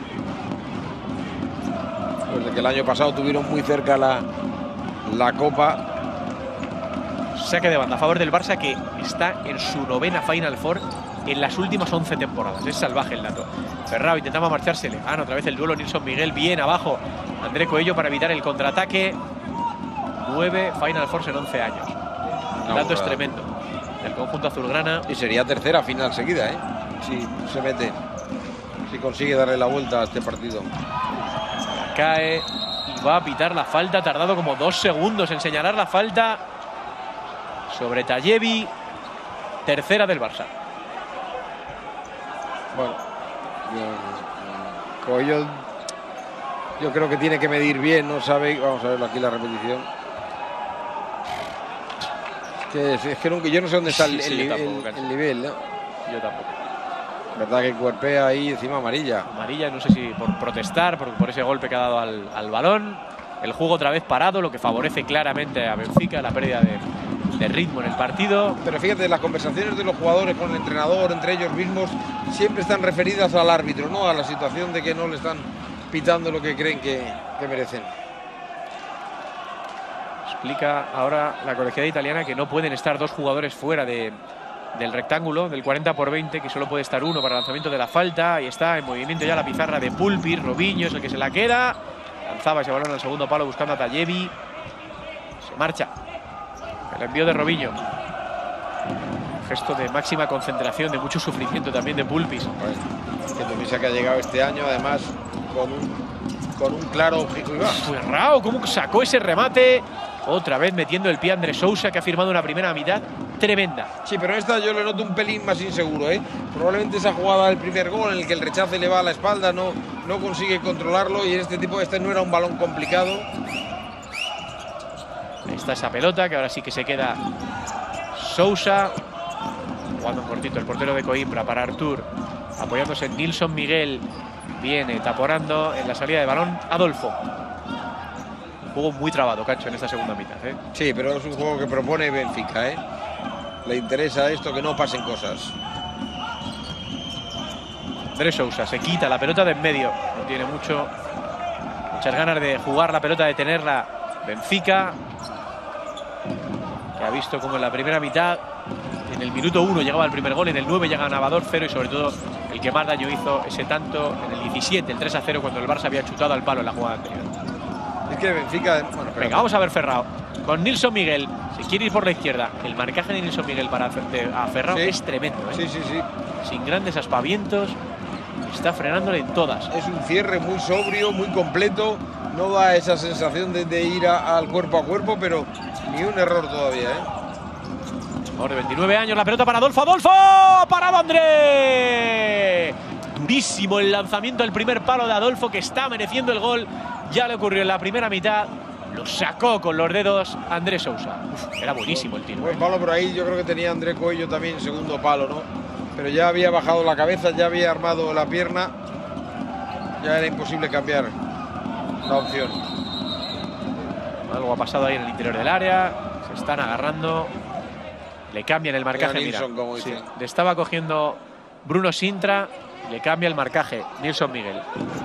Desde que el año pasado tuvieron muy cerca la, la Copa. Saque de banda a favor del Barça, que está en su novena Final Four en las últimas once temporadas. Es salvaje el dato. Ferrao intentaba marcharse, le gana otra vez el duelo Nilsson Miguel, bien abajo André Coello para evitar el contraataque. Nueve Final Fours en once años. El dato es tremendo. El conjunto azulgrana. Y sería tercera final seguida, ¿eh? Si se mete, si consigue darle la vuelta a este partido. Cae y va a pitar la falta. Ha tardado como dos segundos en señalar la falta sobre Tayevi. Tercera del Barça. Bueno, yo, Coello, yo creo que tiene que medir bien, no sabe. Vamos a ver aquí la repetición. Es que, es que nunca, yo no sé dónde está el, Sí, sí, el, tampoco, el, el nivel, ¿no? Yo tampoco. Verdad que cuerpea ahí encima amarilla. Amarilla, no sé si por protestar, por, por ese golpe que ha dado al, al balón. El juego otra vez parado, lo que favorece claramente a Benfica, la pérdida de, de ritmo en el partido. Pero fíjate, las conversaciones de los jugadores con el entrenador, entre ellos mismos, siempre están referidas al árbitro, ¿no? A la situación de que no le están pitando lo que creen que, que merecen. Explica ahora la colegiada italiana que no pueden estar dos jugadores fuera de, del rectángulo, del cuarenta por veinte, que solo puede estar uno para el lanzamiento de la falta. Ahí está en movimiento ya la pizarra de Pulpi. Robinho es el que se la queda. Lanzaba ese balón al segundo palo buscando a Tayevi. Se marcha. El envío de Robinho. Un gesto de máxima concentración, de mucho sufrimiento también de Pulpis. Pues, que Tomisa que ha llegado este año, además, con un, con un claro objetivo. Ferrao, cómo sacó ese remate. Otra vez metiendo el pie a Andrés Sousa, que ha firmado una primera mitad tremenda. Sí, pero esta yo le noto un pelín más inseguro, ¿eh? Probablemente esa jugada del primer gol en el que el rechace le va a la espalda, no, no consigue controlarlo, y en este tipo, este no era un balón complicado. Ahí está esa pelota, que ahora sí que se queda Sousa. Jugando un cortito el portero de Coimbra para Artur. Apoyándose en Nilson Miguel. Viene taporando en la salida de balón Adolfo. Un juego muy trabado, Cancho, en esta segunda mitad, ¿eh? Sí, pero es un juego que propone Benfica, ¿eh? Le interesa esto, que no pasen cosas. Andrés Sousa se quita la pelota de en medio. No tiene mucho, muchas ganas de jugar la pelota, de tenerla Benfica, que ha visto como en la primera mitad, en el minuto uno llegaba el primer gol, en el nueve ya ganaba dos cero, y sobre todo el que más daño hizo ese tanto en el diecisiete, el tres a cero, cuando el Barça había chutado al palo en la jugada anterior. Es que Benfica... Bueno, venga, vamos a ver Ferrao. Con Nilson Miguel, si quiere ir por la izquierda, el marcaje de Nilson Miguel para de, a Ferrao sí. es tremendo, ¿eh? Sí, sí, sí. Sin grandes aspavientos, está frenándole en todas. Es un cierre muy sobrio, muy completo. No da esa sensación de, de ir a, al cuerpo a cuerpo, pero ni un error todavía, ¿eh? Ahora de veintinueve años, la pelota para Adolfo. ¡Adolfo! ¡Parado André! Durísimo el lanzamiento del primer palo de Adolfo, que está mereciendo el gol. Ya le ocurrió en la primera mitad. Lo sacó con los dedos Andrés Sousa. Uf, era buenísimo el tiro. Buen palo por ahí. Yo creo que tenía André Coello también segundo palo, ¿no? Pero ya había bajado la cabeza, ya había armado la pierna. Ya era imposible cambiar la opción. Algo ha pasado ahí en el interior del área. Se están agarrando. Le cambian el marcaje. Nilson, mira, como sí, dice. le estaba cogiendo Bruno Sintra. Le cambia el marcaje Nilson Miguel.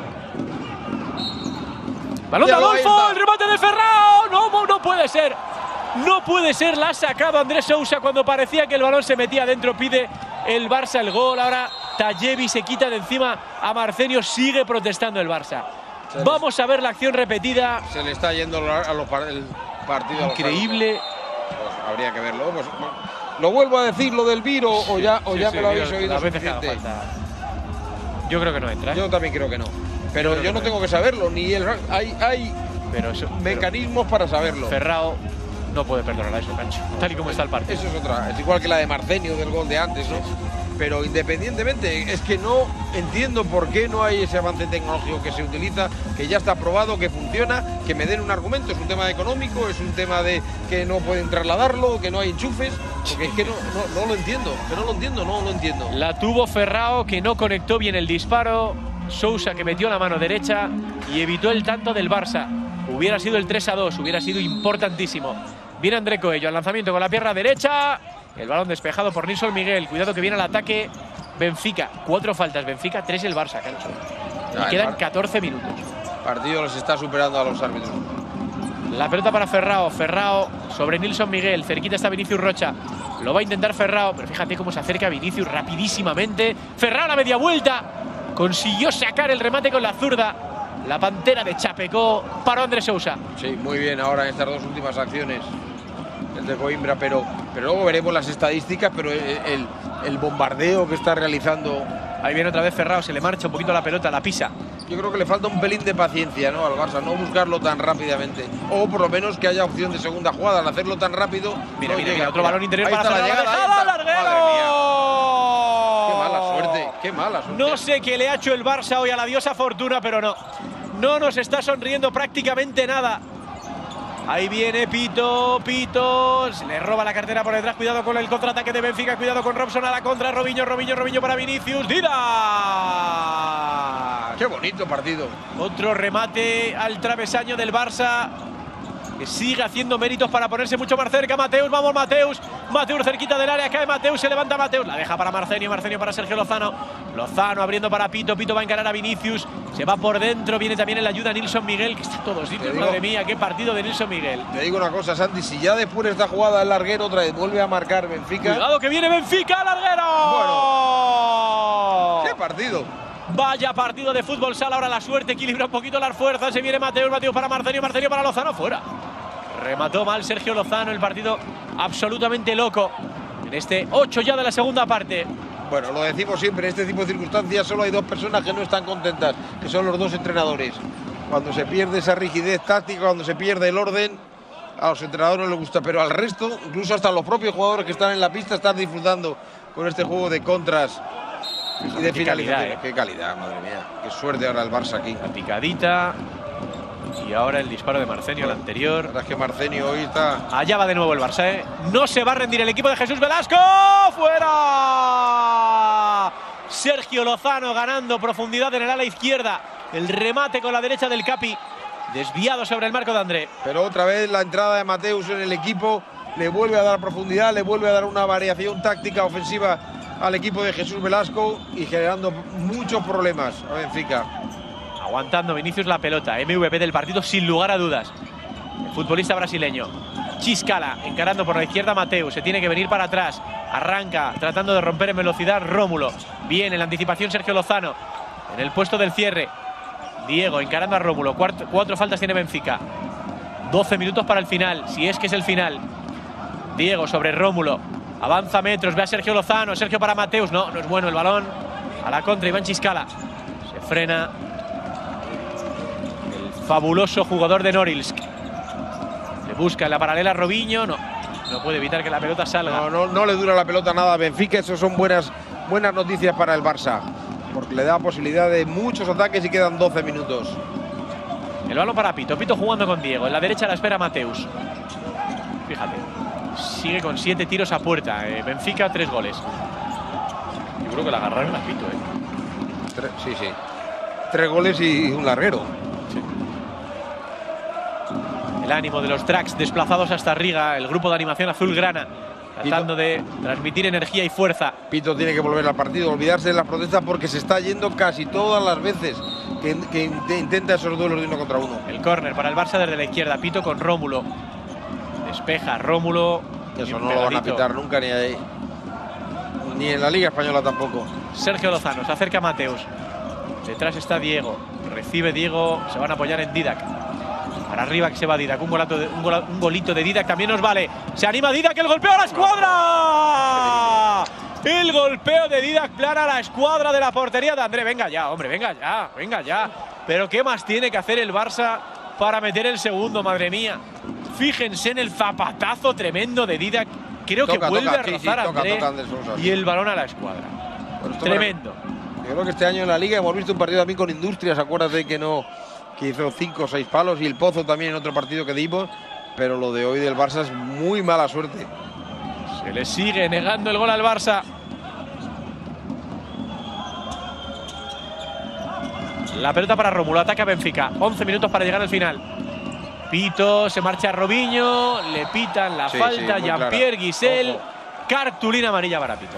¡Balón de Adolfo! ¡El remate de Ferrao! ¡No, no puede ser! No puede ser, la ha sacado Andrés Sousa cuando parecía que el balón se metía adentro. Pide el Barça el gol. Ahora Tayevi se quita de encima a Marcenio. Sigue protestando el Barça. Vamos a ver la acción repetida. Se le está yendo a los par el partido. Increíble. Pues habría que verlo. Pues, lo vuelvo a decir, lo del Viro, o ya, o sí, ya sí, me lo habéis oído suficiente. Yo creo que no entra, ¿eh? Yo también creo que no. Pero yo, yo no, no tengo que saberlo, ni el hay, hay pero eso, mecanismos pero para saberlo. Ferrao no puede perdonar a eso, Cancho, tal y como está el partido. Eso es otra, es igual que la de Marcenio del gol de antes, ¿no? Pero independientemente, es que no entiendo por qué no hay ese avance tecnológico que se utiliza, que ya está probado, que funciona, que me den un argumento. Es un tema económico, es un tema de que no pueden trasladarlo, que no hay enchufes, porque es que no, no, no lo entiendo, que no lo entiendo, no lo entiendo. La tuvo Ferrao, que no conectó bien el disparo. Sousa, que metió la mano derecha y evitó el tanto del Barça. Hubiera sido el tres a dos, hubiera sido importantísimo. Viene André Coello al lanzamiento con la pierna derecha. El balón despejado por Nilson Miguel. Cuidado que viene al ataque Benfica. Cuatro faltas Benfica, tres el Barça, Cancho. Y quedan catorce minutos. El partido los está superando a los árbitros. La pelota para Ferrao. Ferrao sobre Nilson Miguel. Cerquita está Vinicius Rocha. Lo va a intentar Ferrao, pero fíjate cómo se acerca Vinicius rapidísimamente. Ferrao a la media vuelta. Consiguió sacar el remate con la zurda. La pantera de Chapecó. Paró Andrés Sousa. Sí, muy bien ahora en estas dos últimas acciones. El de Coimbra, pero, pero luego veremos las estadísticas, pero el, el, el bombardeo que está realizando. Ahí viene otra vez Ferrao, se le marcha un poquito la pelota, la pisa. Yo creo que le falta un pelín de paciencia, ¿no?, al Barça, no buscarlo tan rápidamente. O por lo menos que haya opción de segunda jugada. Al hacerlo tan rápido. Mira, no mira, llega. mira, otro balón interior ahí para está Ferrao. la llegada, ¡Larguero! Qué mala suerte. Qué mala suerte. No sé qué le ha hecho el Barça hoy a la diosa Fortuna, pero no. No nos está sonriendo prácticamente nada. Ahí viene Pito, Pito, se le roba la cartera por detrás, cuidado con el contraataque de Benfica, cuidado con Robson a la contra, Robinho, Robinho, Robinho para Vinicius, Didac. Qué bonito partido. Otro remate al travesaño del Barça, que sigue haciendo méritos para ponerse mucho más cerca. Mateus, vamos Mateus, Mateus cerquita del área, cae Mateus, se levanta Mateus, la deja para Marcenio, Marcenio para Sergio Lozano, Lozano abriendo para Pito, Pito va a encarar a Vinicius, se va por dentro, viene también en la ayuda Nilson Miguel, que está a todos sitios, madre mía, qué partido de Nilson Miguel. Te digo una cosa, Santi, si ya después de esta jugada el larguero otra vez vuelve a marcar Benfica… Cuidado que viene Benfica, larguero. Bueno, qué partido. Vaya partido de fútbol sala, ahora la suerte equilibra un poquito las fuerzas, se viene Mateus, Mateus para Marcenio, Marcenio para Lozano, fuera. Remató mal Sergio Lozano, el partido absolutamente loco en este ocho ya de la segunda parte. Bueno, lo decimos siempre, en este tipo de circunstancias solo hay dos personas que no están contentas, que son los dos entrenadores. Cuando se pierde esa rigidez táctica, cuando se pierde el orden, a los entrenadores no les gusta, pero al resto, incluso hasta los propios jugadores que están en la pista, están disfrutando con este juego de contras y de finalización. ¿eh? Qué calidad, madre mía. Qué suerte ahora el Barça aquí. La picadita. Y ahora el disparo de Marcenio, el anterior. La verdad es que Marcenio hoy está… Allá va de nuevo el Barça, ¿eh? No se va a rendir el equipo de Jesús Velasco. ¡Fuera! Sergio Lozano ganando profundidad en el ala izquierda. El remate con la derecha del Capi. Desviado sobre el marco de André. Pero otra vez la entrada de Mateus en el equipo le vuelve a dar profundidad, le vuelve a dar una variación táctica ofensiva al equipo de Jesús Velasco y generando muchos problemas a Benfica. Aguantando Vinicius la pelota, M V P del partido sin lugar a dudas. El futbolista brasileño. Chiscala encarando por la izquierda Mateus, se tiene que venir para atrás. Arranca tratando de romper en velocidad Rómulo. Bien en la anticipación Sergio Lozano. En el puesto del cierre. Diego encarando a Rómulo. Cuatro, cuatro faltas tiene Benfica. doce minutos para el final, si es que es el final. Diego sobre Rómulo. Avanza metros, ve a Sergio Lozano. Sergio para Mateus, no, no es bueno el balón. A la contra Iván Chiscala. Se frena fabuloso jugador de Norilsk. Le busca en la paralela a Robinho. No, no puede evitar que la pelota salga. No, no, no le dura la pelota nada a Benfica. Eso son buenas, buenas noticias para el Barça, porque le da posibilidad de muchos ataques y quedan doce minutos. El balón para Pito. Pito jugando con Diego. En la derecha la espera Mateus. Fíjate. Sigue con siete tiros a puerta. Eh, Benfica, tres goles. Yo creo que la agarraron a Pito, ¿eh? Tres, sí, sí. Tres goles y un larguero. El ánimo de los tracks desplazados hasta Riga, el grupo de animación azulgrana, tratando de transmitir energía y fuerza. Pito tiene que volver al partido, olvidarse de las protestas porque se está yendo casi todas las veces que, que intenta esos duelos de uno contra uno. El córner para el Barça desde la izquierda, Pito con Rómulo. Despeja Rómulo. Eso no lo van a pitar nunca ni ahí, ni en la Liga Española tampoco. Sergio Lozano, se acerca a Mateus. Detrás está Diego. Recibe Diego, se van a apoyar en Didac. Para arriba que se va Didac, un, golato de, un, gola, un golito de Didac también nos vale. Se anima Didac, el golpeo a la escuadra. El golpeo de Didac plana a la escuadra de la portería de André. Venga ya, hombre, venga ya, venga ya. Pero ¿qué más tiene que hacer el Barça para meter el segundo, madre mía? Fíjense en el zapatazo tremendo de Didac. Creo toca, que vuelve toca, a sí, rozar sí, a toca, André toca Andrés Sosa, y sí. el balón a la escuadra. Bueno, Tremendo. Yo creo que este año en la Liga hemos visto un partido también con Industrias. Acuérdate que no, que hizo cinco o seis palos, y el Pozo también en otro partido que dimos. Pero lo de hoy del Barça es muy mala suerte. Se le sigue negando el gol al Barça. La pelota para Rómulo, ataca Benfica. once minutos para llegar al final. Pito, se marcha Robinho, le pitan la Sí, falta, sí, Jean-Pierre Guisel. Ojo. Cartulina amarilla para Pito.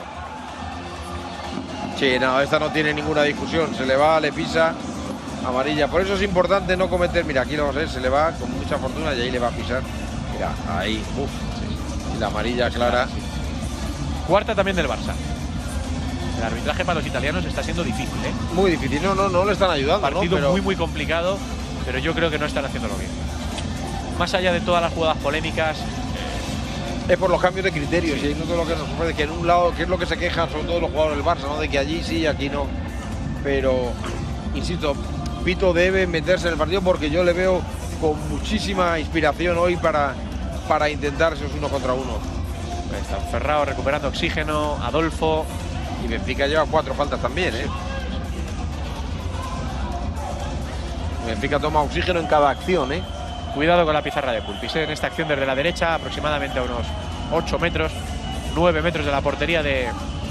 Sí, no, esta no tiene ninguna discusión. Se le va, le pisa, amarilla. Por eso es importante no cometer. Mira, aquí lo vamos a ver, se le va con mucha fortuna y ahí le va a pisar. Mira, ahí, uf. Y la amarilla clara. Cuarta también del Barça. El arbitraje para los italianos está siendo difícil, ¿eh? Muy difícil. No, no, no le están ayudando, Partido ¿no? Pero muy, muy complicado, pero yo creo que no están haciéndolo bien. Más allá de todas las jugadas polémicas, es por los cambios de criterios. Y no todo lo que nos ofrece, que en un lado, que es lo que se quejan sobre todo los jugadores del Barça, ¿no? De que allí sí y aquí no. Pero, insisto, Pito debe meterse en el partido porque yo le veo con muchísima inspiración hoy para, para intentar esos uno contra uno. está Ferrao recuperando oxígeno, Adolfo, Y Benfica lleva cuatro faltas también, ¿eh? Benfica toma oxígeno en cada acción, ¿eh? Cuidado con la pizarra de Pulpis, ¿eh? En esta acción desde la derecha, aproximadamente a unos ocho metros, nueve metros de la portería de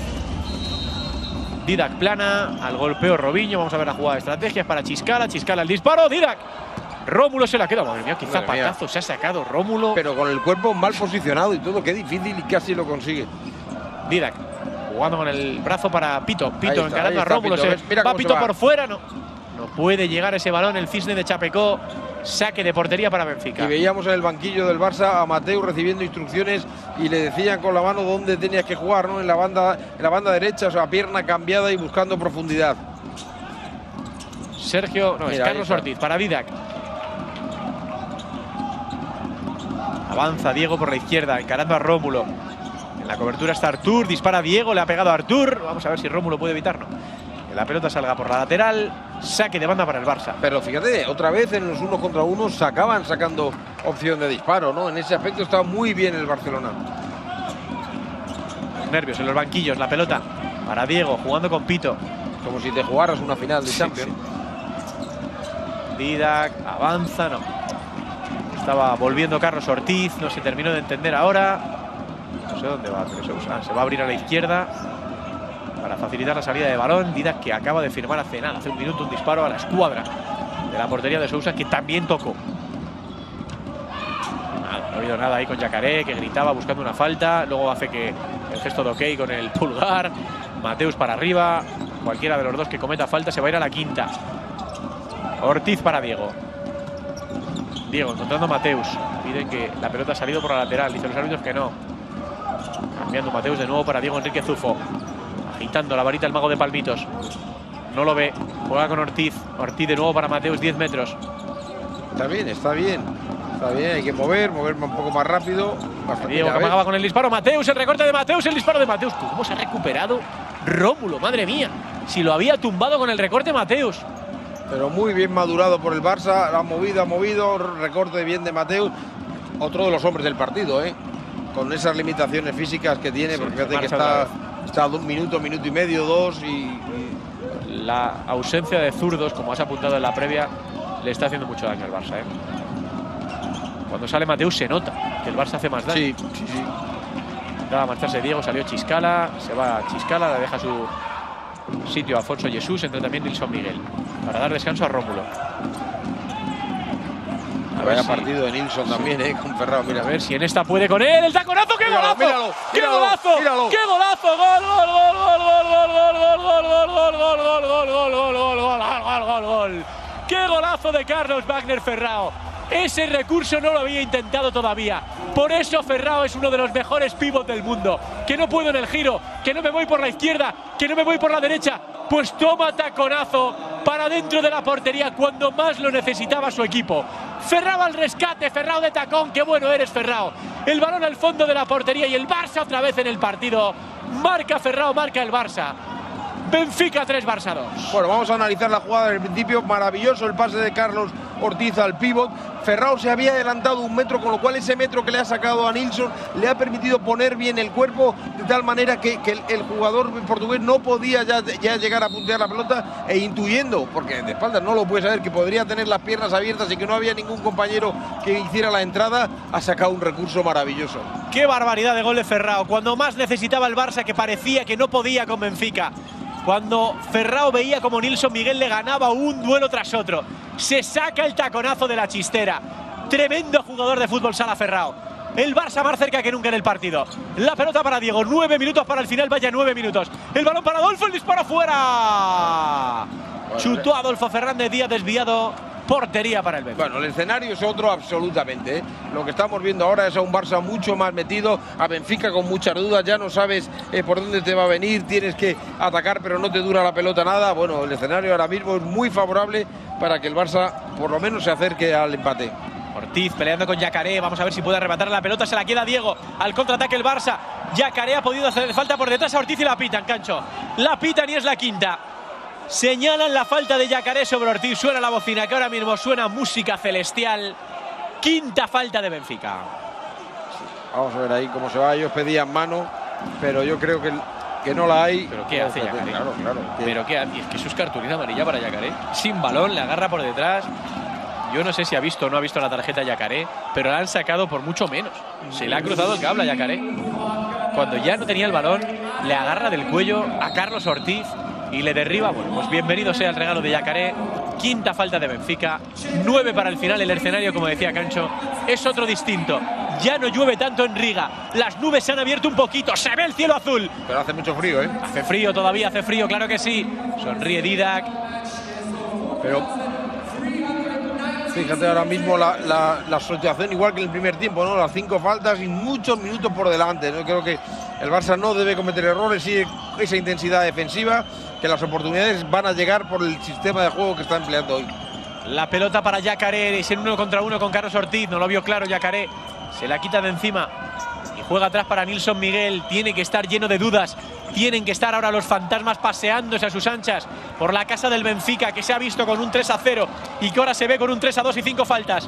Didac Plana. Al golpeo Robinho, vamos a ver la jugada de estrategias para Chiscala. Chiscala el disparo, Didac. Rómulo se la queda, madre mía, qué zapatazo se ha sacado Rómulo. Pero con el cuerpo mal posicionado y todo, qué difícil y casi lo consigue. Didac jugando con el brazo para Pito. Pito está, encarando a Rómulo. Pito. Se va Pito va. por fuera, no. No puede llegar ese balón, el cisne de Chapecó. Saque de portería para Benfica. Y veíamos en el banquillo del Barça a Mateu recibiendo instrucciones y le decían con la mano dónde tenía que jugar, ¿no? En la banda, en la banda derecha, o sea, pierna cambiada y buscando profundidad. Sergio, no, Mira, es Carlos Ortiz para Didac. Avanza Diego por la izquierda, encarando a Rómulo. En la cobertura está Artur, dispara Diego, le ha pegado a Artur. Vamos a ver si Rómulo puede evitarlo. Que la pelota salga por la lateral, saque de banda para el Barça. Pero fíjate, otra vez en los unos contra unos sacaban sacando opción de disparo, ¿no? En ese aspecto está muy bien el Barcelona. Los nervios en los banquillos, la pelota para Diego, jugando con Pito. Como si te jugaras una final de sí, Champions. Sí. Didac, avanza, no. Estaba volviendo Carlos Ortiz, no se terminó de entender ahora. No sé dónde va, pero se, usa. Ah, se va a abrir a la izquierda para facilitar la salida de balón. Didac, que acaba de firmar hace nada, hace un minuto, un disparo a la escuadra de la portería de Sousa, que también tocó. Nada, no ha habido nada ahí con Yacaré, que gritaba buscando una falta. Luego hace que el gesto de ok con el pulgar. Mateus para arriba. Cualquiera de los dos que cometa falta se va a ir a la quinta. Ortiz para Diego. Diego encontrando a Mateus. Piden que la pelota ha salido por la lateral. Dicen los árbitros que no. Cambiando Mateus de nuevo para Diego Enrique Zufo. Agitando la varita el mago de Palmitos. No lo ve. Juega con Ortiz. Ortiz de nuevo para Mateus, diez metros. Está bien, está bien. Está bien, hay que mover, mover un poco más rápido. Diego que amagaba con el disparo. Mateus, el recorte de Mateus, el disparo de Mateus. ¿Cómo se ha recuperado Rómulo? Madre mía. Si lo había tumbado con el recorte Mateus. Pero muy bien madurado por el Barça. Ha movido, ha movido. Recorte bien de Mateus. Otro de los hombres del partido, ¿eh? Con esas limitaciones físicas que tiene. Sí, porque fíjate que está, está a un minuto, minuto y medio, dos. Y, y... La ausencia de zurdos, como has apuntado en la previa, le está haciendo mucho daño al Barça, ¿eh? Cuando sale Mateus se nota que el Barça hace más daño. Sí, sí, sí. Intentaba marcharse Diego, salió Chiscala. Se va Chiscala, le deja su sitio a Afonso Jesús. Entra también Nilson Miguel para dar descanso a Rómulo. A Vaya si... partido de Nilson también, eh, con Ferrao. Mira, a ver si en esta puede con él. ¡El taconazo! ¡Qué míralo, golazo! míralo, ¡Qué míralo, golazo! míralo. ¡Qué golazo! ¡Gol, gol, gol, gol, gol, gol, gol, gol, gol, gol, gol, gol, gol, gol, gol, gol, gol, gol, gol, gol! ¡Qué golazo de Carlos Wagner Ferrao! Ese recurso no lo había intentado todavía. Por eso Ferrao es uno de los mejores pivots del mundo. Que no puedo en el giro, que no me voy por la izquierda, que no me voy por la derecha. Pues toma taconazo para dentro de la portería cuando más lo necesitaba su equipo. Ferrao al rescate, Ferrao de tacón, qué bueno eres Ferrao. El balón al fondo de la portería y el Barça otra vez en el partido. Marca Ferrao, marca el Barça. Benfica tres, Barça dos. Bueno, vamos a analizar la jugada del principio. Maravilloso el pase de Carlos Ortiz al pívot. Ferrao se había adelantado un metro, con lo cual ese metro que le ha sacado a Nilson le ha permitido poner bien el cuerpo, de tal manera que, que el, el jugador portugués no podía ya, ya llegar a puntear la pelota, e intuyendo, porque de espaldas no lo puede saber, que podría tener las piernas abiertas y que no había ningún compañero que hiciera la entrada, ha sacado un recurso maravilloso. Qué barbaridad de gol de Ferrao, cuando más necesitaba el Barça, que parecía que no podía con Benfica. Cuando Ferrao veía como Nilson Miguel le ganaba un duelo tras otro. Se saca el taconazo de la chistera. Tremendo jugador de fútbol sala Ferrao. El Barça más cerca que nunca en el partido. La pelota para Diego. Nueve minutos para el final. Vaya nueve minutos. El balón para Adolfo. El disparo fuera. Bueno, chutó Adolfo Fernández Díaz, desviado. Portería para el Benfica. Bueno, el escenario es otro absolutamente, ¿eh? Lo que estamos viendo ahora es a un Barça mucho más metido, a Benfica con muchas dudas, ya no sabes eh, por dónde te va a venir, tienes que atacar pero no te dura la pelota nada. Bueno, el escenario ahora mismo es muy favorable para que el Barça por lo menos se acerque al empate. Ortiz peleando con Yacaré, vamos a ver si puede arrebatar la pelota, se la queda Diego, al contraataque el Barça. Yacaré ha podido hacer falta por detrás a Ortiz y la pitan, Cancho. La pitan y es la quinta. Señalan la falta de Yacaré sobre Ortiz. Suena la bocina, que ahora mismo suena música celestial. Quinta falta de Benfica. Vamos a ver ahí cómo se va. Ellos pedían mano, pero yo creo que que no la hay. ¿Pero qué hace Yacaré? Claro, claro. Que... ¿Pero qué hace? Es que eso es cartulina amarilla para Yacaré. Sin balón, le agarra por detrás. Yo no sé si ha visto o no ha visto la tarjeta Yacaré, pero la han sacado por mucho menos. Se le ha cruzado el cable a Yacaré. Cuando ya no tenía el balón, le agarra del cuello a Carlos Ortiz y le derriba. Bueno, pues bienvenido sea el regalo de Yacaré. Quinta falta de Benfica. Nueve para el final. El escenario, como decía Cancho, es otro distinto. Ya no llueve tanto en Riga. Las nubes se han abierto un poquito. Se ve el cielo azul. Pero hace mucho frío, ¿eh? Hace frío todavía, hace frío, claro que sí. Sonríe Didac. Pero fíjate ahora mismo la, la, la situación igual que en el primer tiempo, ¿no? Las cinco faltas y muchos minutos por delante, ¿no? Creo que el Barça no debe cometer errores, sigue esa intensidad defensiva, que las oportunidades van a llegar por el sistema de juego que está empleando hoy. La pelota para Yacaré, es en uno contra uno con Carlos Ortiz, no lo vio claro Yacaré, se la quita de encima y juega atrás para Nilson Miguel. Tiene que estar lleno de dudas, tienen que estar ahora los fantasmas paseándose a sus anchas por la casa del Benfica, que se ha visto con un tres a cero y que ahora se ve con un tres a dos y cinco faltas.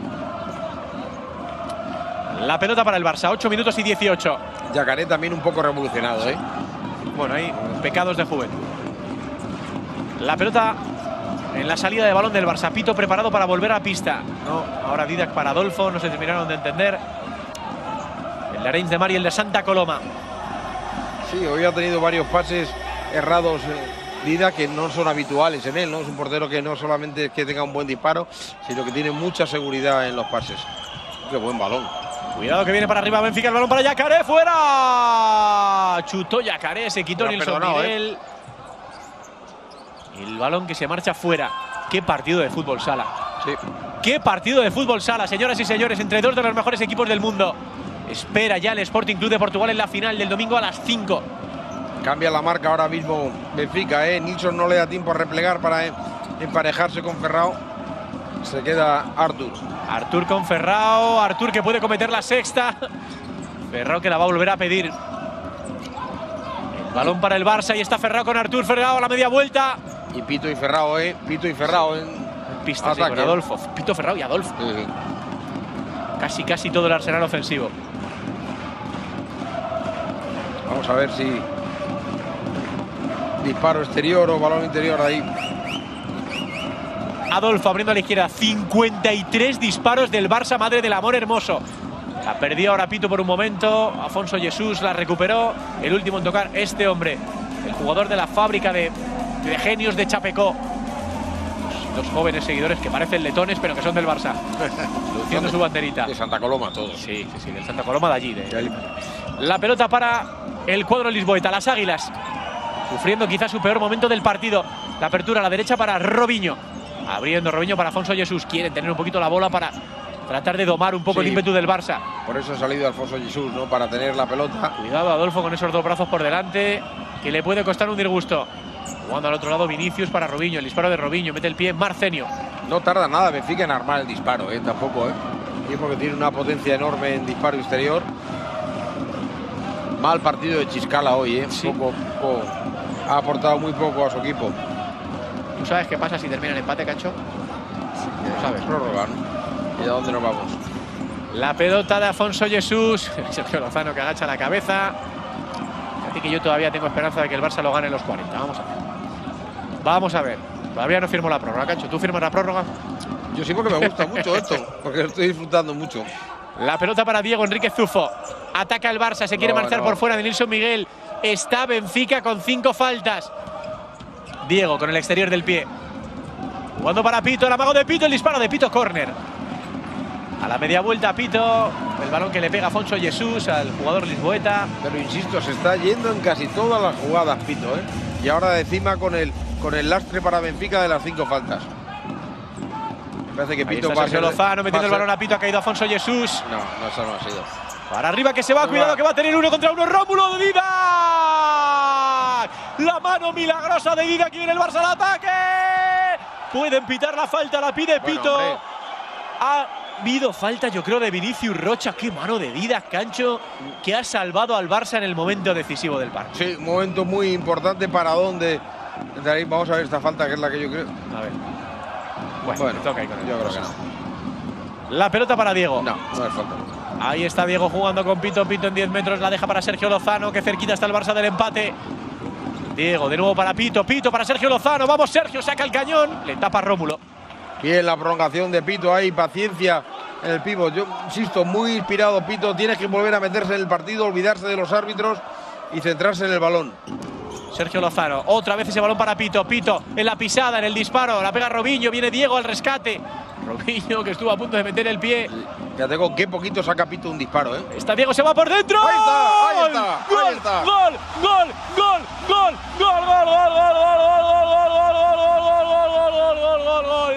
La pelota para el Barça, ocho minutos y dieciocho. Yacaré también un poco revolucionado, ¿eh? Bueno, hay pecados de juventud. La pelota en la salida de balón del Barça. Pito preparado para volver a pista. No, ahora Didac para Adolfo, no se terminaron de entender. El de Arenys de Mar y el de Santa Coloma. Sí, hoy ha tenido varios pases errados eh, Didac, que no son habituales en él, ¿no? Es un portero que no solamente es que tenga un buen disparo, sino que tiene mucha seguridad en los pases. Qué buen balón. Cuidado que viene para arriba Benfica, el balón para Yacaré, fuera. Chutó Yacaré, se quitó Nilson Miguel. ¿eh? El balón que se marcha fuera. Qué partido de fútbol sala. Sí. Qué partido de fútbol sala, señoras y señores, entre dos de los mejores equipos del mundo. Espera ya el Sporting Club de Portugal en la final del domingo a las cinco. Cambia la marca ahora mismo Benfica, ¿eh? Nilson no le da tiempo a replegar para eh, emparejarse con Ferrao. Se queda Artur. Artur con Ferrao. Artur que puede cometer la sexta. Ferrao que la va a volver a pedir. El balón para el Barça. Y está Ferrao con Artur. Ferrao a la media vuelta. Y Pito y Ferrao, ¿eh? Pito y Ferrao en pista, sí, con Adolfo. Pito, Ferrao y Adolfo. Sí, sí. Casi, casi todo el arsenal ofensivo. Vamos a ver si disparo exterior o balón interior ahí. Adolfo abriendo a la izquierda. cincuenta y tres disparos del Barça, madre del amor hermoso. La perdió ahora Pito por un momento. Afonso Jesús la recuperó. El último en tocar este hombre, el jugador de la fábrica de, de genios de Chapecó. Dos jóvenes seguidores que parecen letones, pero que son del Barça. Luciendo su banderita. De Santa Coloma, todos. Sí, sí, sí, del Santa Coloma de allí. De... La pelota para el cuadro lisboeta, las Águilas. Sufriendo quizás su peor momento del partido. La apertura a la derecha para Robinho. Abriendo Robinho para Afonso Jesús. Quieren tener un poquito la bola para tratar de domar un poco sí, el ímpetu del Barça. Por eso ha salido Afonso Jesús, ¿no? Para tener la pelota. Cuidado Adolfo con esos dos brazos por delante, que le puede costar un disgusto. Jugando al otro lado Vinicius para Robinho. El disparo de Robinho. Mete el pie en Marcenio. No tarda nada Benfica en armar el disparo, ¿eh? Tampoco, ¿eh? Y porque tiene una potencia enorme en disparo exterior. Mal partido de Chiscala hoy, ¿eh? Sí. Poco, poco, ha aportado muy poco a su equipo. ¿Tú sabes qué pasa si termina el empate, Cancho? ¿Lo sabes? Prórroga, ¿no? ¿Y a dónde nos vamos? La pelota de Afonso Jesús. Sergio Lozano que agacha la cabeza. Así que yo todavía tengo esperanza de que el Barça lo gane en los cuarenta. Vamos a ver. Vamos a ver. Todavía no firmo la prórroga, Cancho. ¿Tú firmas la prórroga? Yo sí, porque me gusta mucho esto. Porque lo estoy disfrutando mucho. La pelota para Diego Enrique Zufo. Ataca el Barça. Se quiere no, marchar no. por fuera de Nilson Miguel. Está Benfica con cinco faltas. Diego con el exterior del pie. Jugando para Pito. El amago de Pito. El disparo de Pito. Córner. A la media vuelta Pito. El balón que le pega Afonso Jesús al jugador lisboeta. Pero insisto, se está yendo en casi todas las jugadas Pito, ¿eh? Y ahora de encima con el, con el lastre para Benfica de las cinco faltas. Me parece que Pito va a ser... Lozano metiendo el balón a Pito. Ha caído Afonso Jesús. No, no, eso no ha sido. Para arriba que se va. Cuidado que va a tener uno contra uno. Rómulo de Didac. La mano milagrosa de Didac. Aquí viene el Barça al ataque. Pueden pitar la falta. La pide Pito. Bueno, ha habido falta, yo creo, de Vinicius Rocha. Qué mano de Didac, Cancho, que ha salvado al Barça en el momento decisivo del partido. Sí, un momento muy importante para dónde. Vamos a ver esta falta, que es la que yo creo. A ver. Bueno, bueno toca ahí con él. Yo creo que no. La pelota para Diego. No, no es falta. Ahí está Diego jugando con Pito. Pito en diez metros la deja para Sergio Lozano, que cerquita está el Barça del empate. Diego de nuevo para Pito. Pito para Sergio Lozano. Vamos, Sergio, saca el cañón. Le tapa Rómulo. Bien la prolongación de Pito ahí, paciencia en el pívot. Yo insisto, muy inspirado Pito. Tiene que volver a meterse en el partido, olvidarse de los árbitros y centrarse en el balón. Sergio Lozano, otra vez ese balón para Pito. Pito en la pisada, en el disparo, la pega Robinho, viene Diego al rescate. Robinho que estuvo a punto de meter el pie. Fíjate con qué poquito saca Pito un disparo, ¿eh? Está Diego, se va por dentro. Ahí está, ahí está, ¡Gol! ahí está. ¡Gol! ¡Gol! ¡Gol! ¡Gol! ¡Gol! ¡Gol! ¡Gol! ¡Gol! ¡Gol! ¡Gol! ¡Gol! ¡Gol!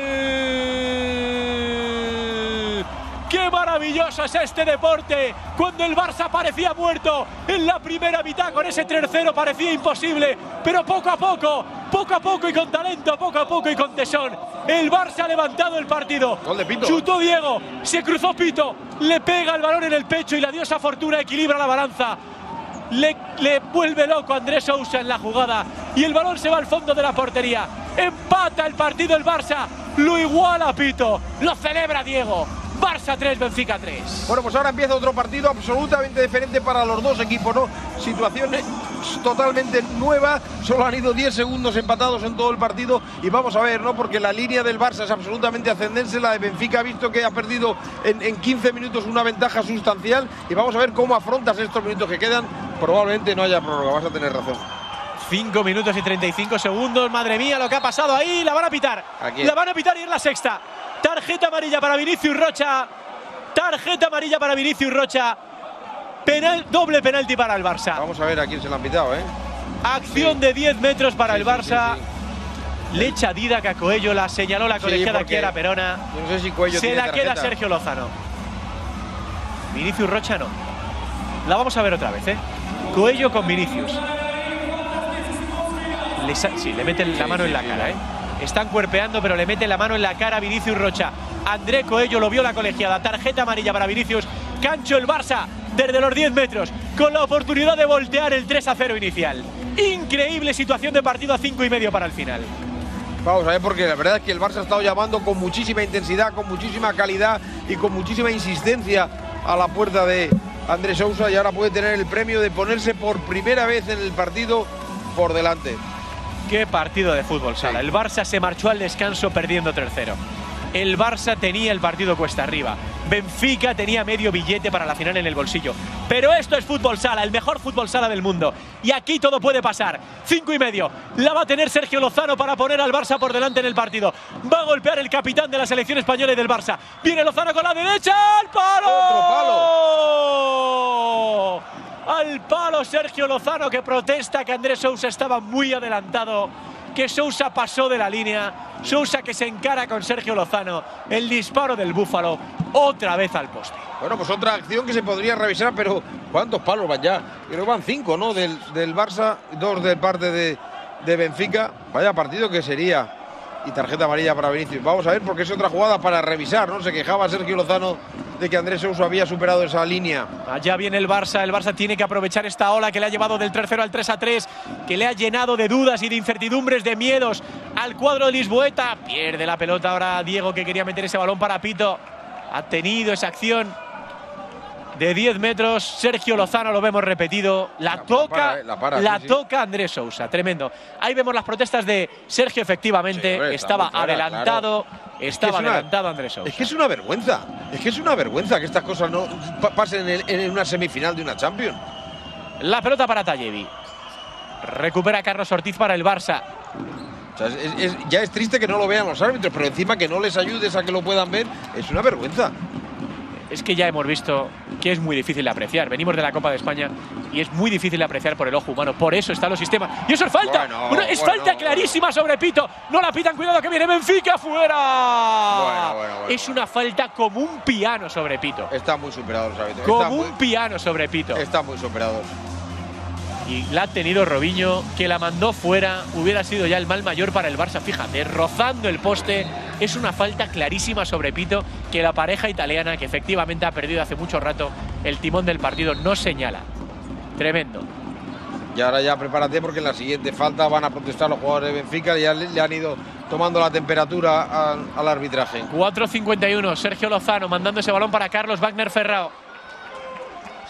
¡Qué maravilloso es este deporte! Cuando el Barça parecía muerto en la primera mitad con ese tres cero parecía imposible, pero poco a poco, poco a poco y con talento, poco a poco y con tesón, el Barça ha levantado el partido. Gol de Pito. Chutó Diego, se cruzó Pito, le pega el balón en el pecho y la diosa Fortuna equilibra la balanza. Le, le vuelve loco a Andrés Sousa en la jugada y el balón se va al fondo de la portería. Empata el partido el Barça, lo iguala Pito, lo celebra Diego. Barça tres, Benfica tres. Bueno, pues ahora empieza otro partido absolutamente diferente para los dos equipos, ¿no? Situación totalmente nueva, solo han ido diez segundos empatados en todo el partido y vamos a ver, ¿no? Porque la línea del Barça es absolutamente ascendente, la de Benfica ha visto que ha perdido en, en quince minutos una ventaja sustancial y vamos a ver cómo afrontas estos minutos que quedan. Probablemente no haya prórroga, vas a tener razón. cinco minutos y treinta y cinco segundos, madre mía lo que ha pasado ahí, la van a pitar. La van a pitar y es la sexta. Tarjeta amarilla para Vinicius Rocha. Tarjeta amarilla para Vinicius Rocha. Penal, doble penalti para el Barça. Vamos a ver a quién se la han pitado, ¿eh? Acción sí. de diez metros para sí, el Barça. Sí, sí, sí. Le echa Didac a Coello, la señaló la colegiada sí, Chiara Perona. Yo no sé si Coello se tiene la tarjeta. Queda Sergio Lozano. Vinicius Rocha no. La vamos a ver otra vez, ¿eh? Coello con Vinicius. Le, sí, le mete la sí, mano sí, en la sí, cara, sí. ¿eh? Están cuerpeando, pero le mete la mano en la cara a Vinicius Rocha. André Coello lo vio la colegiada. Tarjeta amarilla para Vinicius. Cancho el Barça desde los diez metros, con la oportunidad de voltear el tres a cero inicial. Increíble situación de partido a cinco y medio para el final. Vamos a ver, porque la verdad es que el Barça ha estado llamando con muchísima intensidad, con muchísima calidad y con muchísima insistencia a la puerta de Andrés Sousa y ahora puede tener el premio de ponerse por primera vez en el partido por delante. Qué partido de fútbol sala. Sí. El Barça se marchó al descanso perdiendo tres cero. El Barça tenía el partido cuesta arriba. Benfica tenía medio billete para la final en el bolsillo. Pero esto es fútbol sala, el mejor fútbol sala del mundo. Y aquí todo puede pasar. Cinco y medio. La va a tener Sergio Lozano para poner al Barça por delante en el partido. Va a golpear el capitán de la selección española y del Barça. Viene Lozano con la derecha. ¡Al palo! ¡Otro palo! Al palo Sergio Lozano, que protesta que Andrés Sousa estaba muy adelantado, que Sousa pasó de la línea. Sousa que se encara con Sergio Lozano. El disparo del Búfalo otra vez al poste. Bueno, pues otra acción que se podría revisar, pero ¿cuántos palos van ya? Creo que van cinco, ¿no? Del, del Barça, dos de parte de, de Benfica. Vaya partido que sería. Y tarjeta amarilla para Vinicius. Vamos a ver, porque es otra jugada para revisar, ¿no? Se quejaba Sergio Lozano de que Andrés Sousa había superado esa línea. Allá viene el Barça. El Barça tiene que aprovechar esta ola que le ha llevado del tres cero al tres a tres, que le ha llenado de dudas y de incertidumbres, de miedos al cuadro de Lisboeta. Pierde la pelota ahora Diego, que quería meter ese balón para Pito. Ha tenido esa acción de diez metros. Sergio Lozano lo vemos repetido. La, la toca, la, para, eh, la, para, la sí, toca sí. Andrés Sousa. Tremendo. Ahí vemos las protestas de Sergio, efectivamente. Sí, hombre, estaba clara, adelantado. Claro. Estaba es es adelantado una, Andrés Sousa. Es que es una vergüenza. Es que es una vergüenza que estas cosas no pasen en, en una semifinal de una Champions. La pelota para Tallevi. Recupera Carlos Ortiz para el Barça. O sea, es, es, ya es triste que no lo vean los árbitros, pero encima que no les ayudes a que lo puedan ver, es una vergüenza. Es que ya hemos visto que es muy difícil de apreciar. Venimos de la Copa de España y es muy difícil de apreciar por el ojo humano. Por eso están los sistemas. ¡Y eso es falta! Bueno, bueno, es bueno, falta clarísima sobre Pito. No la pitan, cuidado que viene Benfica, fuera. Bueno, bueno, bueno, es una falta como un piano sobre Pito. Está muy superado los árbitros. Como está un muy, piano sobre Pito. Está muy superado. Y la ha tenido Robinho, que la mandó fuera. Hubiera sido ya el mal mayor para el Barça. Fíjate, rozando el poste. Es una falta clarísima sobre Pito, que la pareja italiana, que efectivamente ha perdido hace mucho rato el timón del partido, no señala. Tremendo. Y ahora ya prepárate, porque en la siguiente falta van a protestar los jugadores de Benfica. Ya le, le han ido tomando la temperatura al, al arbitraje. cuatro cincuenta y uno, Sergio Lozano mandando ese balón para Carlos Wagner Ferrao.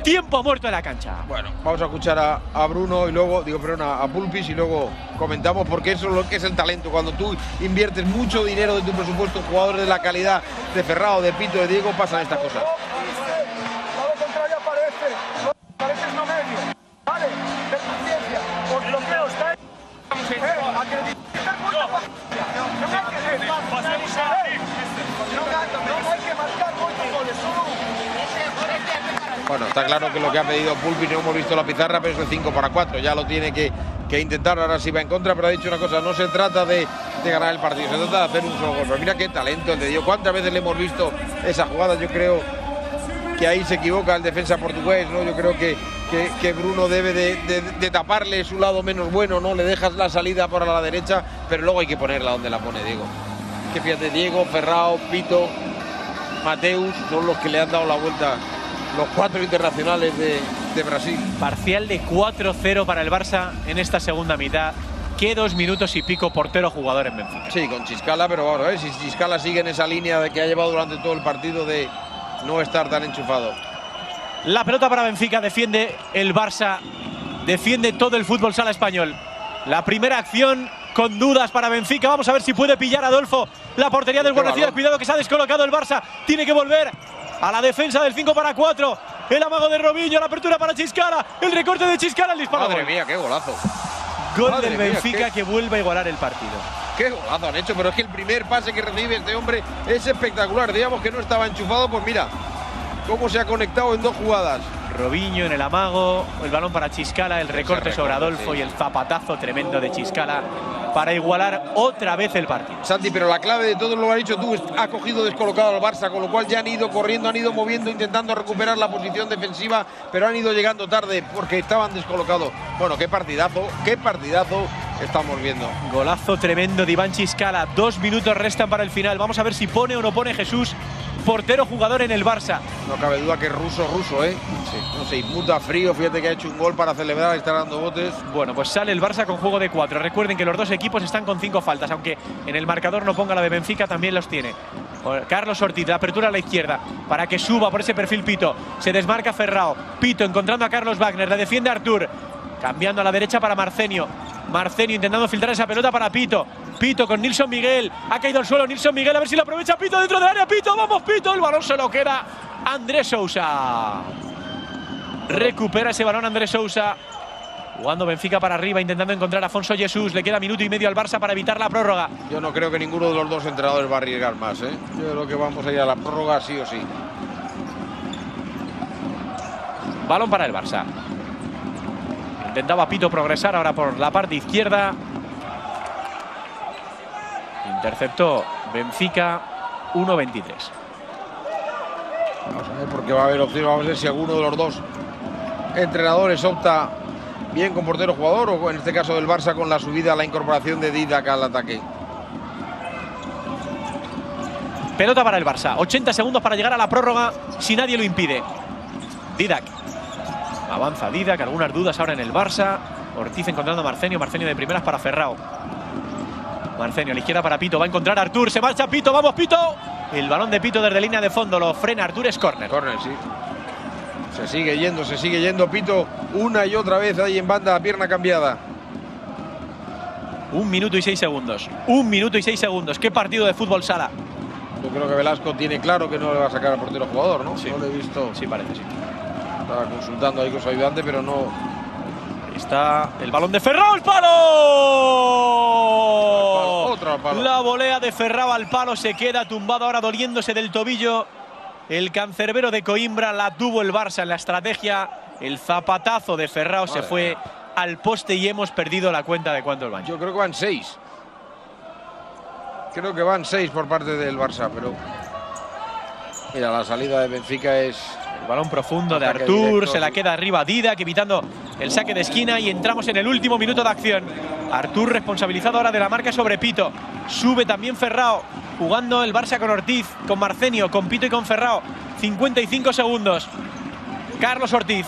tiempo muerto en la cancha. Bueno, vamos a escuchar a, a Bruno y luego, digo, perdón, a, a Pulpis y luego comentamos, porque eso es lo que es el talento. Cuando tú inviertes mucho dinero de tu presupuesto en jugadores de la calidad de Ferrao, de Pito, de Diego, pasan estas cosas. Lado contrario aparece. Aparece no medio. Vale, de paciencia. Os bloqueo, está. Eh, acreditar mucha paciencia. No hay que No hay que marcar muchos goles, solo uno. Bueno, está claro que lo que ha pedido Pulpis, no hemos visto la pizarra, pero es de cinco para cuatro. Ya lo tiene que, que intentar, ahora sí va en contra, pero ha dicho una cosa, no se trata de, de ganar el partido, se trata de hacer un solo gol. Pero mira qué talento el de Diego. ¿Cuántas veces le hemos visto esa jugada? Yo creo que ahí se equivoca el defensa portugués, ¿no? Yo creo que, que, que Bruno debe de, de, de taparle su lado menos bueno, ¿no? Le dejas la salida por la derecha, pero luego hay que ponerla donde la pone Diego. Que fíjate, Diego, Ferrao, Pito, Mateus son los que le han dado la vuelta, los cuatro internacionales de, de Brasil. Parcial de cuatro cero para el Barça en esta segunda mitad. Que dos minutos y pico, portero jugador en Benfica. Sí, con Chiscala, pero bueno, ¿eh? Si Chiscala sigue en esa línea de que ha llevado durante todo el partido de no estar tan enchufado. La pelota para Benfica, defiende el Barça, defiende todo el fútbol sala español. La primera acción con dudas para Benfica. Vamos a ver si puede pillar Adolfo la portería del Guardia. Cuidado que se ha descolocado el Barça. Tiene que volver a la defensa del cinco para cuatro. El amago de Robinho, la apertura para Chiscala. El recorte de Chiscala, el disparo. Madre mía, qué golazo. Gol Madre del mía, Benfica qué... que vuelve a igualar el partido. Qué golazo han hecho, pero es que el primer pase que recibe este hombre es espectacular. Digamos que no estaba enchufado, pues mira cómo se ha conectado en dos jugadas. Robinho en el amago, el balón para Chiscala, el recorte, recorte sobre Adolfo, sí, y el zapatazo tremendo de Chiscala para igualar otra vez el partido. Santi, pero la clave de todo lo que has dicho tú, ha cogido descolocado al Barça, con lo cual ya han ido corriendo, han ido moviendo, intentando recuperar la posición defensiva, pero han ido llegando tarde porque estaban descolocados. Bueno, qué partidazo, qué partidazo estamos viendo. Golazo tremendo de Iván Chiscala, dos minutos restan para el final. Vamos a ver si pone o no pone Jesús, portero jugador en el Barça. No cabe duda que es ruso, ruso, ¿eh? Sí. No se inmuta frío, fíjate que ha hecho un gol para celebrar, está dando botes. Bueno, pues sale el Barça con juego de cuatro. Recuerden que los dos equipos están con cinco faltas, aunque en el marcador no ponga la de Benfica, también los tiene. Carlos Ortiz, la apertura a la izquierda, para que suba por ese perfil Pito. Se desmarca Ferrao. Pito encontrando a Carlos Wagner, la defiende Artur. Cambiando a la derecha para Marcenio. Marcenio intentando filtrar esa pelota para Pito. Pito con Nilson Miguel. Ha caído al suelo Nilson Miguel. A ver si lo aprovecha Pito dentro del área. Pito, vamos Pito. El balón se lo queda Andrés Sousa. Recupera ese balón Andrés Sousa. Jugando Benfica para arriba, intentando encontrar a Afonso Jesús. Le queda minuto y medio al Barça para evitar la prórroga. Yo no creo que ninguno de los dos entrenadores va a arriesgar más, ¿eh? Yo creo que vamos a ir a la prórroga sí o sí. Balón para el Barça. Intentaba Pito progresar ahora por la parte izquierda. Interceptó Benfica, uno veintitrés. Vamos a ver porque va a haber opción. Vamos a ver si alguno de los dos entrenadores opta bien con portero jugador o en este caso del Barça con la subida, la incorporación de Didac al ataque. Pelota para el Barça. ochenta segundos para llegar a la prórroga si nadie lo impide. Didac. Avanza Didac, algunas dudas ahora en el Barça. Ortiz encontrando a Marcenio, Marcenio de primeras para Ferrao. Marcenio a la izquierda para Pito, va a encontrar a Artur, se marcha Pito, vamos Pito. El balón de Pito desde línea de fondo, lo frena Artur, es córner. Córner, sí. Se sigue yendo, se sigue yendo Pito una y otra vez ahí en banda, pierna cambiada. Un minuto y seis segundos. Un minuto y seis segundos. Qué partido de fútbol sala. Yo creo que Velasco tiene claro que no le va a sacar al portero jugador, ¿no? Sí. No lo he visto. Sí, parece, sí. Estaba consultando ahí con su ayudante, pero no. Ahí está el balón de Ferrao, ¡el palo! Al palo! Otro al palo. La volea de Ferrao al palo, se queda tumbado ahora doliéndose del tobillo. El cancerbero de Coimbra, la tuvo el Barça en la estrategia. El zapatazo de Ferrao Madre se fue mía. al poste y hemos perdido la cuenta de cuánto el baño. Yo creo que van seis. Creo que van seis por parte del Barça, pero mira, la salida de Benfica es... El balón profundo de Artur, directo, se la queda arriba Didac, evitando el saque de esquina y entramos en el último minuto de acción. Artur responsabilizado ahora de la marca sobre Pito. Sube también Ferrao, jugando el Barça con Ortiz, con Marcenio, con Pito y con Ferrao. cincuenta y cinco segundos. Carlos Ortiz.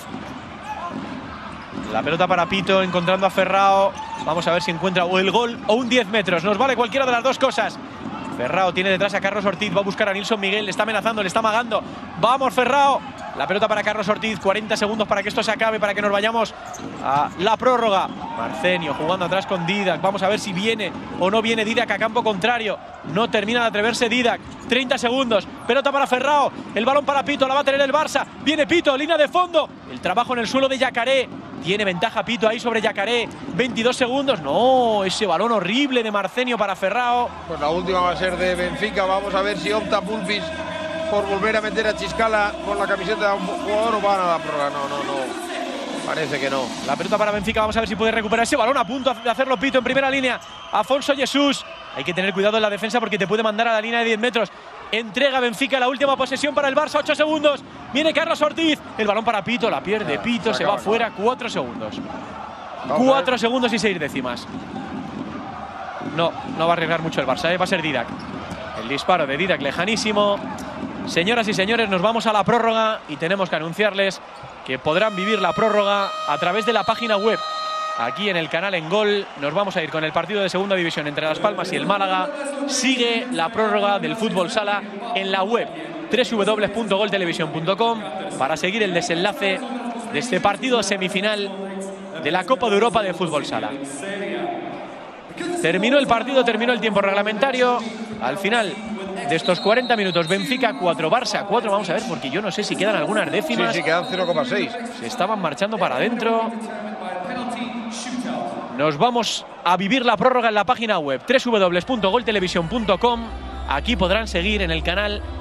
La pelota para Pito, encontrando a Ferrao. Vamos a ver si encuentra o el gol o un diez metros. Nos vale cualquiera de las dos cosas. Ferrao tiene detrás a Carlos Ortiz, va a buscar a Nilson Miguel, le está amenazando, le está amagando. ¡Vamos, Ferrao! La pelota para Carlos Ortiz, cuarenta segundos para que esto se acabe, para que nos vayamos a la prórroga. Marcenio jugando atrás con Didac. Vamos a ver si viene o no viene Didac a campo contrario. No termina de atreverse Didac. treinta segundos. Pelota para Ferrao. El balón para Pito. La va a tener el Barça. Viene Pito. Línea de fondo. El trabajo en el suelo de Yacaré. Tiene ventaja Pito ahí sobre Yacaré. veintidós segundos. No, ese balón horrible de Marcenio para Ferrao. Pues la última va a ser de Benfica. Vamos a ver si opta Pulpis por volver a meter a Chiscala con la camiseta de un jugador o van a la prórroga. No, no, no. Parece que no. La pelota para Benfica. Vamos a ver si puede recuperar ese balón. A punto de hacerlo Pito en primera línea. Afonso Jesús. Hay que tener cuidado en la defensa porque te puede mandar a la línea de diez metros. Entrega Benfica la última posesión para el Barça. ocho segundos. Viene Carlos Ortiz. El balón para Pito. La pierde Pito. Se, se va fuera. cuatro segundos. cuatro segundos y seis décimas. No, no va a arriesgar mucho el Barça, ¿eh? Va a ser Didac. El disparo de Didac lejanísimo. Señoras y señores, nos vamos a la prórroga y tenemos que anunciarles que podrán vivir la prórroga a través de la página web. Aquí en el canal En Gol nos vamos a ir con el partido de segunda división entre Las Palmas y el Málaga. Sigue la prórroga del fútbol sala en la web doble u doble u doble u punto gol televisión punto com para seguir el desenlace de este partido semifinal de la Copa de Europa de fútbol sala. Terminó el partido, terminó el tiempo reglamentario. Al final de estos cuarenta minutos, Benfica cuatro, Barça cuatro. Vamos a ver, porque yo no sé si quedan algunas décimas. Sí, sí, quedan cero coma seis. Se estaban marchando para adentro. Nos vamos a vivir la prórroga en la página web doble u doble u doble u punto gol televisión punto com. Aquí podrán seguir en el canal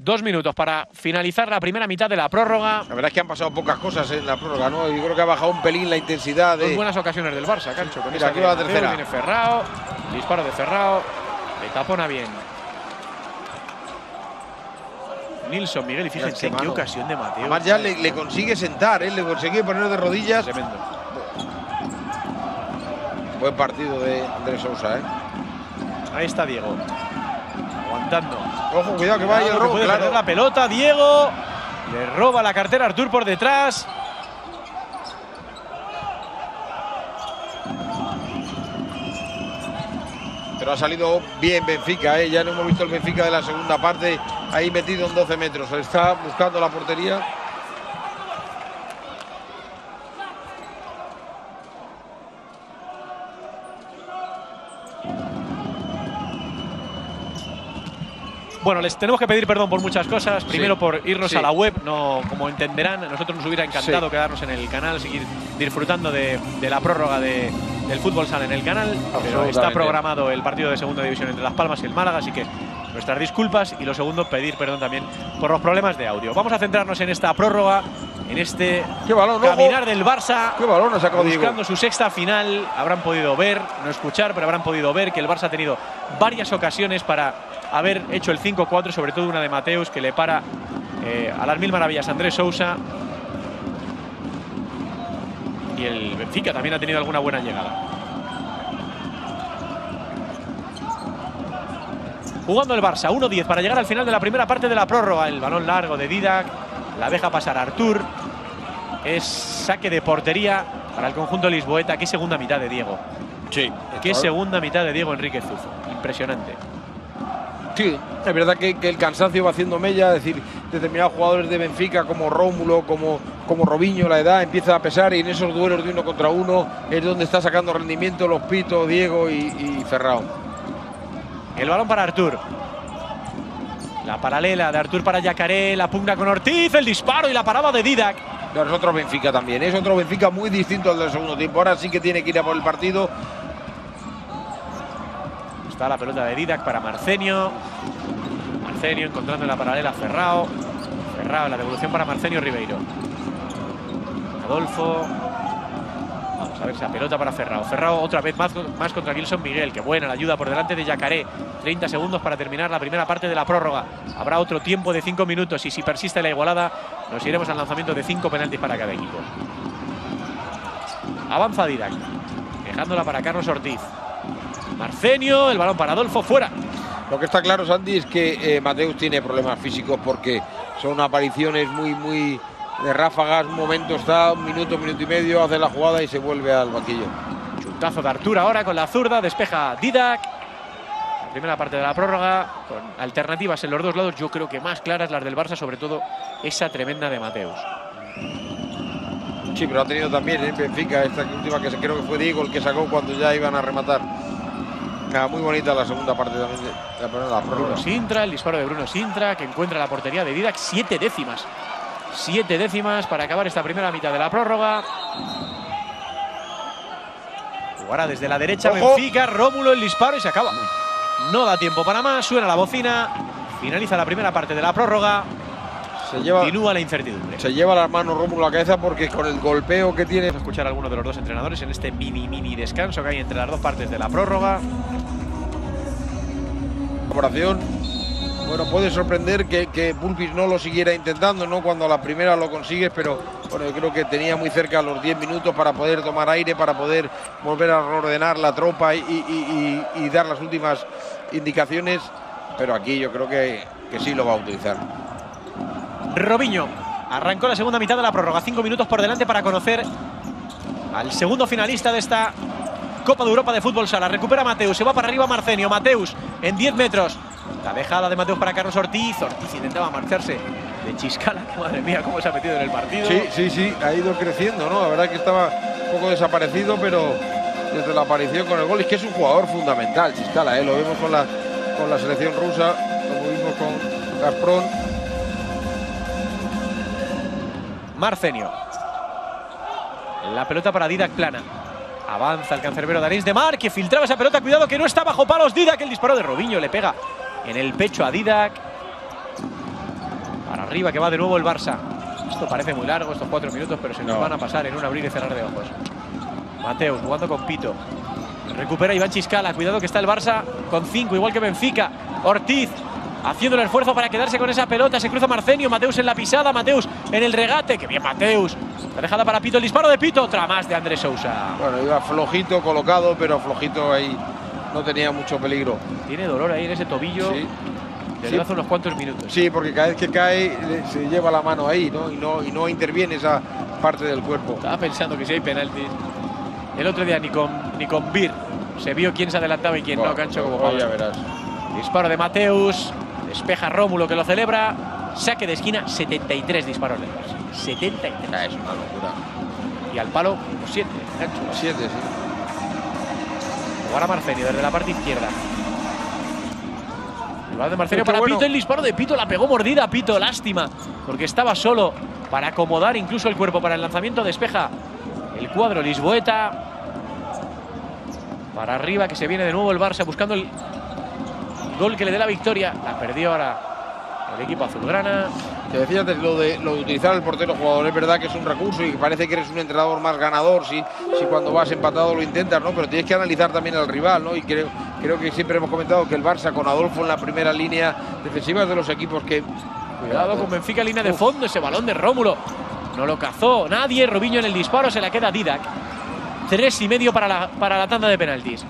Dos minutos para finalizar la primera mitad de la prórroga. La verdad es que han pasado pocas cosas en la prórroga, ¿no? Yo creo que ha bajado un pelín la intensidad de… Dos buenas ocasiones del Barça, Cancho. Con Mira, esa aquí va la Mateu, tercera. Viene Ferrao, disparo de Ferrao, le tapona bien Nilsson, Miguel, y fíjense Mira, qué mano. ocasión de Mateu. Además ya le, le consigue sentar, ¿eh? Le consigue poner de rodillas. Tremendo. Buen partido de Andrés Sousa, ¿eh? Ahí está Diego, aguantando. Ojo, cuidado que vaya el Cuidado, que robo, puede claro. perder la pelota, Diego. Le roba la cartera a Artur por detrás. Pero ha salido bien Benfica, ¿eh? Ya no hemos visto el Benfica de la segunda parte, ahí metido en doce metros. Está buscando la portería. Bueno, les tenemos que pedir perdón por muchas cosas. Primero Sí. por irnos Sí. a la web, no, como entenderán, a nosotros nos hubiera encantado Sí. quedarnos en el canal, seguir disfrutando de, de la prórroga de, del fútbol sala en el canal. Pero Absolutamente. está programado el partido de segunda división entre Las Palmas y el Málaga, así que nuestras disculpas. Y lo segundo, pedir perdón también por los problemas de audio. Vamos a centrarnos en esta prórroga, en este ¡Qué balón, caminar ojo! del Barça. ¡Qué balón ha sacado Diego! Buscando su sexta final. Habrán podido ver, no escuchar, pero habrán podido ver que el Barça ha tenido varias ocasiones para haber hecho el cinco cuatro, sobre todo una de Mateus que le para eh, a las mil maravillas a Andrés Sousa. Y el Benfica también ha tenido alguna buena llegada. Jugando el Barça, uno diez para llegar al final de la primera parte de la prórroga. El balón largo de Didac, la deja pasar Artur. Es saque de portería para el conjunto lisboeta. Qué segunda mitad de Diego. Sí. Qué segunda mitad de Diego Enrique Zufo. Impresionante. Sí, es verdad que, que el cansancio va haciendo mella, es decir, determinados jugadores de Benfica como Rómulo, como, como Robinho, la edad empieza a pesar y en esos duelos de uno contra uno es donde está sacando rendimiento los Pito, Diego y, y Ferrao. El balón para Artur. La paralela de Artur para Yacaré, la pugna con Ortiz, el disparo y la parada de Didac. Pero es otro Benfica también, es otro Benfica muy distinto al del segundo tiempo. Ahora sí que tiene que ir a por el partido. Está la pelota de Didac para Marcenio. Marcenio encontrando en la paralela a Ferrao. Ferrao, la devolución para Marcenio Ribeiro. Adolfo. Vamos a ver esa pelota para Ferrao. Ferrao otra vez más, más contra Gilson Miguel. Qué buena la ayuda por delante de Yacaré. treinta segundos para terminar la primera parte de la prórroga. Habrá otro tiempo de cinco minutos y si persiste la igualada nos iremos al lanzamiento de cinco penaltis para cada equipo. Avanza Didac, dejándola para Carlos Ortiz. Marcenio, el balón para Adolfo, fuera. Lo que está claro, Santi, es que eh, Mateus tiene problemas físicos porque son apariciones muy, muy de ráfagas. Un momento está, un minuto, un minuto y medio, hace la jugada y se vuelve al banquillo. Chutazo de Artur ahora con la zurda, despeja Didac. La primera parte de la prórroga, con alternativas en los dos lados, yo creo que más claras las del Barça, sobre todo esa tremenda de Mateus. Sí, pero ha tenido también en Benfica esta última que creo que fue Diego el que sacó cuando ya iban a rematar. Ah, muy bonita la segunda parte también de la, la prórroga. Bruno Sintra, el disparo de Bruno Sintra, que encuentra la portería de Didac. Siete décimas. Siete décimas para acabar esta primera mitad de la prórroga. Jugará desde la derecha ¡Ojo! Benfica, Rómulo, el disparo y se acaba. No da tiempo para más, suena la bocina. Finaliza la primera parte de la prórroga. Se lleva, Continúa la incertidumbre. se lleva las manos Rómulo a la cabeza porque con el golpeo que tiene… Vamos a escuchar a alguno de los dos entrenadores en este mini mini descanso que hay entre las dos partes de la prórroga. Colaboración. Bueno, puede sorprender que, que Pulpis no lo siguiera intentando, ¿no? Cuando a la primera lo consigues, pero bueno, yo creo que tenía muy cerca los diez minutos para poder tomar aire, para poder volver a reordenar la tropa y, y, y, y dar las últimas indicaciones. Pero aquí yo creo que, que sí lo va a utilizar. Robinho arrancó la segunda mitad de la prórroga. Cinco minutos por delante para conocer al segundo finalista de esta Copa de Europa de Fútbol Sala. Recupera Mateus, se va para arriba Marcenio. Mateus en diez metros. La dejada de Mateus para Carlos Ortiz. Ortiz intentaba marcharse de Chiscala. Que madre mía, cómo se ha metido en el partido. Sí, sí, sí, ha ido creciendo, ¿no? La verdad que estaba un poco desaparecido, pero desde la aparición con el gol, es que es un jugador fundamental, Chiscala, ¿eh? Lo vemos con la, con la selección rusa, lo vimos con Gazprom. Marcenio. La pelota para Didac plana. Avanza el cancerbero Danis de Mar, que filtraba esa pelota. Cuidado que no está bajo palos Didac. El disparo de Robinho le pega en el pecho a Didac. Arriba que va de nuevo el Barça. Esto parece muy largo, estos cuatro minutos, pero se nos No. van a pasar en un abrir y cerrar de ojos. Mateus jugando con Pito. Recupera Iván Chiscala. Cuidado que está el Barça con cinco, igual que Benfica. Ortiz haciendo el esfuerzo para quedarse con esa pelota. Se cruza Marcenio. Mateus en la pisada. Mateus en el regate. ¡Qué bien Mateus! La dejada para Pito. El disparo de Pito. Otra más de Andrés Sousa. Bueno, iba flojito colocado, pero flojito ahí. No tenía mucho peligro. Tiene dolor ahí en ese tobillo. Sí. Desde Sí. hace unos cuantos minutos. Sí, porque cada vez que cae le- se lleva la mano ahí, ¿no? Y no, y no interviene esa parte del cuerpo. Estaba pensando que si hay penaltis. El otro día ni con, ni con Bir se vio quién se adelantaba y quién Buah, no, Cancho, como pues ya Pablo. verás. Disparo de Mateus. Despeja Rómulo que lo celebra. Saque de esquina, setenta y tres disparos de Barça. setenta y tres. Ah, es una locura. Y al palo, siete. Cancho. Siete, sí. Ahora Marcenio desde la parte izquierda. El balón de Marcenio Pero qué para bueno. Pito. El disparo de Pito la pegó mordida. Pito, lástima. Porque estaba solo para acomodar incluso el cuerpo para el lanzamiento. Despeja el cuadro lisboeta. Para arriba que se viene de nuevo el Barça buscando el gol que le dé la victoria. La perdió ahora el equipo azulgrana. Te decía antes lo de, lo de utilizar el portero jugador. Es verdad que es un recurso y parece que eres un entrenador más ganador si, si cuando vas empatado lo intentas, ¿no? Pero tienes que analizar también al rival, ¿no? Y creo, creo que siempre hemos comentado que el Barça con Adolfo en la primera línea defensiva es de los equipos que… Cuidado con Benfica, línea de fondo. Ese balón de Rómulo no lo cazó nadie. Robinho en el disparo, se la queda Didac. Tres y medio para la, para la tanda de penaltis.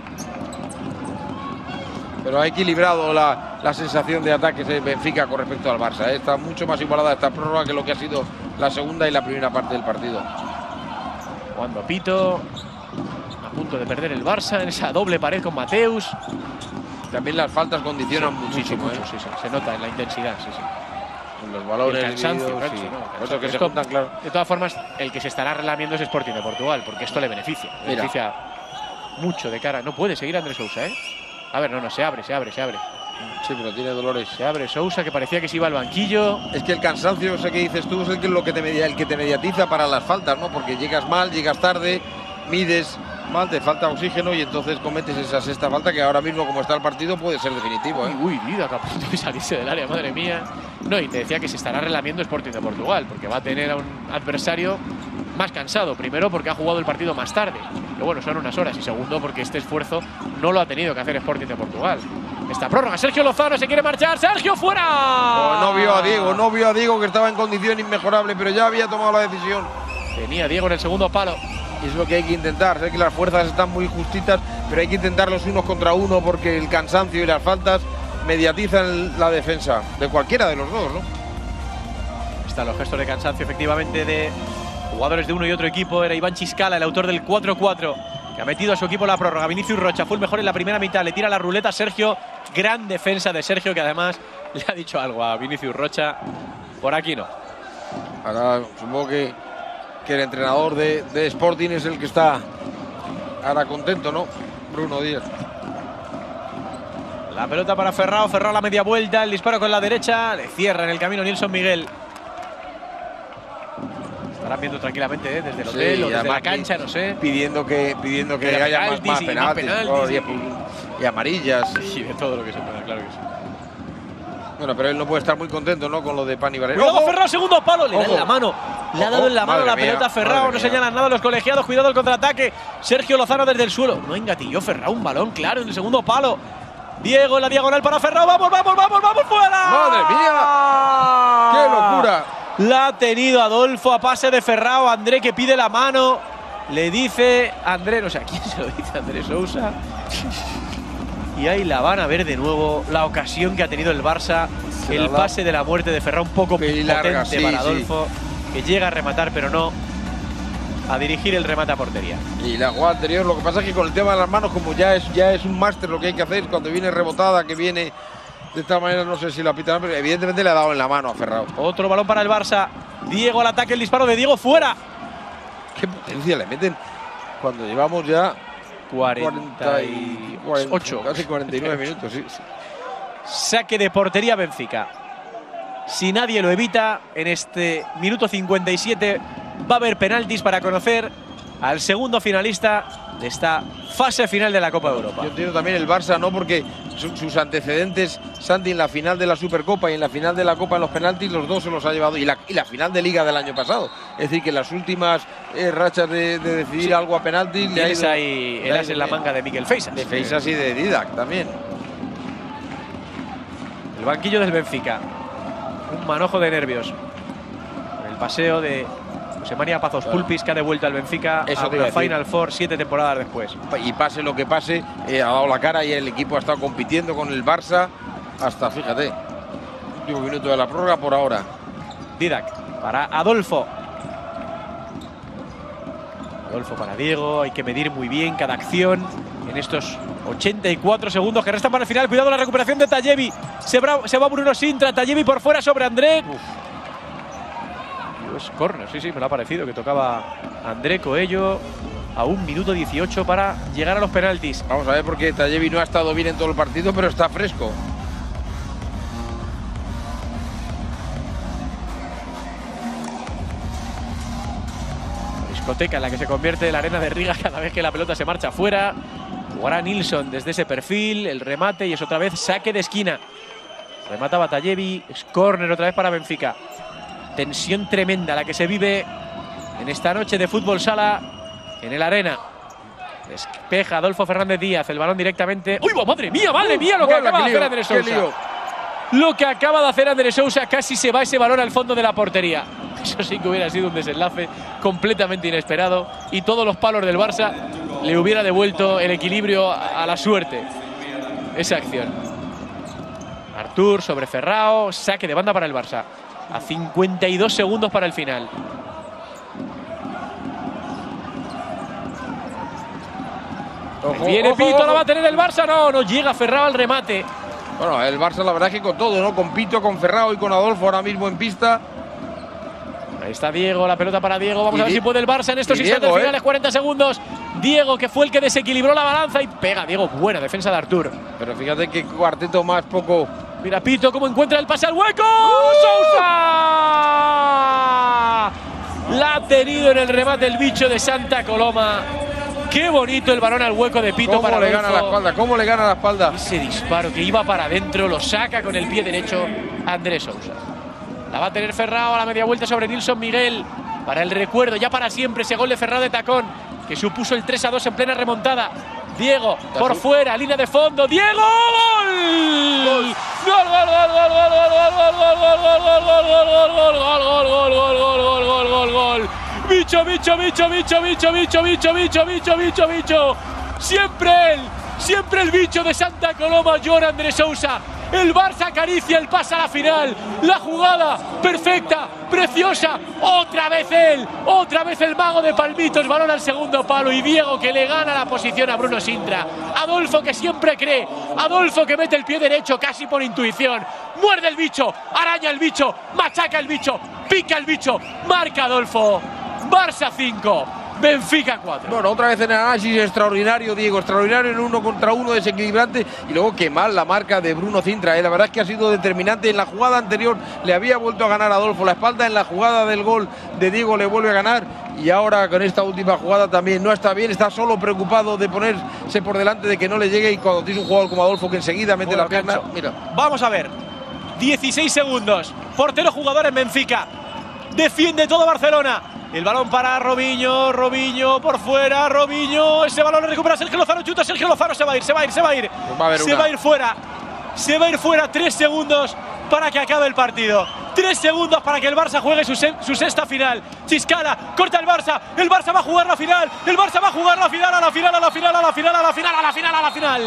Pero ha equilibrado la, la sensación de ataques de Benfica con respecto al Barça, ¿eh? Está mucho más igualada esta prórroga que lo que ha sido la segunda y la primera parte del partido. Jugando Pito. A punto de perder el Barça en esa doble pared con Mateus. También las faltas condicionan muchísimo, mucho, ¿eh? sí, sí. Se nota en la intensidad, sí, sí. Los El balones cansancio, divididos, Cancho, sí. ¿no? Por eso que se Esto, juntan, claro. De todas formas, el que se estará relamiendo es Sporting de Portugal, porque esto le beneficia. Le Mira. beneficia mucho de cara. No puede seguir Andrés Sousa, ¿eh? A ver, no, no, se abre, se abre, se abre. Sí, pero tiene dolores. Se abre Sousa, que parecía que se iba al banquillo. Es que el cansancio, ese que dices tú, es el que, lo que te media, el que te mediatiza para las faltas, ¿no? Porque llegas mal, llegas tarde, mides mal, te falta oxígeno y entonces cometes esa sexta falta que ahora mismo, como está el partido, puede ser definitivo, ¿eh? Uy, uy, vida, que a punto de salirse del área, madre mía. No, y te decía que se estará relamiendo Sporting de Portugal, porque va a tener a un adversario más cansado. Primero, porque ha jugado el partido más tarde, que bueno, son unas horas. Y segundo, porque este esfuerzo no lo ha tenido que hacer Sporting de Portugal. Esta prórroga, Sergio Lozano se quiere marchar. ¡Sergio, fuera! No, no vio a Diego, no vio a Diego, que estaba en condición inmejorable, pero ya había tomado la decisión. Tenía Diego en el segundo palo. Y es lo que hay que intentar. Sé que las fuerzas están muy justitas, pero hay que intentarlos unos contra uno porque el cansancio y las faltas mediatizan la defensa de cualquiera de los dos, ¿no? Están los gestos de cansancio, efectivamente, de jugadores de uno y otro equipo. Era Iván Chiscala, el autor del cuatro cuatro, que ha metido a su equipo la prórroga. Vinicius Rocha fue el mejor en la primera mitad. Le tira la ruleta a Sergio. Gran defensa de Sergio, que además le ha dicho algo a Vinicius Rocha. Por aquí no. Ahora supongo que, que el entrenador de, de Sporting es el que está ahora contento, ¿no? Bruno Díaz. La pelota para Ferrao. Ferrao la media vuelta. El disparo con la derecha. Le cierra en el camino Nilson Miguel. Estarán viendo tranquilamente, ¿eh? Desde el hotel Sí, o desde además la cancha, no sé. Pidiendo que, pidiendo que Que haya más, penaltis más y más penaltis, penaltis y, y- y amarillas. Y de todo lo que se pueda, claro que sí. Bueno, pero él no puede estar muy contento, ¿no? Con lo de Pani Varela. Cuidado, ¡Ojo! Ferrao, segundo palo. Le da Ojo. en la mano. Le ha Ojo, dado en la mano madre la mía, pelota a Ferrao. madre No mía. señalan nada los colegiados. Cuidado el contraataque. Sergio Lozano desde el suelo. No engatilló Ferrao. Un balón claro en el segundo palo. Diego en la diagonal para Ferrao. ¡Vamos, vamos, vamos, vamos! ¡Fuera! ¡Madre mía! ¡Qué locura! La ha tenido Adolfo a pase de Ferrao. André que pide la mano. Le dice André, no sé a quién se lo dice, Andrés Sousa. Y ahí la van a ver de nuevo. La ocasión que ha tenido el Barça. Se El la da. pase de la muerte de Ferrao, un poco Pelín potente larga, sí, para sí. Adolfo. Que llega a rematar, pero no a dirigir el remate a portería. Y la jugada anterior, lo que pasa es que con el tema de las manos, como ya es, ya es un máster lo que hay que hacer, cuando viene rebotada, que viene de esta manera, no sé si la pitan, pero evidentemente le ha dado en la mano a Ferrao. Otro balón para el Barça. Diego al ataque, el disparo de Diego fuera. ¿Qué potencia le meten cuando llevamos ya cuarenta y ocho. casi cuarenta y nueve minutos? Sí, sí. Saque de portería Benfica. Si nadie lo evita, en este minuto cincuenta y siete va a haber penaltis para conocer al segundo finalista de esta fase final de la Copa de Europa. Yo entiendo también el Barça, ¿no? Porque su, sus antecedentes, Santi, en la final de la Supercopa y en la final de la Copa en los penaltis, los dos se los ha llevado. Y la, y la final de Liga del año pasado. Es decir, que las últimas eh, rachas de, de decidir sí. algo a penaltis le ha ido, ahí el as en la manga de Mikel Feisas. De Feisas y de Didac también. El banquillo del Benfica. Un manojo de nervios. El paseo de José María Pazos claro. Pulpis, que ha devuelto al Benfica Eso a una Final Four siete temporadas después. Y pase lo que pase, eh, ha dado la cara y el equipo ha estado compitiendo con el Barça hasta, fíjate, último minuto de la prórroga por ahora. Didac para Adolfo. Adolfo para Diego. Hay que medir muy bien cada acción en estos ochenta y cuatro segundos que restan para el final. Cuidado la recuperación de Tayevi. Se, se va Bruno Sintra. Tayevi por fuera sobre André. Uf. Es córner, sí, sí, me lo ha parecido que tocaba André Coello a un minuto dieciocho para llegar a los penaltis. Vamos a ver porque Tayevi no ha estado bien en todo el partido, pero está fresco. Discoteca en la que se convierte la arena de Riga cada vez que la pelota se marcha fuera. Jugará Nilsson desde ese perfil, el remate y es otra vez saque de esquina. Remata Tayevi, es córner otra vez para Benfica. Tensión tremenda la que se vive en esta noche de fútbol sala en el Arena. Despeja Adolfo Fernández Díaz, el balón directamente. ¡Uy, madre mía, madre mía! Lo que acaba de hacer Andrés Sousa. Lo que acaba de hacer Andrés Sousa, casi se va ese balón al fondo de la portería. Eso sí que hubiera sido un desenlace completamente inesperado y todos los palos del Barça le hubiera devuelto el equilibrio a la suerte. Esa acción. Artur sobre Ferrao, saque de banda para el Barça. A cincuenta y dos segundos para el final. Ojo, Viene ojo, Pito, ojo. La va a tener el Barça. No, no llega Ferrao al remate. Bueno, el Barça la verdad es que con todo, ¿no? Con Pito, con Ferrao y con Adolfo ahora mismo en pista. Ahí está Diego, la pelota para Diego. Vamos y a ver si puede el Barça en estos Diego, instantes ¿eh? finales, cuarenta segundos. Diego, que fue el que desequilibró la balanza y pega. Diego, buena defensa de Artur. Pero fíjate que cuarteto más poco. Mira Pito cómo encuentra el pase al hueco. ¡Uh! ¡Sousa! La ha tenido en el remate el bicho de Santa Coloma. Qué bonito el balón al hueco de Pito. ¿Cómo para le Adolfo. gana la espalda? ¿Cómo le gana la espalda? Ese disparo que iba para adentro lo saca con el pie derecho Andrés Sousa. La va a tener Ferrao a la media vuelta sobre Nilsson Miguel. Para el recuerdo, ya para siempre, ese gol de Ferrao de tacón que supuso el tres a dos en plena remontada. Diego por fuera, línea de fondo. ¡Diego! ¡Gol! ¡Gol, gol, gol, gol, gol, gol, gol, gol, gol, gol, gol, gol, gol, gol, gol, gol! Bicho, bicho, bicho, bicho, bicho, bicho, bicho, bicho, bicho, bicho, bicho. Siempre él, siempre el bicho de Santa Coloma, Joan Andrés Sousa. El Barça acaricia el pase a la final. La jugada perfecta, preciosa. Otra vez él, otra vez el mago de palmitos. Balón al segundo palo y Diego que le gana la posición a Bruno Sintra. Adolfo que siempre cree. Adolfo que mete el pie derecho casi por intuición. Muerde el bicho, araña el bicho, machaca el bicho, pica el bicho. Marca Adolfo. Barça cinco. Benfica cuatro. Bueno, otra vez en análisis extraordinario, Diego, extraordinario en uno contra uno, desequilibrante. Y luego qué mal la marca de Bruno Sintra, ¿eh? La verdad es que ha sido determinante. En la jugada anterior le había vuelto a ganar a Adolfo la espalda, en la jugada del gol de Diego le vuelve a ganar. Y ahora con esta última jugada también no está bien, está solo preocupado de ponerse por delante de que no le llegue. Y cuando tiene un jugador como Adolfo que enseguida mete bueno, la pierna, mira. Vamos a ver, dieciséis segundos, portero jugador en Benfica, defiende todo Barcelona. El balón para Robinho, Robinho por fuera, Robinho, ese balón lo recupera Sergio Lozano, chuta Sergio Lozano, se va a ir, se va a ir, se va a ir, pues va a se una. va a ir fuera, se va a ir fuera, tres segundos para que acabe el partido, tres segundos para que el Barça juegue su, se su sexta final. Chiscala, corta el Barça, el Barça va a jugar la final, el Barça va a jugar la final, a la final, a la final, a la final, a la final, a la final, a la final.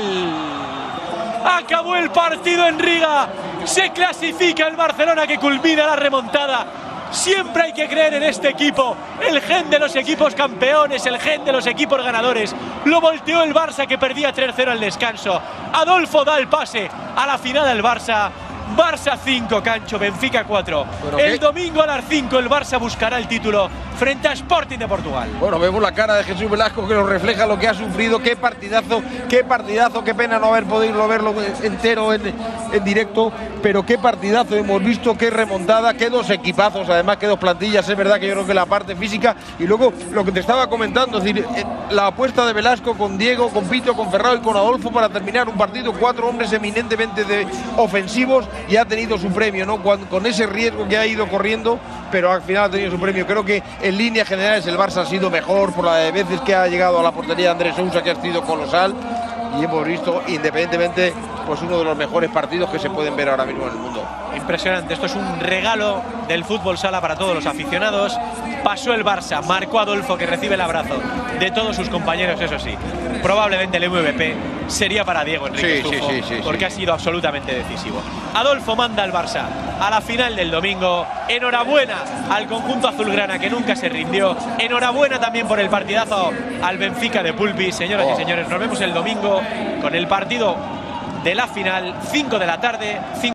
Acabó el partido en Riga, se clasifica el Barcelona que culmina la remontada. Siempre hay que creer en este equipo, el gen de los equipos campeones, el gen de los equipos ganadores. Lo volteó el Barça que perdía tres cero al descanso. Adolfo da el pase a la final del Barça. Barça cinco, Cancho, Benfica cuatro. El domingo a las cinco el Barça buscará el título frente a Sporting de Portugal. Bueno, vemos la cara de Jesús Velasco que nos refleja lo que ha sufrido. Qué partidazo, qué partidazo, qué pena no haber podido verlo entero en, en directo, pero qué partidazo hemos visto, qué remontada, qué dos equipazos, además qué dos plantillas. Es verdad que yo creo que la parte física y luego lo que te estaba comentando, es decir, la apuesta de Velasco con Diego, con Pito, con Ferrao y con Adolfo para terminar un partido, cuatro hombres eminentemente de ofensivos, y ha tenido su premio, ¿no? Con, con ese riesgo que ha ido corriendo, pero al final ha tenido su premio. Creo que en líneas generales el Barça ha sido mejor por las veces que ha llegado a la portería de Andrés Sousa, que ha sido colosal, y hemos visto, independientemente, pues uno de los mejores partidos que se pueden ver ahora mismo en el mundo. Impresionante, esto es un regalo del fútbol sala para todos los aficionados. Pasó el Barça, marcó Adolfo, que recibe el abrazo de todos sus compañeros, eso sí. Probablemente el M V P sería para Diego Enrique sí, Estufo, sí, sí, sí, porque sí. ha sido absolutamente decisivo. Adolfo manda al Barça a la final del domingo. Enhorabuena al conjunto azulgrana, que nunca se rindió. Enhorabuena también por el partidazo al Benfica de Pulpi. Señoras oh. y señores, nos vemos el domingo con el partido de la final, cinco de la tarde.